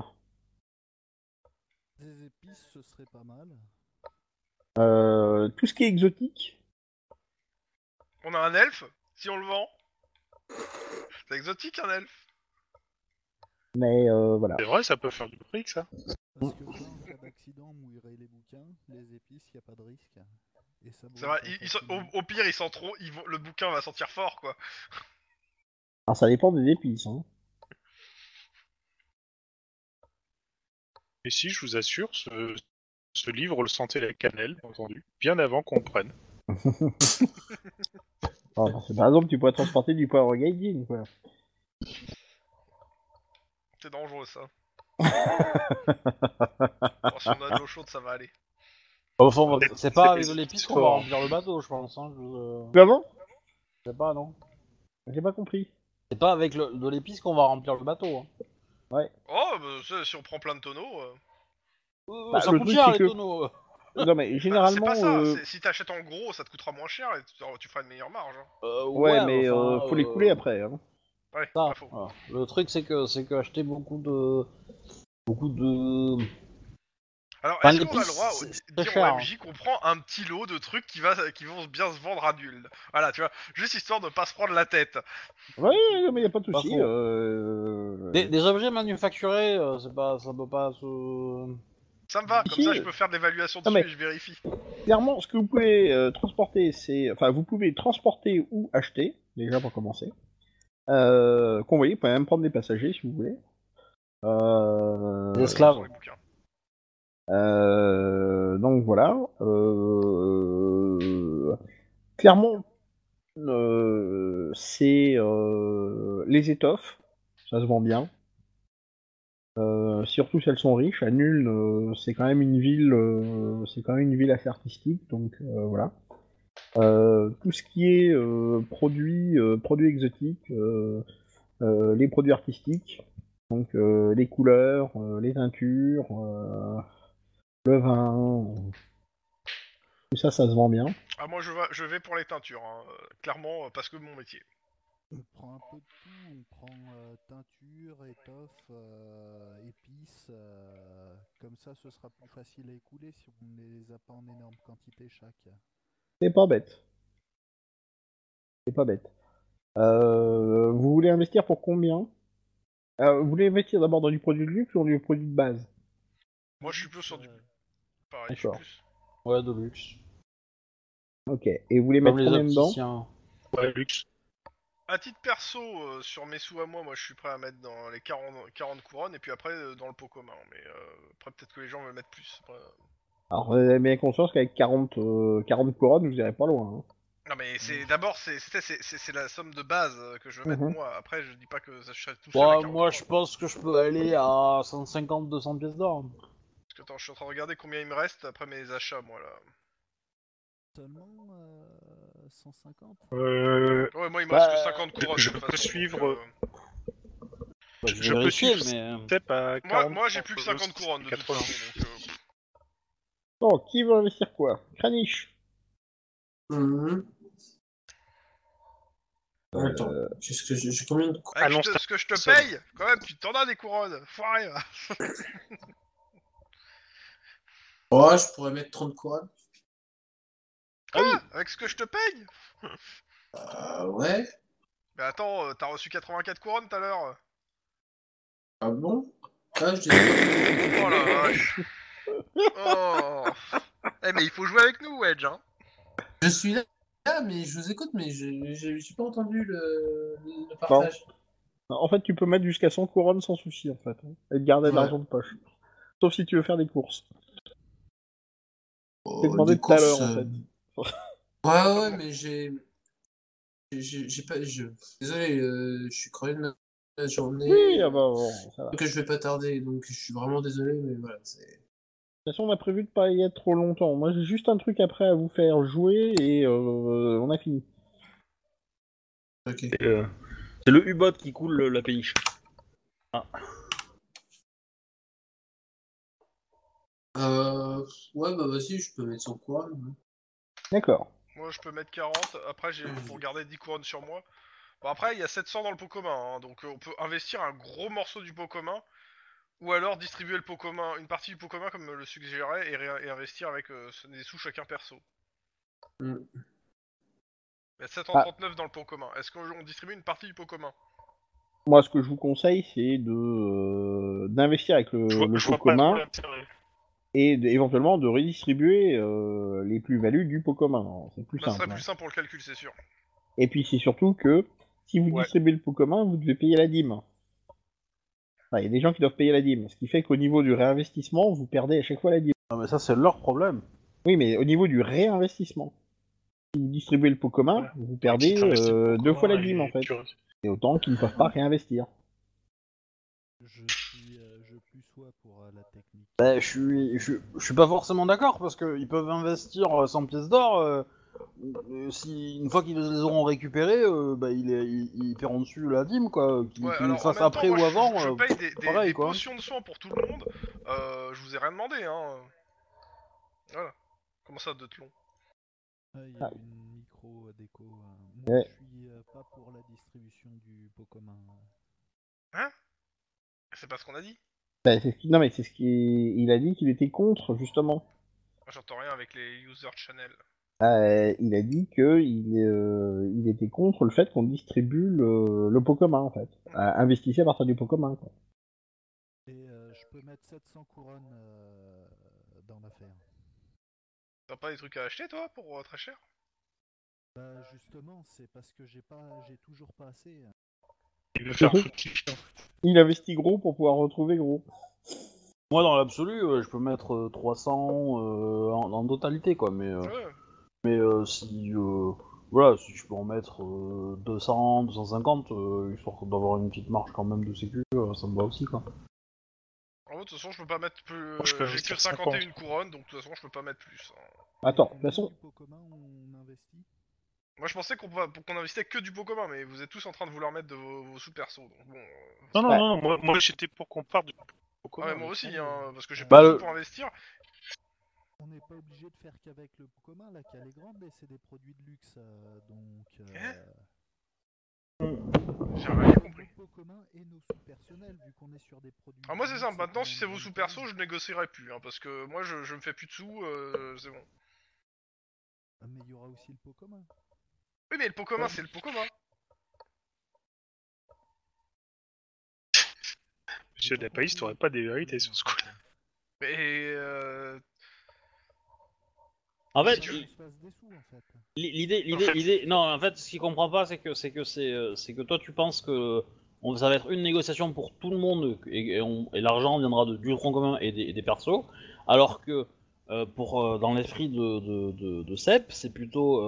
Des épices, ce serait pas mal. Tout ce qui est exotique. On a un elfe, si on le vend. C'est exotique un elfe. Mais voilà. C'est vrai, ça peut faire du fric, ça. Parce que là, en cas d'accident, mouillerait les bouquins, les épices, y a pas de risque. Et ça C'est vrai, brûle pas au, facilement. au pire, ils sentent trop, le bouquin va sentir fort, quoi. Alors ça dépend des épices. Hein. Et si, je vous assure, ce livre le sentait la cannelle, bien entendu, bien avant qu'on le prenne. Alors, parce que, par exemple, tu pourrais transporter du poivre gaijin, quoi. C'est dangereux, ça. Bon, si on a de l'eau chaude, ça va aller. Enfin, Peut-être c'est que pas c'est avec des de l'épice épices qu'on va forts. remplir le bateau, je pense. Hein. Comment? Je sais pas, non. J'ai pas compris. C'est pas avec de l'épice qu'on va remplir le bateau. Hein. Ouais. Oh, bah, si on prend plein de tonneaux... Bah, ça le coûte truc, cher c'est les que- tonneaux. Non, mais Bah, généralement. c'est pas ça. Si t'achètes en gros, ça te coûtera moins cher et tu feras une meilleure marge. Hein. Ouais, mais enfin, faut les couler après. Hein. Ouais, Ça, pas faux. voilà. Le truc c'est que acheter beaucoup de. Alors, Enfin, est-ce les qu'on a le pistes, droit c'est de très dire cher, au MJ qu'on prend un petit lot de trucs qui vont bien se vendre à nul? Voilà, tu vois, juste histoire de pas se prendre la tête. Ouais, mais y a pas de Pas souci. faux. Des objets manufacturés, ça peut pas se. Ça me va, comme Si, ça je peux faire de l'évaluation non, dessus mais- et je vérifie. Clairement, ce que vous pouvez transporter, c'est. Enfin, vous pouvez transporter ou acheter, déjà pour commencer. Convoyer, vous pouvez même prendre des passagers si vous voulez. Des esclaves. Sur les bouquins. Donc voilà. Clairement, c'est les étoffes, ça se vend bien. Surtout si elles sont riches. À Nuln, c'est quand même une ville, assez artistique, donc voilà. Tout ce qui est produits exotiques, les produits artistiques, donc les couleurs, les teintures, le vin, tout ça, ça se vend bien. Ah, moi je vais pour les teintures, hein, clairement, parce que mon métier. On prend un peu de tout, on prend teinture, étoffe, épices, comme ça ce sera plus facile à écouler si on ne les a pas en énorme quantité chaque. C'est pas bête. C'est pas bête. Vous voulez investir pour combien? Vous voulez investir d'abord dans du produit de luxe ou dans du produit de base? Moi je suis plus sur du... Pareil, je suis D'accord. plus... Ouais, de luxe. Ok. Et vous voulez Comme mettre les combien dedans? opticiens. Ouais, luxe. À titre perso, sur mes sous à moi, je suis prêt à mettre dans les 40 couronnes, et puis après dans le pot commun. Mais après peut-être que les gens veulent mettre plus. Après, Alors, vous avez bien conscience qu'avec 40 couronnes, vous irez pas loin. Hein. Non mais c'est d'abord c'est la somme de base que je veux mettre Mhm. moi. Après je dis pas que ça je serai tout seul à Ouais, 40 moi je couronnes. pense que je peux aller à 150-200 pièces d'or. Parce que attends, je suis en train de regarder combien il me reste après mes achats moi là. Seulement 150. Ouais, moi il me Bah, reste que 50 couronnes. je de toute peux façon, suivre, donc, Bah, je peux vérifier, suivre mais. Step à 40. moi j'ai plus que 50 couronnes de toute 80. façon. Donc, Bon, qui veut investir quoi? Kranich. Mhm. Attends, qu'est-ce que j'ai combien de... avec Annonce ta ce que je te somme. paye, quand même, tu t'en as des couronnes. Foiré va. Oh, je pourrais mettre 30 couronnes. Avec ce que je te paye. Ouais. Mais attends, t'as reçu 84 couronnes tout à l'heure. Ah bon? Ah, je les ai Oh la vache. Oh. Eh mais il faut jouer avec nous, Wedge, hein. Je suis là, mais je vous écoute, mais j'ai pas entendu le partage. En fait, tu peux mettre jusqu'à 100 couronnes sans souci, en fait. Hein, et te garder de Ouais. l'argent de poche. Sauf si tu veux faire des courses. Oh, T'es demandé des tout à l'heure, courses, en fait. Ouais, mais j'ai pas... Désolé, je suis crevé de ma journée. Oui, ah bah, bon, ça va. Donc je vais pas tarder, donc je suis vraiment désolé, mais voilà, c'est... De toute façon, on a prévu de pas y être trop longtemps. Moi, j'ai juste un truc après à vous faire jouer et on a fini. Ok. C'est le U-bot qui coule la péniche. Ouais, bah vas-y, je peux mettre 100 couronnes. Ouais. D'accord. Moi je peux mettre 40, après j'ai pour garder 10 couronnes sur moi. Bon après il y a 700 dans le pot commun, hein, donc on peut investir un gros morceau du pot commun, ou alors distribuer le pot commun, une partie du pot commun comme le suggérait, et investir avec des sous chacun perso. Mm. Il y a 739 dans le pot commun. Est-ce qu'on distribue une partie du pot commun? Moi, ce que je vous conseille, c'est de d'investir avec le Je vois pot pas trop commun l'intérêt. et éventuellement de redistribuer les plus-values du pot commun. Alors, c'est plus Ça simple. serait hein. plus simple pour le calcul, c'est sûr. Et puis, c'est surtout que si vous Ouais. distribuez le pot commun, vous devez payer la dîme. Enfin, il y a des gens qui doivent payer la dîme, ce qui fait qu'au niveau du réinvestissement, vous perdez à chaque fois la dîme. Non, mais ça, c'est leur problème. Oui, mais au niveau du réinvestissement, si vous distribuez le pot commun, Ouais. vous perdez Si t'investis le pot 2 fois la commun dîme et en fait. tu- Et autant qu'ils ne peuvent pas réinvestir. Je plus sois pour la technique. Bah, je suis pas forcément d'accord parce qu'ils peuvent investir 100 pièces d'or. Si une fois qu'ils les auront récupérés, bah, ils paieront dessus la dîme quoi. Qu'ils Ouais, le alors en fassent même temps, après moi, ou avant. je paye des pareil, quoi. potions de soins pour tout le monde. Je vous ai rien demandé, hein. Voilà. Comment ça, de long? Il y Ah. a une micro-déco. Moi, Ouais. je suis pas pour la distribution du pot commun. Hein? C'est pas ce qu'on a dit? Bah, non, mais c'est ce qu'il a dit qu'il était contre, justement. Moi, j'entends rien avec les user channel. Il a dit il était contre le fait qu'on distribue le pot commun, en fait. Investissez à partir du pot commun, quoi. Et je peux mettre 700 couronnes dans l'affaire. T'as pas des trucs à acheter, toi, pour très cher? Bah justement, c'est parce que j'ai toujours pas assez. Il veut faire fructifier. Il investit gros pour pouvoir retrouver gros. Moi, dans l'absolu, je peux mettre 300 en totalité, quoi. Mais si, voilà, si je peux en mettre 200, 250, histoire d'avoir une petite marge quand même de sécu, ça me va aussi, quoi. En toute façon, je peux pas mettre plus. Je peux J'ai que investir 51 couronnes, donc de toute façon, je peux pas mettre plus. Hein. Attends, de toute Combien façon, du pot commun on investit? Moi, je pensais qu'on investissait que du pot commun, mais vous êtes tous en train de vouloir mettre de vos sous-persos, donc bon. Non, non, Ouais. non, moi j'étais pour qu'on parte du pot Ah, commun. mais moi aussi, hein, parce que j'ai Bah, pas de sous pour investir. On n'est pas obligé de faire qu'avec le pot commun, la cale est grande et c'est des produits de luxe, donc. J'ai rien compris. Nos pots communs et nos sous personnels, vu qu'on est sur des produits. Ah, moi, c'est de simple, luxe maintenant, et si qu'on c'est est vos dans sous-persos, le je négocierai plus, hein, parce que moi, je me fais plus de sous, c'est bon. Ah, mais il y aura aussi le pot commun. Oui, mais le pot commun, c'est le pot commun. Monsieur Dapaïs, t'aurais pas des vérités sur ce coup. Mais En fait, On se fasse des sous en fait. l'idée, non, en fait, ce qu'il comprend pas, c'est que toi, tu penses que ça va être une négociation pour tout le monde et l'argent viendra du tronc commun et des persos, alors que dans l'esprit de Sep, c'est plutôt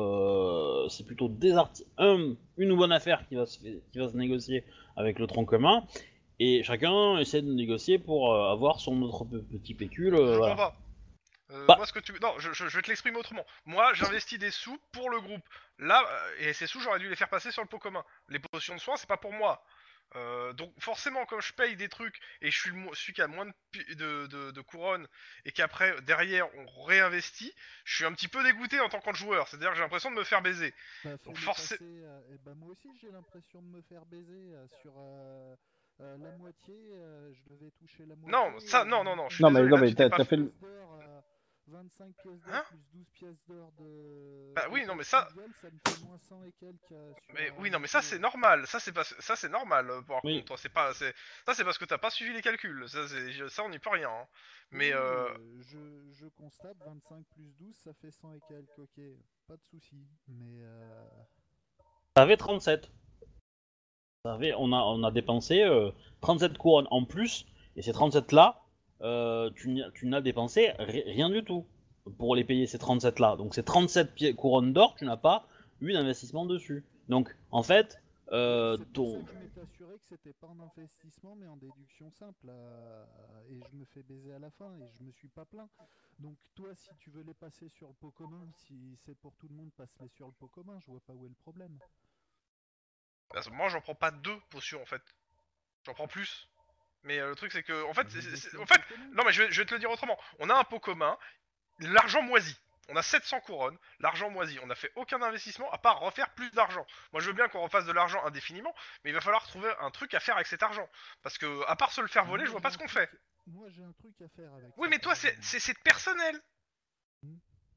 une bonne affaire qui va se négocier avec le tronc commun, et chacun essaie de négocier pour avoir son autre petit pécule. je Voilà. comprends pas. Bah. Moi, ce que tu... Non, je vais te l'exprimer autrement. Moi, j'investis des sous pour le groupe. Là, et ces sous, j'aurais dû les faire passer sur le pot commun. Les potions de soins, c'est pas pour moi. Donc forcément, comme je paye des trucs et je suis celui qui a moins de couronnes et qu'après, derrière, on réinvestit, je suis un petit peu dégoûté en tant que joueur. C'est-à-dire que j'ai l'impression de me faire baiser. Bah, Donc fais-le forcément... passer, bah, moi aussi j'ai l'impression de me faire baiser sur la moitié, je devais toucher la moitié. Non, ça, non, je suis Non, désolé, non, là, mais tu t'es pas... t'as fait le. 25 pièces d'or Hein plus 12 pièces d'or de. Bah oui, de non, mais taxe ça- visuelle, ça me fait moins 100 et quelques sur. Mais oui, non, mais ça c'est normal. Ça c'est normal. Par Oui. contre, ça c'est parce que t'as pas suivi les calculs. Ça on n'y peut rien. Hein. Mais Je constate 25 plus 12, ça fait 100 et quelques, ok, pas de soucis. Mais. Ça avait 37. On a dépensé 37 couronnes en plus, et ces 37 là, tu n'as dépensé rien du tout pour les payer ces 37 là. Donc ces 37 couronnes d'or, tu n'as pas eu d'investissement dessus. Donc en fait, C'est pour ton. ça que je m'étais assuré que c'était pas en investissement mais en déduction simple et je me fais baiser à la fin et je me suis pas plaint. Donc toi si tu veux les passer sur le pot commun, si c'est pour tout le monde, passe-les sur le pot commun, je vois pas où est le problème. moi j'en prends pas deux potions en fait. J'en prends plus. Mais le truc c'est que en fait, Le en fait, pot commun. non mais je vais te le dire autrement. On a un pot commun, l'argent moisi. On a 700 couronnes, l'argent moisi. On n'a fait aucun investissement à part refaire plus d'argent. Moi je veux bien qu'on refasse de l'argent indéfiniment, mais il va falloir trouver un truc à faire avec cet argent. Parce que à part se le faire voler, je vois pas ce qu'on fait. Moi j'ai un truc à faire avec Oui, cet mais toi argent. c'est personnel. Hmm.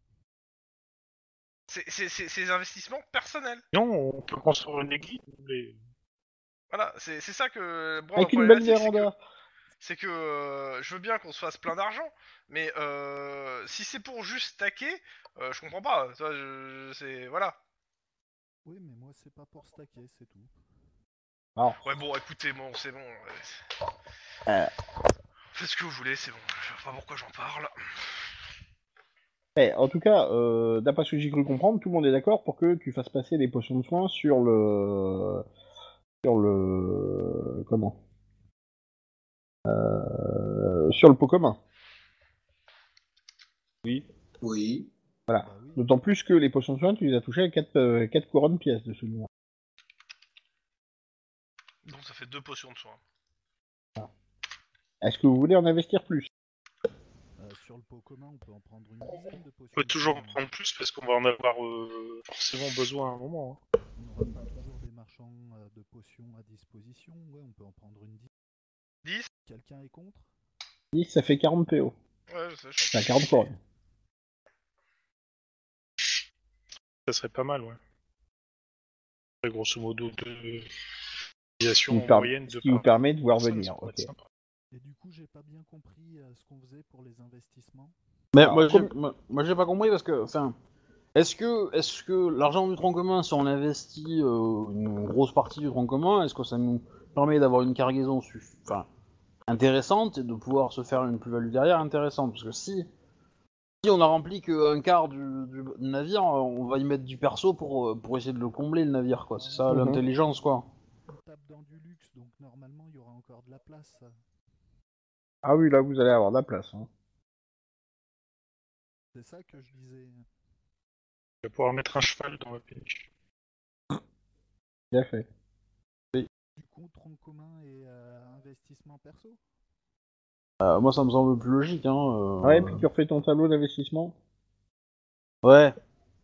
C'est des investissements personnels. Non, on peut construire une église. Mais... Voilà, c'est ça que. Bon, Avec la une belle problématique, véranda. c'est que je veux bien qu'on se fasse plein d'argent, mais si c'est pour juste stacker, je comprends pas. Ça, c'est voilà. Oui mais moi c'est pas pour stacker, c'est tout. Alors, Ouais, bon, écoutez, bon, c'est bon. Faites ce que vous voulez, c'est bon. Je sais pas pourquoi j'en parle. en tout cas, d'après ce que j'ai cru comprendre, tout le monde est d'accord pour que tu fasses passer les potions de soins sur le. Comment sur le pot commun. Oui. Oui. Voilà. Bah oui. D'autant plus que les potions de soins, tu les as touchées à 4 couronnes pièces de souvenir. Donc ça fait 2 potions de soin. Est-ce que vous voulez en investir plus? sur le pot commun, on peut en prendre une dizaine de potions. On peut toujours en communes. prendre plus parce qu'on va en avoir forcément besoin à un moment. Hein. On n'aura pas toujours des marchands de potions à disposition. Ouais, on peut en prendre une dizaine. 10. Quelqu'un est contre? 10, ça fait 40 PO. Ouais, je sais, je suis en Enfin, 40 couronnes. Ça serait pas mal, ouais. Et grosso modo, de Ce utilisation qui en vous moyenne ce de qui vous par permet de voir personne, venir. ça pourrait Ok. être sympa. Et du coup, j'ai pas bien compris ce qu'on faisait pour les investissements. Mais Alors, moi, j'ai pas compris parce que, enfin, est-ce que l'argent du tronc commun, si on investit une grosse partie du tronc commun, est-ce que ça nous permet d'avoir une cargaison enfin, intéressante et de pouvoir se faire une plus-value derrière intéressante? Parce que si on a rempli qu'un quart du navire, on va y mettre du perso pour essayer de le combler le navire, quoi. C'est ça Mhm. l'intelligence, quoi. On tape dans du luxe, donc normalement, il y aura encore de la place. Ah oui, là, vous allez avoir de la place. Hein. C'est ça que je disais. Je vais pouvoir mettre un cheval dans la péniche. Bien fait. Du coup, tronc commun et investissement perso. Moi, ça me semble plus logique, hein. Ouais, et puis tu refais ton tableau d'investissement. Ouais.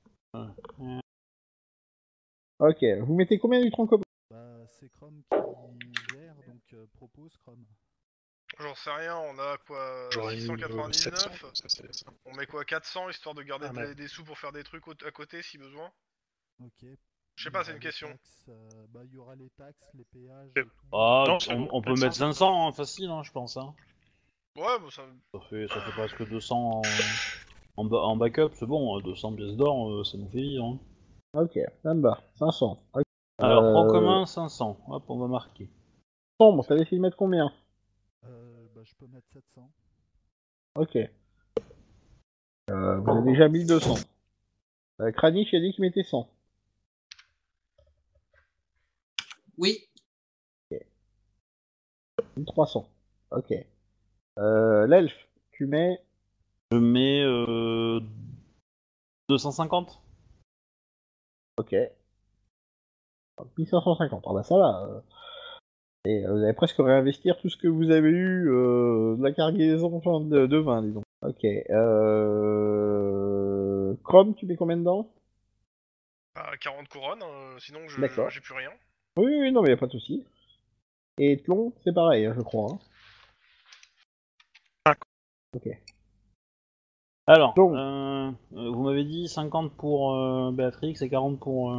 Ok, vous mettez combien du tronc commun? Bah, c'est Chrome qui gère, donc propose Chrome. J'en sais rien, on a quoi J'aurais mis 700, 699. ça c'est ça. On met quoi 400 histoire de garder Ah, merde. des sous pour faire des trucs à côté si besoin. Ok. Je sais Il y pas, aura c'est une les question. taxes, bah, il y aura les taxes, les péages C'est- et tout. Ah, Non, c'est bon, on peut 700. mettre 500, hein, facile, hein, je pense. Hein. Ouais, bah ça. Ça fait presque 200 en backup, c'est bon, 200 pièces d'or, ça nous fait vivre. Hein. Ok, ça me va. 500. Ok. Alors, tronc commun, 500. Hop, on va marquer. Sombre, t'as décidé de mettre combien? Bah, je peux mettre 700. Ok. Vous avez déjà 1200. Kranich a dit qu'il mettait 100. Oui, 1300. Ok. L'elfe, tu mets... Je mets 250. Ok. 1550. Ah bah ça va. Et vous allez presque réinvestir tout ce que vous avez eu de la cargaison enfin, de vin, disons. Ok. Chrome, tu mets combien dedans? 40 couronnes, sinon D'accord. j'ai plus rien. Oui, oui, non, mais y a pas de souci. Et Tlon, c'est pareil, hein, je crois. Hein. Ok. Alors, Donc, vous m'avez dit 50 pour Béatrix et 40 pour...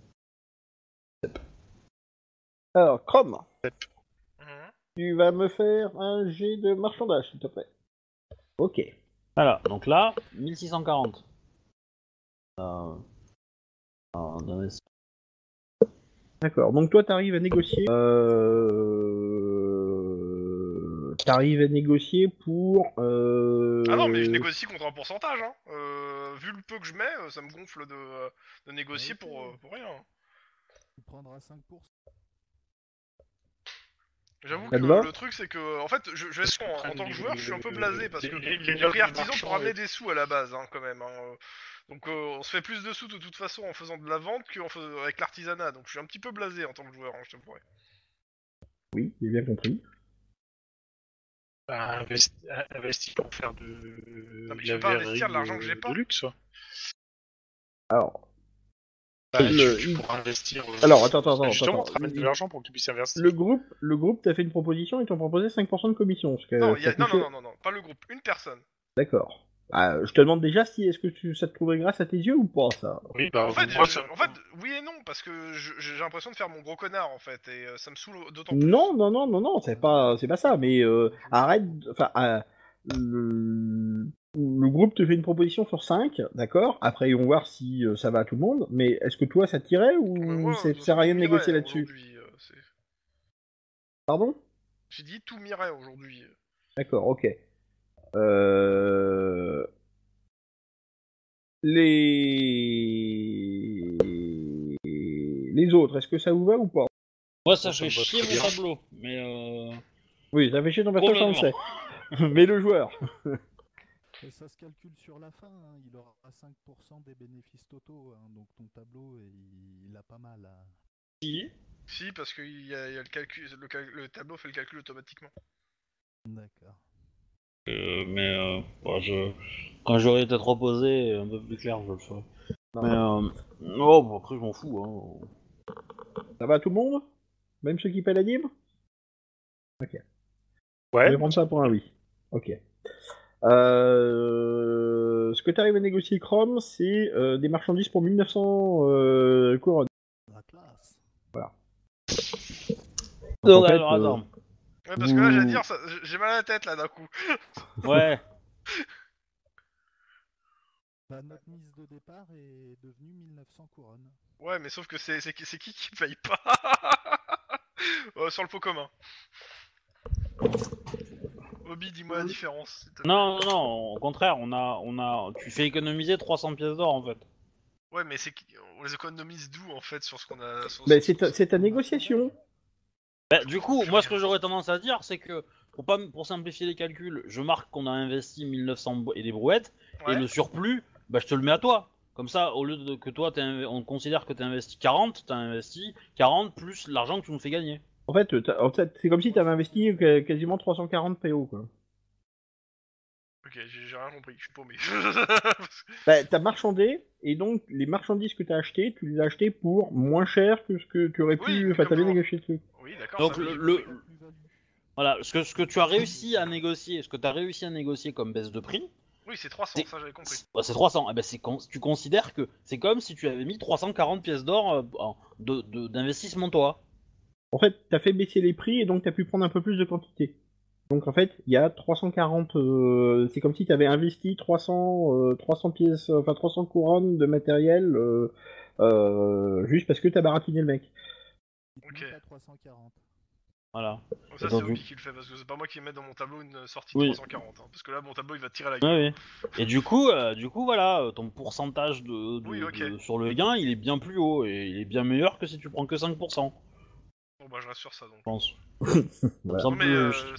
alors, Chrome, Mhm. tu vas me faire un jet de marchandage, s'il te plaît. Ok. Voilà, donc là, 1640. D'investissement. D'accord. Donc toi, t'arrives à négocier. T'arrives à négocier pour. Ah non, mais je négocie contre un pourcentage, hein. Vu le peu que je mets, ça me gonfle de négocier Ok. pour rien. Hein. Tu prendras 5%. J'avoue Ça que te va le truc c'est que, en fait, je vais être franc, en tant que joueur, je suis un peu blasé parce que les j'ai pris nobles artisan pour marchands ramener et- des sous à la base, hein, quand même. Hein. Donc on se fait plus de sous de toute façon en faisant de la vente avec l'artisanat. Donc je suis un petit peu blasé en tant que joueur, hein, je te pourrais. Oui, j'ai bien compris. Bah, investi pour faire Non mais de je la peux pas verrerie investir l'argent que j'ai de pas. luxe. Alors. Bah, Le- tu pourras investir. Alors, attends. Justement, te ramènes de l'argent pour que tu puisses investir. Le groupe t'a fait une proposition, ils t'ont proposé 5% de commission. Ce que Non, ça touchait- non, pas le groupe, une personne. D'accord. Ah, je te demande déjà si est-ce que ça te trouverait grâce à tes yeux ou pas, ça. Oui, bah, En fait, moi, ça... oui et non, parce que j'ai l'impression de faire mon gros connard en fait, et ça me saoule d'autant plus. Non, c'est pas ça. Mais arrête. Enfin, le groupe te fait une proposition sur 5, d'accord. Après, ils vont voir si ça va à tout le monde. Mais est-ce que toi, ça t'irait Mais ou moi, ça de toute sert façon, à tout rien de m'irait négocier là-dessus? aujourd'hui. Pardon? J'ai dit tout m'irait aujourd'hui. D'accord, ok. Euh... Les autres, est-ce que ça vous va ou pas? Moi, ça Ça fait me va chier très mon bien. tableau, mais Oui, ça fait chier ton perso, ça on le sait. Mais le joueur. Et ça se calcule sur la fin, hein. Il aura 5% des bénéfices totaux, hein. Donc ton tableau, il a pas mal. Hein. Si, parce que il y a le calcul, le tableau fait le calcul automatiquement. D'accord. Quand j'aurai été reposé, un peu plus clair, je le ferai. Non. Mais oh, bon, après je m'en fous. Hein. Ça va tout le monde? Même ceux qui paient la dîme? Ok. Je Ouais. vais prendre ça pour un oui. Ok. Ce que tu arrives à négocier, Chrome, c'est des marchandises pour 1900 couronnes. La classe. Donc, en fait, alors, attends. Ouais, parce que là, j'allais dire, j'ai mal à la tête là d'un coup. Ouais. Bah, notre mise de départ est devenue 1900 couronnes. Ouais, mais sauf que c'est qui paye pas sur le pot commun. Obi, dis-moi la différence. s'il te plaît. Non, au contraire, tu fais économiser 300 pièces d'or en fait. Ouais, mais on les économise d'où en fait sur ce qu'on a. Mais c'est ta négociation. Bah, du coup, moi ce que j'aurais tendance à dire, c'est que pour simplifier les calculs, je marque qu'on a investi 1900 et des brouettes, Ouais. et le surplus, bah, je te le mets à toi. Comme ça, au lieu de que toi, on considère que tu as investi 40, tu as investi 40 plus l'argent que tu nous fais gagner. En fait, c'est comme si tu avais investi quasiment 340 PO, quoi. Ok, j'ai rien compris, je suis paumé. Bah, t'as marchandé, et donc les marchandises que t'as achetées, tu les as achetées pour moins cher que ce que tu aurais Oui, pu. mais Enfin, t'avais comment négocié le truc. Oui, d'accord. Donc ça, oui, le- j'ai le- compris. Plus-value. Voilà, ce que tu as réussi à négocier, comme baisse de prix, Oui, c'est 300, c'est ça j'avais compris. c'est 300. Eh ben, tu considères que c'est comme si tu avais mis 340 pièces d'or d'investissement toi. En fait, t'as fait baisser les prix, et donc t'as pu prendre un peu plus de quantité. Donc en fait, il y a 340. C'est comme si t'avais investi 300 pièces, enfin 300 couronnes de matériel juste parce que t'as baratiné le mec. Il te Ok. manque à 340. Voilà. Donc ça, Et c'est donc, Obi qui le fait parce que c'est pas moi qui vais mettre dans mon tableau une sortie de Oui. 340. Hein, parce que là, mon tableau il va te tirer la gueule. Ouais, ouais. Et du coup, voilà, ton pourcentage Oui, ok. sur le gain, il est bien plus haut et il est bien meilleur que si tu prends que 5%, Bon, bah, je reste sur ça donc. je pense. Voilà. Ça me Non, semble mais. plus logique.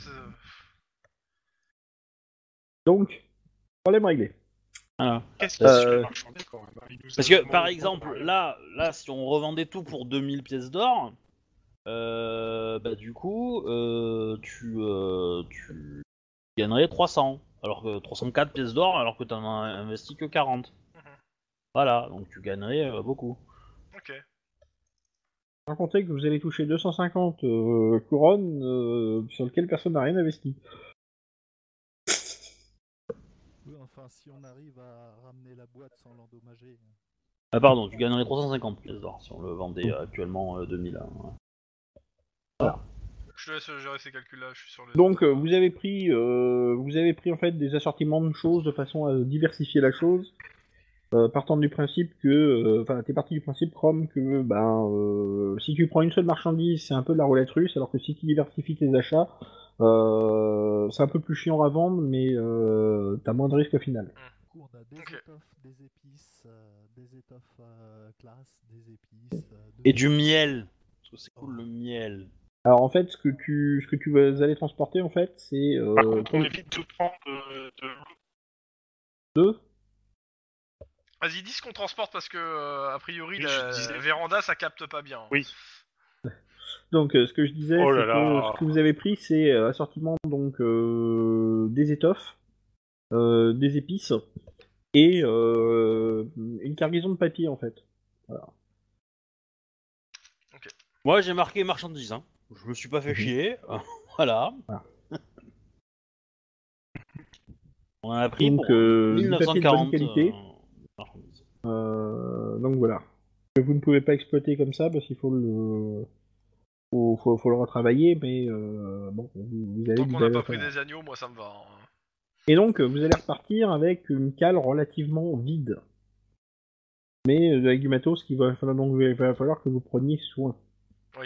Donc, problème réglé. Voilà. Qu'est-ce qu'il Euh, se fait marchander quand même? Il nous a Parce que, demandé par de exemple, prendre, là, si on revendait tout pour 2000 pièces d'or, bah du coup, tu gagnerais 300, alors que 304 pièces d'or, alors que t'en as investi que 40. Mhm. Voilà, donc tu gagnerais beaucoup. Ok. Sans compter que vous allez toucher 250 couronnes sur lesquelles personne n'a rien investi. Oui, enfin, si on arrive à ramener la boîte sans l'endommager. Ah pardon, tu gagnerais 350 pièces d'or si on le vendait actuellement 2000. Hein, ouais. Je te laisse gérer ces calculs-là, je suis sur le. Donc vous avez pris en fait des assortiments de choses de façon à diversifier la chose, partant du principe que, enfin t'es parti du principe Chrome que si tu prends une seule marchandise c'est un peu de la roulette russe, alors que si tu diversifies tes achats, c'est un peu plus chiant à vendre, mais t'as moins de risques au final. Du coup, on a des Ok. étoffes, des épices, des étoffes classe, des épices. Et du miel, parce que c'est cool le miel. Alors en fait ce que tu vas aller transporter en fait c'est Par contre, on évite de prendre de deux. Vas-y, dis ce qu'on transporte parce que, a priori, Oui, la je disais. véranda ça capte pas bien. Oui. Donc ce que je disais, Oh c'est là que là. ce que vous avez pris, c'est assortiment donc des étoffes, des épices et une cargaison de papier en fait. Voilà. Moi j'ai marqué marchandises, hein. Je me suis pas fait chier. Voilà. Voilà. On en a pris Donc, pour du papier de bonne 1940 qualité. marchandises. Donc voilà. Que vous ne pouvez pas exploiter comme ça parce qu'il faut faut le retravailler, mais bon, vous avez Tant du qu'on n'a bel pas à pris faire. des agneaux, moi ça me va. Hein. Et donc vous allez repartir avec une cale relativement vide, mais avec du matos qu'il va falloir, donc il va falloir que vous preniez soin. Oui.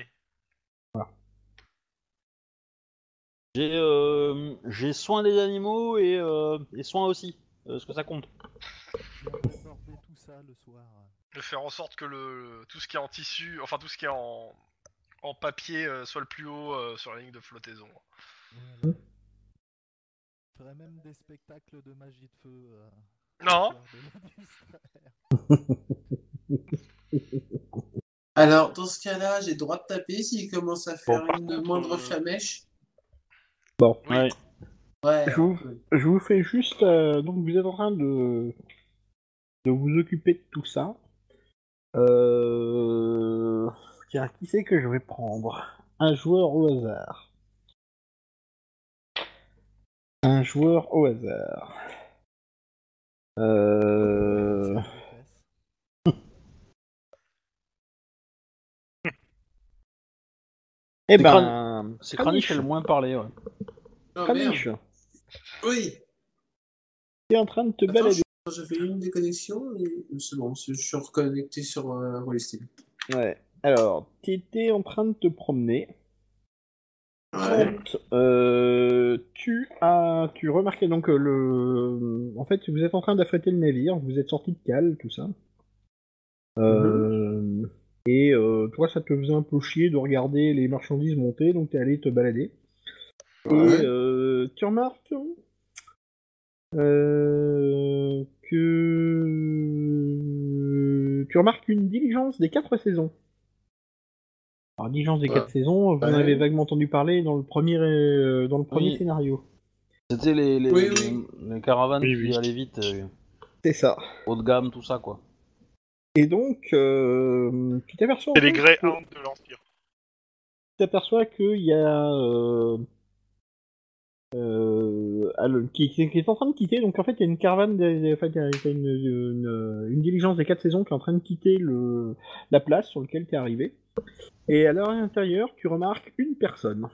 J'ai soin des animaux et soin aussi. Est-ce que ça compte? Je viens d'aborder tout ça le soir. De faire en sorte que tout ce qui est en tissu, enfin tout ce qui est en papier soit le plus haut sur la ligne de flottaison. Voilà. Je ferais même des spectacles de magie de feu. Non. histoire de les distraire. Alors, dans ce cas-là, j'ai le droit de taper s'il commence à faire Bon, par une contre, moindre flamèche. Bon. Oui. Ouais. Ouais. Je vous fais juste... donc vous êtes en train de vous occuper de tout ça. Tiens, qui c'est que je vais prendre? Un joueur au hasard. Un joueur au hasard. Euh... Eh C'est ben... C'est Kranich qui a le moins parlé, ouais. Oh, Kranich, merde. Oui. t'es en train de te Attends, balader. j'avais une déconnexion et c'est bon, je suis reconnecté sur Rollistim. Ouais. Alors, t'étais en train de te promener. Ouais. Tu remarquais donc en fait, vous êtes en train d'affréter le navire, vous êtes sorti de cale, tout ça. Et toi, ça te faisait un peu chier de regarder les marchandises monter, donc t'es allé te balader. Ouais. Et tu remarques que tu remarques une diligence des 4 saisons. Alors, diligence des 4 saisons, vous en avez vaguement entendu parler dans le premier Oui. scénario. C'était Oui. les caravanes Oui, qui oui. allaient vite, C'est ça. haut de gamme, tout ça, quoi. Et donc, tu t'aperçois C'est les en fait Greyhounds de l'Empire. qu'il y a qui est en train de quitter. Donc en fait, il y a une caravane, enfin, il y a une diligence des 4 saisons qui est en train de quitter la place sur laquelle tu es arrivé. Et à l'intérieur, tu remarques une personne.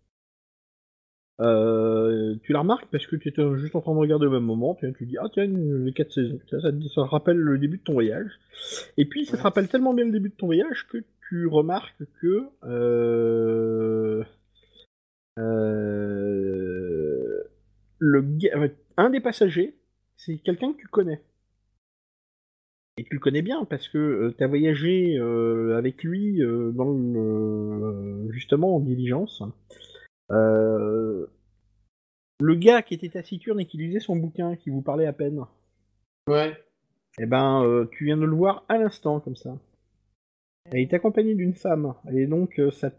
Tu la remarques parce que tu étais juste en train de regarder au même moment. Tu dis, ah tiens, les 4 saisons. Ça te rappelle le début de ton voyage. Et puis, ça te rappelle tellement bien le début de ton voyage que tu remarques que un des passagers, c'est quelqu'un que tu connais. Et tu le connais bien parce que tu as voyagé avec lui justement en diligence. Le gars qui était taciturne et qui lisait son bouquin, qui vous parlait à peine, Ouais. eh ben, tu viens de le voir à l'instant, comme ça. Et il est accompagné d'une femme. Et donc, ça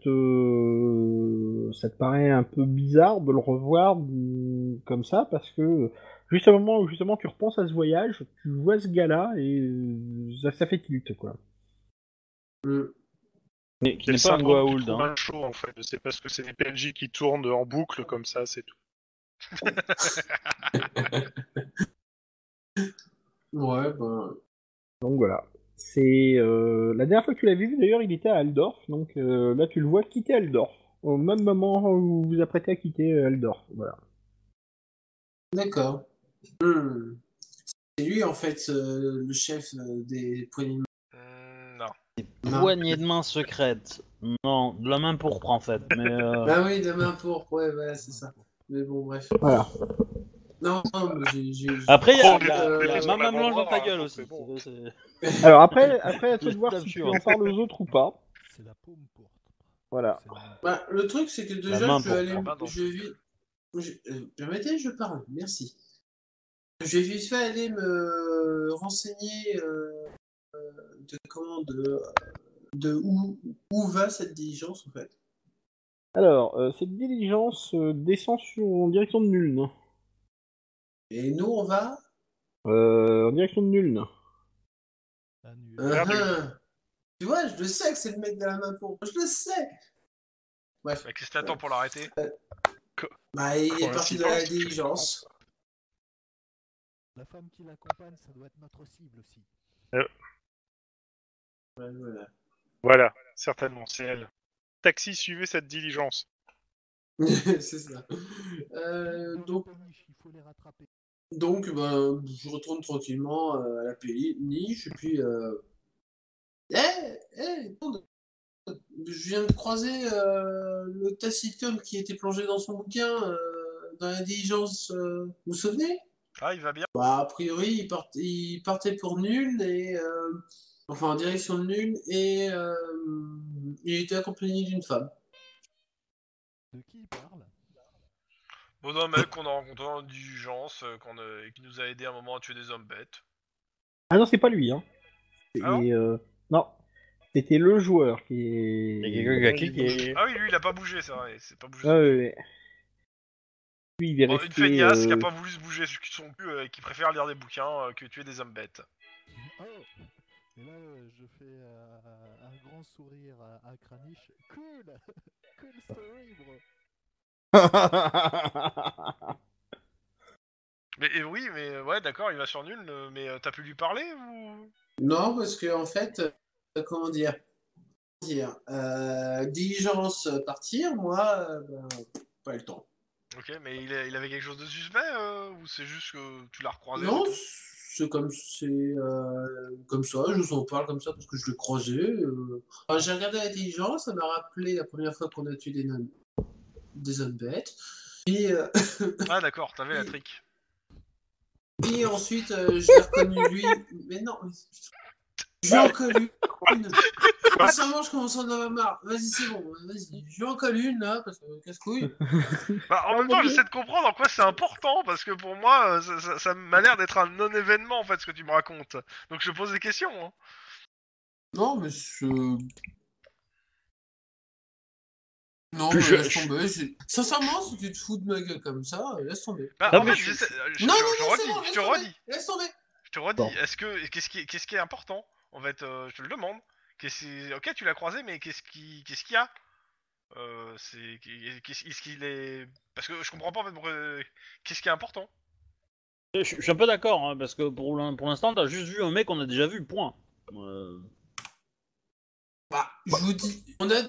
te paraît un peu bizarre de le revoir comme ça, parce que juste au moment où justement tu repenses à ce voyage, tu vois ce gars-là et ça fait tilt, quoi. Mais qui C'est le n'est pas un syndrome du Goa'uld, hein. Truman Show, en fait. C'est parce que c'est des PNJ qui tournent en boucle comme ça, c'est tout. Ouais, bah. Donc voilà. C'est la dernière fois que tu l'as vu, d'ailleurs, il était à Aldorf. Donc là, tu le vois quitter Aldorf au même moment où vous vous apprêtez à quitter Aldorf. Voilà. D'accord. C'est lui, en fait, le chef des poignées de Non. main. Poignée de main secrète. Non, de la main pourpre, en fait. Mais Ah oui, de main pour. Ouais, c'est ça. Mais bon, bref. Voilà. Non, mais j'ai. Après, il y a, Oh, il y a- les il y a maisons ma main blanche dans ta d'avant-bras, gueule donc aussi. c'est bon. Alors après, à toi de voir Je si tu t'assure. en parles aux autres ou pas. C'est la paume pourpre. Voilà. C'est la- Bah, le truc, c'est que La déjà, main je vais pour aller. la main dans Je vais. Permettez, je parle. Merci. Je vais vite fait aller me renseigner de où va cette diligence, en fait. Alors, cette diligence descend en direction de Nuln. Et nous, on va. En direction de Nuln. Annule. Uh-huh. Tu vois, je le sais que c'est le mec de la main pour. Je le sais. Bref. Bah, qu'est-ce que t'attends pour l'arrêter? Bah, il est parti de la Coïncidence, diligence. La femme qui l'accompagne, ça doit être notre cible aussi. Ouais, voilà. Voilà, certainement, c'est elle. Taxi, suivez cette diligence. C'est ça. Donc, il faut les rattraper. Donc, ben, je retourne tranquillement à la péniche et puis. Je viens de croiser le taciturne qui était plongé dans son bouquin dans la diligence. Vous vous souvenez? Ah, il va bien. Bah, a priori, il partait pour nul et. Enfin, en direction de nul et. Il était accompagné d'une femme. De qui il parle? Bon, d'un mec qu'on a rencontré en diligence, qui nous a aidé un moment à tuer des hommes bêtes. Ah non, c'est pas lui, hein. C'est, Ah non, c'était le joueur qui est. Il y a quelqu'un qui a cliqué. Ah oui, lui, il a pas bougé, c'est vrai. C'est pas bougé. Ah, ouais. Lui, il est Une resté... feignasse qui a pas voulu se bouger son cul et qui préfère lire des bouquins que tuer des hommes bêtes. Oh. Et là, je fais un grand sourire à Kranich. Cool. Cool story, bro. Mais oui, mais ouais, d'accord, il va sur nul, mais t'as pu lui parler ou... Non, parce que en fait, comment dire, diligence partir, moi, pas le temps. Ok, mais il avait quelque chose de suspect ou c'est juste que tu l'as recroisé Non, c'est tout c'est comme ça, je vous en parle comme ça parce que je l'ai croisé. Enfin, j'ai regardé l'intelligence, ça m'a rappelé la première fois qu'on a tué des hommes bêtes. Et, Ah d'accord, t'avais la trick. et ensuite, je l'ai reconnu lui. Mais non, je lui en colle une. Sincèrement, je commence à en avoir marre. Vas-y, c'est bon, vas-y. Je lui en colle une là, parce que casse-couille. Bah, en même temps, j'essaie de comprendre en quoi c'est important, parce que pour moi, ça m'a l'air d'être un non-événement, en fait, ce que tu me racontes. Donc je pose des questions, hein. Non, mais non, Je- laisse tomber. Sincèrement, si tu te fous de ma gueule comme ça, laisse tomber. Bah, Ah, en mais fait, je Non, te non, c'est bon, redis, je laisse te tomber. redis, Laisse tomber. je te redis. Bon. Qu'est-ce qui est important? En fait, je te le demande. Ok, tu l'as croisé, mais qu'est-ce qu'il y a? Qu'est-ce qu'il est... Parce que je comprends pas, en fait, qu'est-ce qui est important? je suis un peu d'accord, hein, parce que pour l'instant, t'as juste vu un mec qu'on a déjà vu, point. Bah, je vous dis,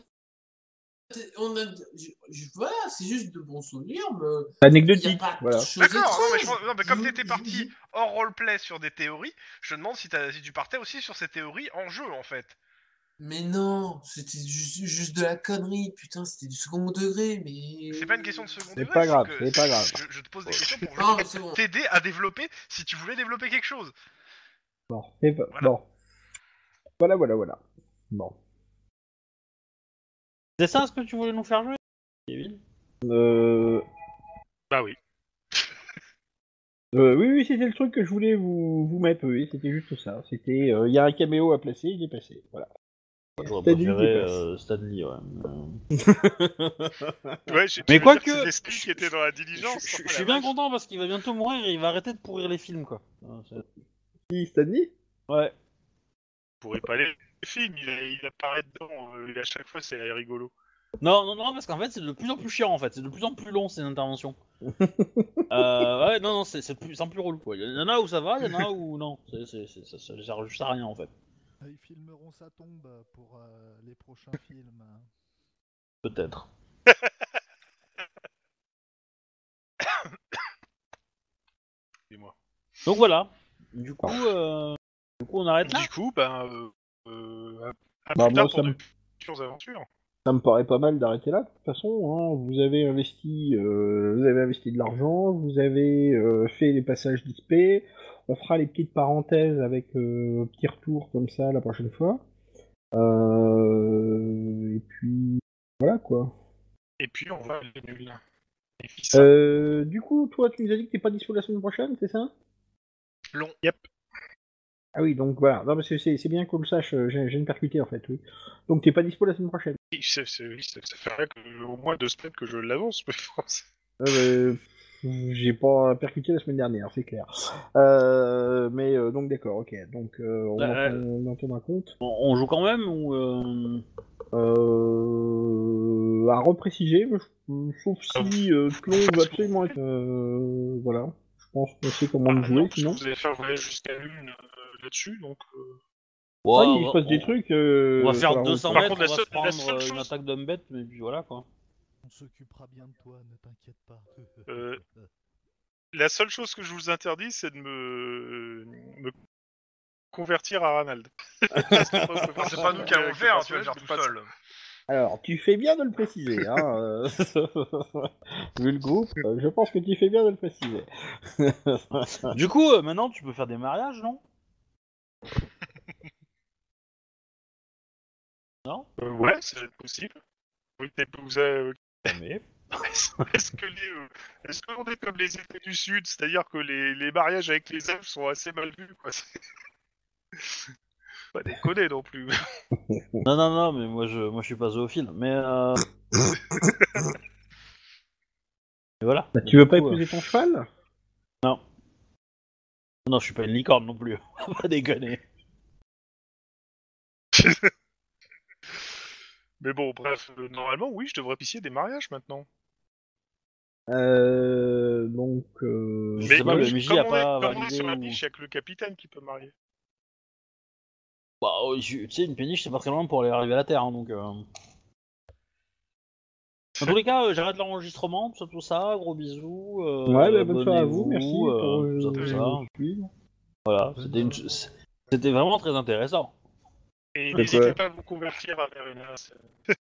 voilà, c'est juste de bons souvenirs, mais il n'y a Anecdotique, pas voilà. de choses D'accord, non, étranges. non, mais comme t'étais parti hors roleplay sur des théories, je te demande si tu partais aussi sur ces théories en jeu, en fait. Mais non, c'était juste de la connerie, putain, c'était du second degré, mais... C'est pas une question de second C'est degré, pas grave, que c'est pas grave. je te pose des questions pour Non, mais justement c'est bon. t'aider à développer si tu voulais développer quelque chose. Bon, c'est pas... Voilà. Bon. Voilà. Bon. C'est ça ce que tu voulais nous faire jouer, Kevin? Bah oui. Oui, c'était le truc que je voulais vous mettre, oui, c'était juste ça. C'était, il y a un caméo à placer, il est passé, voilà. J'aurais Stanley préféré dépasse. Stanley, ouais. Ouais, Mais tu veux quoi dire que, c'est Leslie qui était dans la diligence. Je Oh, la suis bien vache. content parce qu'il va bientôt mourir et il va arrêter de pourrir les films, quoi. Qui, Stanley? Ouais. Pourrait pas les films, il apparaît dedans, et à chaque fois c'est rigolo. Non, parce qu'en fait, c'est de plus en plus chiant, en fait. C'est de plus en plus long, ces interventions. Ouais, non, c'est plus relou, quoi. Il y en a où ça va, il y en a où non. Ça sert juste à rien, en fait. Ils filmeront sa tombe pour les prochains films. Peut-être. Dis-moi. Donc voilà. Du coup, on arrête là. Du coup, à Bah, plus tard moi, pour ça de futures aventures. me paraît pas mal d'arrêter là, de toute façon, hein. Vous avez investi de l'argent, vous avez fait les passages d'XP, on fera les petites parenthèses avec petits retours comme ça la prochaine fois. Et puis, voilà, quoi. Et puis on va le nul. Et puis Du coup, toi, tu nous as dit que t'es pas dispo la semaine prochaine, c'est ça? Long. Yep. Ah oui, donc voilà. Non, parce que c'est bien qu'on le sache, j'ai une percuté en fait, oui. Donc t'es pas dispo la semaine prochaine. Oui, ça fait au moins 2 semaines que je l'annonce, mais J'ai pas percuté la semaine dernière, c'est clair. Mais donc d'accord, ok. Donc on en tiendra compte. On joue quand même ou À repréciser, sauf si Tlon veut absolument être... voilà. Je pense qu'on sait comment le jouer, non, parce que sinon. vous allez faire voyage jusqu'à Lune là-dessus, donc... Ouais, il se passe des trucs... on va sur faire la 200 route. Par mètres, contre, on va se la prendre seule une chose- attaque d'homme bête, mais puis voilà, quoi. On s'occupera bien de toi, ne t'inquiète pas. La seule chose que je vous interdis, c'est de me convertir à Ranald. C'est pas nous qui allons le faire, hein, tu vas le faire tout seul. Alors, tu fais bien de le préciser, hein. Vu le groupe, je pense que tu fais bien de le préciser. Du coup, maintenant, tu peux faire des mariages, non? Non? Ouais, c'est possible. Oui, vous avez... Mais... Est-ce qu'on est comme les États du Sud, c'est-à-dire que les mariages avec les elfes sont assez mal vus, quoi. Pas déconner non plus. Non, mais moi je suis pas zoophile. Mais Et voilà. Bah, tu veux Du pas coup, épouser ton cheval? Non, je suis pas une licorne non plus. Faut pas déconner. Mais bon, bref, normalement, oui, je devrais officier des mariages maintenant. Donc... Je sais pas, le MJ a pas comme on est validé sur la ou... biche, il y a que le capitaine qui peut marier. Bah, tu sais, une péniche, c'est pas très loin pour aller arriver à la Terre, hein, donc... Dans tous les cas, j'arrête l'enregistrement, tout ça, gros bisous, Ouais, bah, bonne soirée à vous, merci abonnez-vous, pour tout ça, tout ça. nous suivre. Voilà, Bonne c'était vraiment très intéressant. Et C'est n'hésitez quoi pas à vous convertir vers une race.